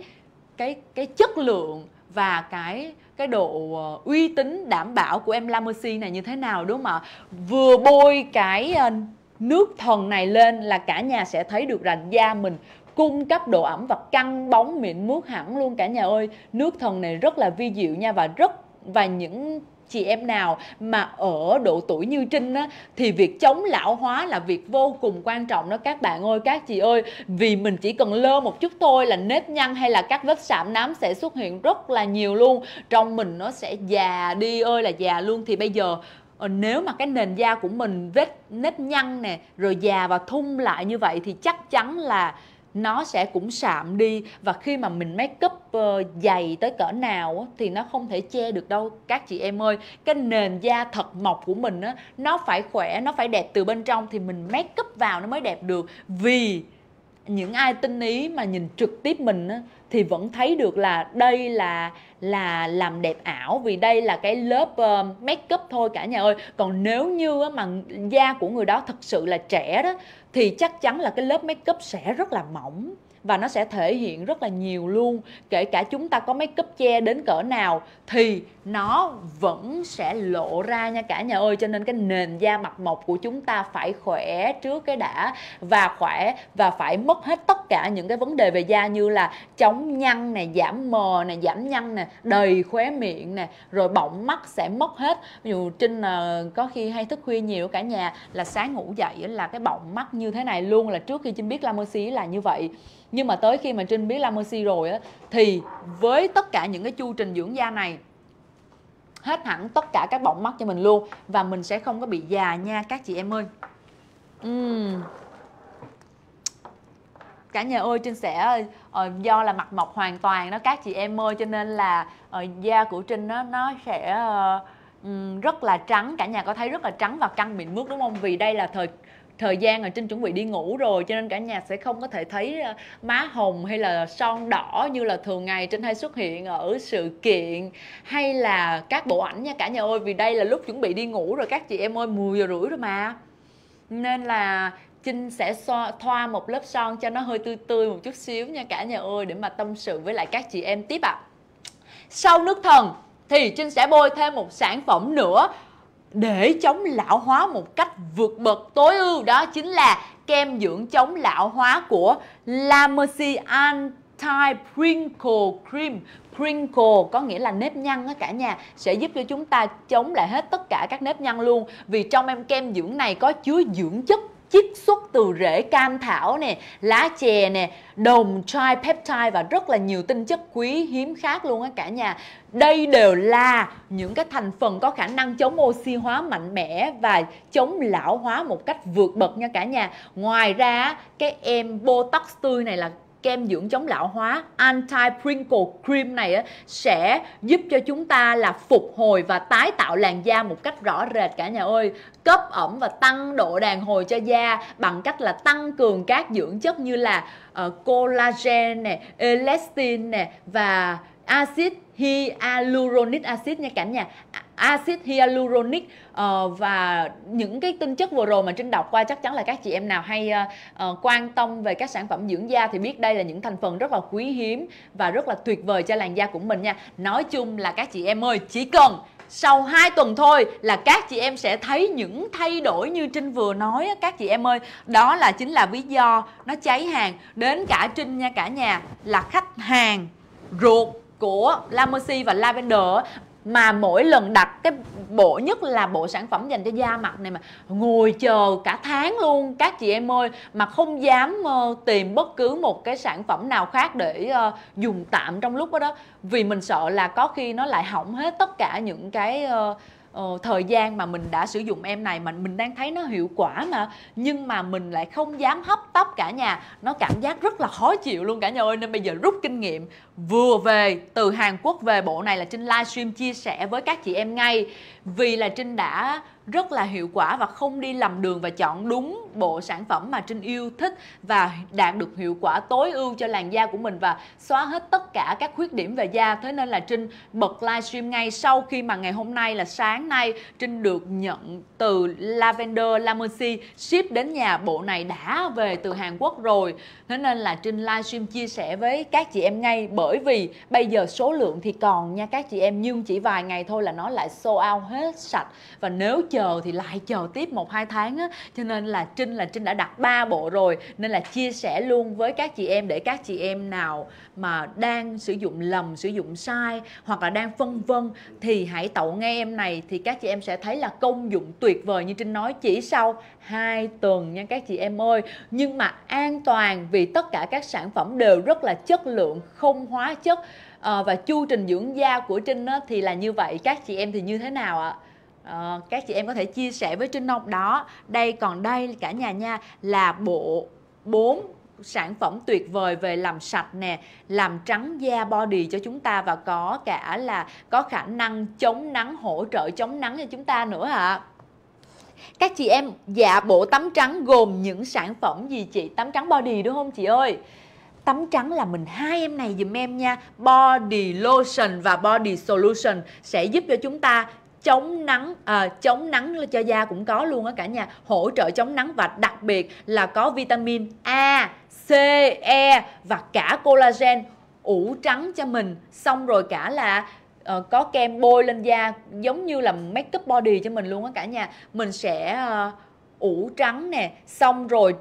cái chất lượng và cái độ uy tín đảm bảo của em La Mercy này như thế nào, đúng không ạ? Vừa bôi cái nước thần này lên là cả nhà sẽ thấy được rằng da mình cung cấp độ ẩm và căng bóng mịn mướt hẳn luôn cả nhà ơi. Nước thần này rất là vi diệu nha, và những chị em nào mà ở độ tuổi như Trinh á, thì việc chống lão hóa là việc vô cùng quan trọng đó các bạn ơi, các chị ơi. Vì mình chỉ cần lơ một chút thôi là nếp nhăn hay là các vết sạm nám sẽ xuất hiện rất là nhiều luôn. Trong mình nó sẽ già đi ơi là già luôn. Thì bây giờ nếu mà cái nền da của mình vết nếp nhăn nè, rồi già và thun lại như vậy thì chắc chắn là nó sẽ cũng sạm đi. Và khi mà mình make up dày tới cỡ nào thì nó không thể che được đâu các chị em ơi. Cái nền da thật mộc của mình á, nó phải khỏe, nó phải đẹp từ bên trong thì mình make up vào nó mới đẹp được. Vì những ai tinh ý mà nhìn trực tiếp mình á, thì vẫn thấy được là đây là làm đẹp ảo, vì đây là cái lớp make up thôi cả nhà ơi. Còn nếu như mà da của người đó thực sự là trẻ đó thì chắc chắn là cái lớp make up sẽ rất là mỏng và nó sẽ thể hiện rất là nhiều luôn. Kể cả chúng ta có make up che đến cỡ nào thì nó vẫn sẽ lộ ra nha cả nhà ơi. Cho nên cái nền da mặt mộc của chúng ta phải khỏe trước cái đã, và khỏe và phải mất hết tất cả những cái vấn đề về da như là chống nhăn nè, giảm mờ nè, giảm nhăn nè, đầy khóe miệng nè, rồi bọng mắt sẽ mất hết. Ví dụ Trinh có khi hay thức khuya nhiều cả nhà, là sáng ngủ dậy là cái bọng mắt như thế này luôn, là trước khi Trinh biết La Mercy là như vậy. Nhưng mà tới khi mà Trinh biết La Mercy rồi á, thì với tất cả những cái chu trình dưỡng da này hết hẳn tất cả các bọng mắt cho mình luôn, và mình sẽ không có bị già nha các chị em ơi. Cả nhà ơi, Trinh sẽ do là mặt mộc hoàn toàn đó các chị em ơi, cho nên là da của Trinh nó sẽ rất là trắng. Cả nhà có thấy rất là trắng và căng mịn mướt đúng không? Vì đây là thời gian là Trinh chuẩn bị đi ngủ rồi, cho nên cả nhà sẽ không có thể thấy má hồng hay là son đỏ như là thường ngày Trinh hay xuất hiện ở sự kiện hay là các bộ ảnh nha cả nhà ơi. Vì đây là lúc chuẩn bị đi ngủ rồi các chị em ơi, 10 giờ rưỡi rồi mà. Nên là Trinh sẽ thoa một lớp son cho nó hơi tươi tươi một chút xíu nha cả nhà ơi, để mà tâm sự với lại các chị em tiếp ạ. Sau nước thần thì Trinh sẽ bôi thêm một sản phẩm nữa để chống lão hóa một cách vượt bậc tối ưu. Đó chính là kem dưỡng chống lão hóa của La Mercy Anti Wrinkle Cream. Wrinkle có nghĩa là nếp nhăn á cả nhà, sẽ giúp cho chúng ta chống lại hết tất cả các nếp nhăn luôn. Vì trong em kem dưỡng này có chứa dưỡng chất chiết xuất từ rễ cam thảo nè, lá chè nè, đồng tripeptide và rất là nhiều tinh chất quý hiếm khác luôn á cả nhà. Đây đều là những cái thành phần có khả năng chống oxy hóa mạnh mẽ và chống lão hóa một cách vượt bậc nha cả nhà. Ngoài ra cái em Botox tươi này là kem dưỡng chống lão hóa Anti-Wrinkle Cream này sẽ giúp cho chúng ta là phục hồi và tái tạo làn da một cách rõ rệt cả nhà ơi. Cấp ẩm và tăng độ đàn hồi cho da bằng cách là tăng cường các dưỡng chất như là collagen nè, elastin nè và axit hyaluronic acid nha cả nhà. Axit hyaluronic và những cái tinh chất vừa rồi mà Trinh đọc qua, chắc chắn là các chị em nào hay quan tâm về các sản phẩm dưỡng da thì biết đây là những thành phần rất là quý hiếm và rất là tuyệt vời cho làn da của mình nha. Nói chung là các chị em ơi, chỉ cần sau 2 tuần thôi là các chị em sẽ thấy những thay đổi như Trinh vừa nói các chị em ơi. Đó là chính là lý do nó cháy hàng. Đến cả Trinh nha cả nhà, là khách hàng ruột của La Mercy và Lavender, mà mỗi lần đặt cái bộ, nhất là bộ sản phẩm dành cho da mặt này, mà ngồi chờ cả tháng luôn các chị em ơi, mà không dám tìm bất cứ một cái sản phẩm nào khác để dùng tạm trong lúc đó, vì mình sợ là có khi nó lại hỏng hết tất cả những cái thời gian mà mình đã sử dụng em này mà mình đang thấy nó hiệu quả mà, nhưng mà mình lại không dám hấp tấp cả nhà, nó cảm giác rất là khó chịu luôn cả nhà ơi. Nên bây giờ rút kinh nghiệm, vừa về từ Hàn Quốc về bộ này là Trinh livestream chia sẻ với các chị em ngay, vì là Trinh đã rất là hiệu quả và không đi lầm đường và chọn đúng bộ sản phẩm mà Trinh yêu thích và đạt được hiệu quả tối ưu cho làn da của mình và xóa hết tất cả các khuyết điểm về da. Thế nên là Trinh bật livestream ngay sau khi mà ngày hôm nay là sáng nay Trinh được nhận từ Lavender La Mercy ship đến nhà, bộ này đã về từ Hàn Quốc rồi. Thế nên là Trinh livestream chia sẻ với các chị em ngay, bởi vì bây giờ số lượng thì còn nha các chị em, nhưng chỉ vài ngày thôi là nó lại sold out hết sạch, và nếu chờ thì lại chờ tiếp 1-2 tháng á. Cho nên là Trinh đã đặt 3 bộ rồi, nên là chia sẻ luôn với các chị em, để các chị em nào mà đang sử dụng lầm, sử dụng sai hoặc là đang phân vân thì hãy tậu ngay em này, thì các chị em sẽ thấy là công dụng tuyệt vời như Trinh nói, chỉ sau 2 tuần nha các chị em ơi. Nhưng mà an toàn, vì tất cả các sản phẩm đều rất là chất lượng, không hóa chất. Và chu trình dưỡng da của Trinh á, thì là như vậy. Các chị em thì như thế nào ạ? Các chị em có thể chia sẻ với Trinh không? Đó, đây, còn đây cả nhà nha, là bộ 4 sản phẩm tuyệt vời về làm sạch nè, làm trắng da body cho chúng ta, và có cả là có khả năng chống nắng, hỗ trợ chống nắng cho chúng ta nữa ạ. Các chị em, dạ bộ tắm trắng gồm những sản phẩm gì chị? Tắm trắng body đúng không chị ơi? Tắm trắng là mình 2 em này dùm em nha. Body lotion và body solution sẽ giúp cho chúng ta chống nắng cho da cũng có luôn á cả nhà, hỗ trợ chống nắng, và đặc biệt là có vitamin A, C, E và cả collagen, ủ trắng cho mình. Xong rồi cả là có kem bôi lên da giống như là make up body cho mình luôn á cả nhà. Mình sẽ ủ trắng nè, xong rồi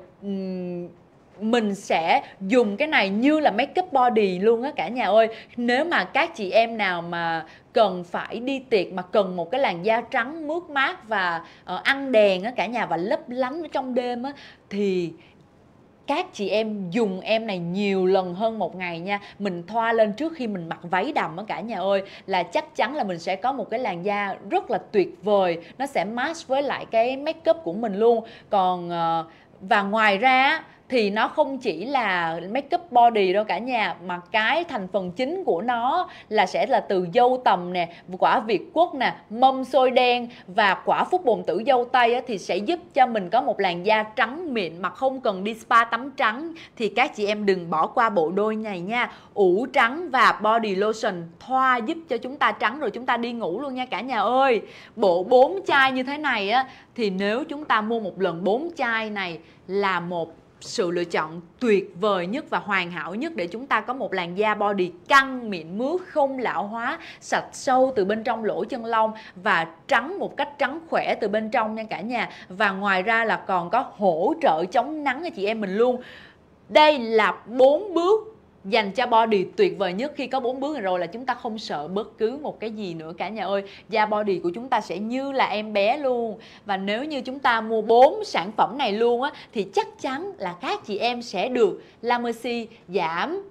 mình sẽ dùng cái này như là make up body luôn á cả nhà ơi. Nếu mà các chị em nào mà cần phải đi tiệc mà cần một cái làn da trắng mướt mát và ăn đèn á cả nhà, và lấp lánh ở trong đêm á, thì các chị em dùng em này nhiều lần hơn một ngày nha. Mình thoa lên trước khi mình mặc váy đầm á cả nhà ơi, là chắc chắn là mình sẽ có một cái làn da rất là tuyệt vời. Nó sẽ match với lại cái make up của mình luôn. Còn và ngoài ra thì nó không chỉ là make up body đâu cả nhà, mà cái thành phần chính của nó sẽ là từ dâu tằm nè, quả việt quất nè, mâm xôi đen và quả phúc bồn tử dâu tây á, thì sẽ giúp cho mình có một làn da trắng mịn mà không cần đi spa tắm trắng. Thì các chị em đừng bỏ qua bộ đôi này nha. Ủ trắng và body lotion thoa giúp cho chúng ta trắng rồi chúng ta đi ngủ luôn nha cả nhà ơi. Bộ 4 chai như thế này á, thì nếu chúng ta mua một lần 4 chai này là một sự lựa chọn tuyệt vời nhất và hoàn hảo nhất để chúng ta có một làn da body căng, mịn mướt, không lão hóa, sạch sâu từ bên trong lỗ chân lông và trắng một cách trắng khỏe từ bên trong nha cả nhà. Và ngoài ra là còn có hỗ trợ chống nắng cho chị em mình luôn. Đây là 4 bước dành cho body tuyệt vời nhất. Khi có 4 bước này rồi là chúng ta không sợ bất cứ một cái gì nữa cả nhà ơi. Da body của chúng ta sẽ như là em bé luôn. Và nếu như chúng ta mua 4 sản phẩm này luôn á, thì chắc chắn là các chị em sẽ được La Mercy giảm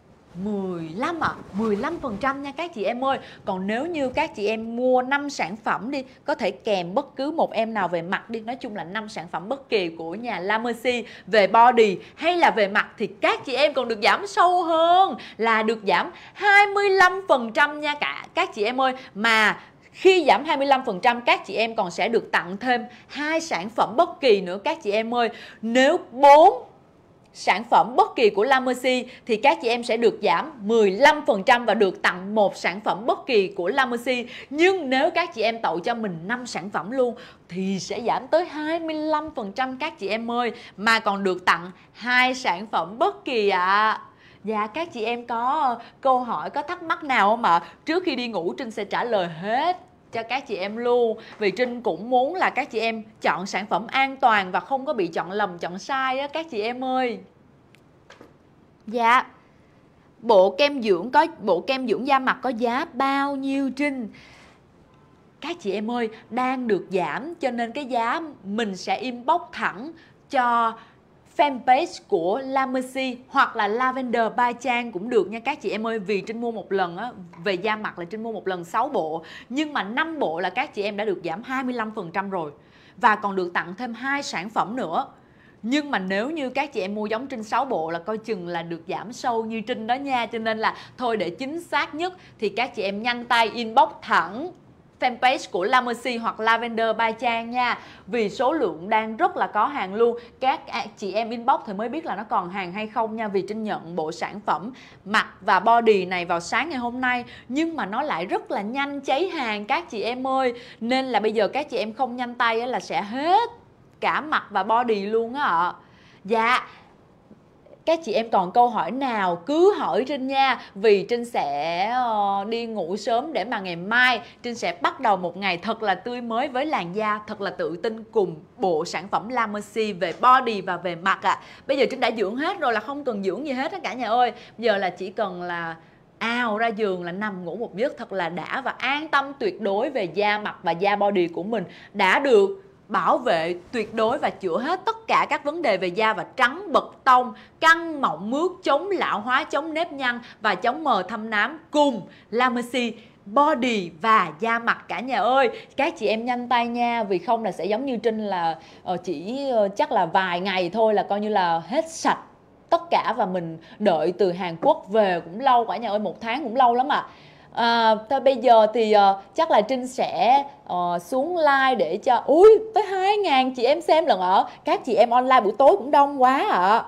15% nha các chị em ơi. Còn nếu như các chị em mua 5 sản phẩm đi, có thể kèm bất cứ một em nào về mặt đi, nói chung là 5 sản phẩm bất kỳ của nhà La Mercy về body hay là về mặt, thì các chị em còn được giảm sâu hơn, là được giảm 25% nha các chị em ơi. Mà khi giảm 25%, các chị em còn sẽ được tặng thêm 2 sản phẩm bất kỳ nữa các chị em ơi. Nếu 4 sản phẩm bất kỳ của La Mercy thì các chị em sẽ được giảm 15% và được tặng 1 sản phẩm bất kỳ của La Mercy. Nhưng nếu các chị em tậu cho mình 5 sản phẩm luôn thì sẽ giảm tới 25% các chị em ơi, mà còn được tặng 2 sản phẩm bất kỳ ạ. Dạ, các chị em có câu hỏi, có thắc mắc nào không ạ? Trước khi đi ngủ Trinh sẽ trả lời hết cho các chị em luôn. Vì Trinh cũng muốn là các chị em chọn sản phẩm an toàn và không có bị chọn lầm, chọn sai á các chị em ơi. Dạ, bộ kem dưỡng da mặt có giá bao nhiêu Trinh? Các chị em ơi, đang được giảm cho nên cái giá mình sẽ inbox thẳng cho fanpage của La Mercy hoặc là Lavender by Trang cũng được nha các chị em ơi. Vì Trinh mua một lần á, về da mặt là Trinh mua một lần 6 bộ, nhưng mà 5 bộ là các chị em đã được giảm 25% rồi, và còn được tặng thêm 2 sản phẩm nữa. Nhưng mà nếu như các chị em mua giống Trinh 6 bộ là coi chừng là được giảm sâu như Trinh đó nha. Cho nên là thôi, để chính xác nhất thì các chị em nhanh tay inbox thẳng fanpage của La Mercy hoặc Lavender by Trang nha. Vì số lượng đang rất là có hàng luôn. Các chị em inbox thì mới biết là nó còn hàng hay không nha. Vì Trinh nhận bộ sản phẩm mặt và body này vào sáng ngày hôm nay, nhưng mà nó lại rất là nhanh cháy hàng các chị em ơi. Nên là bây giờ các chị em không nhanh tay là sẽ hết cả mặt và body luôn á ạ. Dạ, các chị em còn câu hỏi nào cứ hỏi Trinh nha. Vì Trinh sẽ đi ngủ sớm để mà ngày mai Trinh sẽ bắt đầu một ngày thật là tươi mới với làn da thật là tự tin cùng bộ sản phẩm La Mercy về body và về mặt ạ. Bây giờ Trinh đã dưỡng hết rồi, là không cần dưỡng gì hết á cả nhà ơi. Giờ là chỉ cần là ào ra giường là nằm ngủ một giấc thật là đã và an tâm tuyệt đối về da mặt và da body của mình, đã được bảo vệ tuyệt đối và chữa hết tất cả các vấn đề về da và trắng bật tông, căng mọng mướt, chống lão hóa, chống nếp nhăn và chống mờ thâm nám cùng La Mercy body và da mặt cả nhà ơi. Các chị em nhanh tay nha, vì không là sẽ giống như Trinh là chỉ chắc là vài ngày thôi là coi như là hết sạch tất cả, và mình đợi từ Hàn Quốc về cũng lâu cả nhà ơi, 1 tháng cũng lâu lắm ạ. Thôi bây giờ thì chắc là Trinh sẽ xuống live để cho tới 2.000 chị em xem lần ạ. Các chị em online buổi tối cũng đông quá ạ.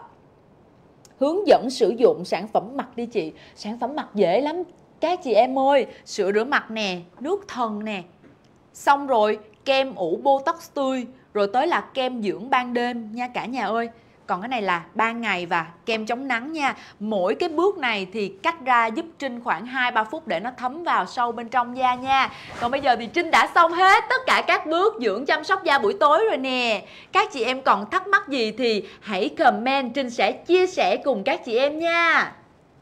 Hướng dẫn sử dụng sản phẩm mặt đi chị. Sản phẩm mặt dễ lắm các chị em ơi. Sữa rửa mặt nè, nước thần nè, xong rồi kem ủ Botox tươi, rồi tới là kem dưỡng ban đêm nha cả nhà ơi. Còn cái này là ban ngày và kem chống nắng nha. Mỗi cái bước này thì cách ra giúp Trinh khoảng 2-3 phút để nó thấm vào sâu bên trong da nha. Còn bây giờ thì Trinh đã xong hết tất cả các bước dưỡng chăm sóc da buổi tối rồi nè. Các chị em còn thắc mắc gì thì hãy comment, Trinh sẽ chia sẻ cùng các chị em nha.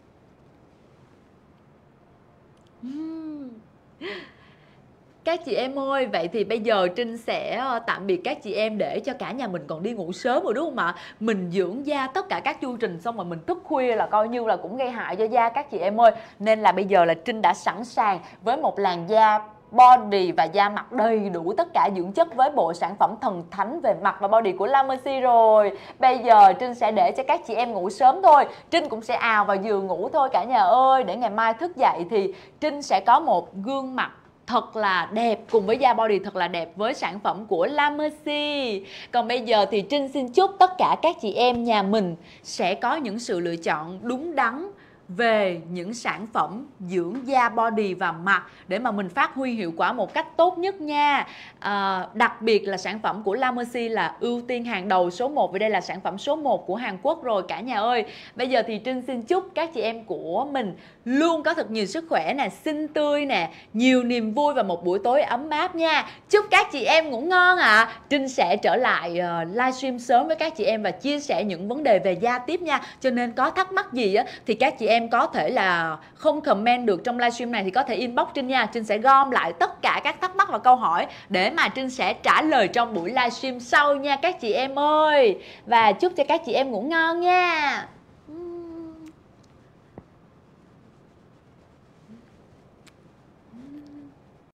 Các chị em ơi, vậy thì bây giờ Trinh sẽ tạm biệt các chị em để cho cả nhà mình còn đi ngủ sớm rồi đúng không ạ? Mình dưỡng da tất cả các chu trình xong rồi mình thức khuya là coi như là cũng gây hại cho da các chị em ơi. Nên là bây giờ là Trinh đã sẵn sàng với một làn da body và da mặt đầy đủ tất cả dưỡng chất với bộ sản phẩm thần thánh về mặt và body của La Mercy rồi. Bây giờ Trinh sẽ để cho các chị em ngủ sớm thôi. Trinh cũng sẽ ào vào giường ngủ thôi cả nhà ơi, để ngày mai thức dậy thì Trinh sẽ có một gương mặt thật là đẹp cùng với da body thật là đẹp với sản phẩm của La Mercy. Còn bây giờ thì Trinh xin chúc tất cả các chị em nhà mình sẽ có những sự lựa chọn đúng đắn về những sản phẩm dưỡng da body và mặt để mà mình phát huy hiệu quả một cách tốt nhất nha. Đặc biệt là sản phẩm của La Mercy là ưu tiên hàng đầu số 1, vì đây là sản phẩm số 1 của Hàn Quốc rồi cả nhà ơi. Bây giờ thì Trinh xin chúc các chị em của mình luôn có thật nhiều sức khỏe nè, xinh tươi nè, nhiều niềm vui và một buổi tối ấm áp nha. Chúc các chị em ngủ ngon ạ. Trinh sẽ trở lại livestream sớm với các chị em và chia sẻ những vấn đề về da tiếp nha. Cho nên có thắc mắc gì á thì các chị em có thể là không comment được trong livestream này thì có thể inbox Trinh nha. Trinh sẽ gom lại tất cả các thắc mắc và câu hỏi để mà Trinh sẽ trả lời trong buổi livestream sau nha các chị em ơi. Và chúc cho các chị em ngủ ngon nha.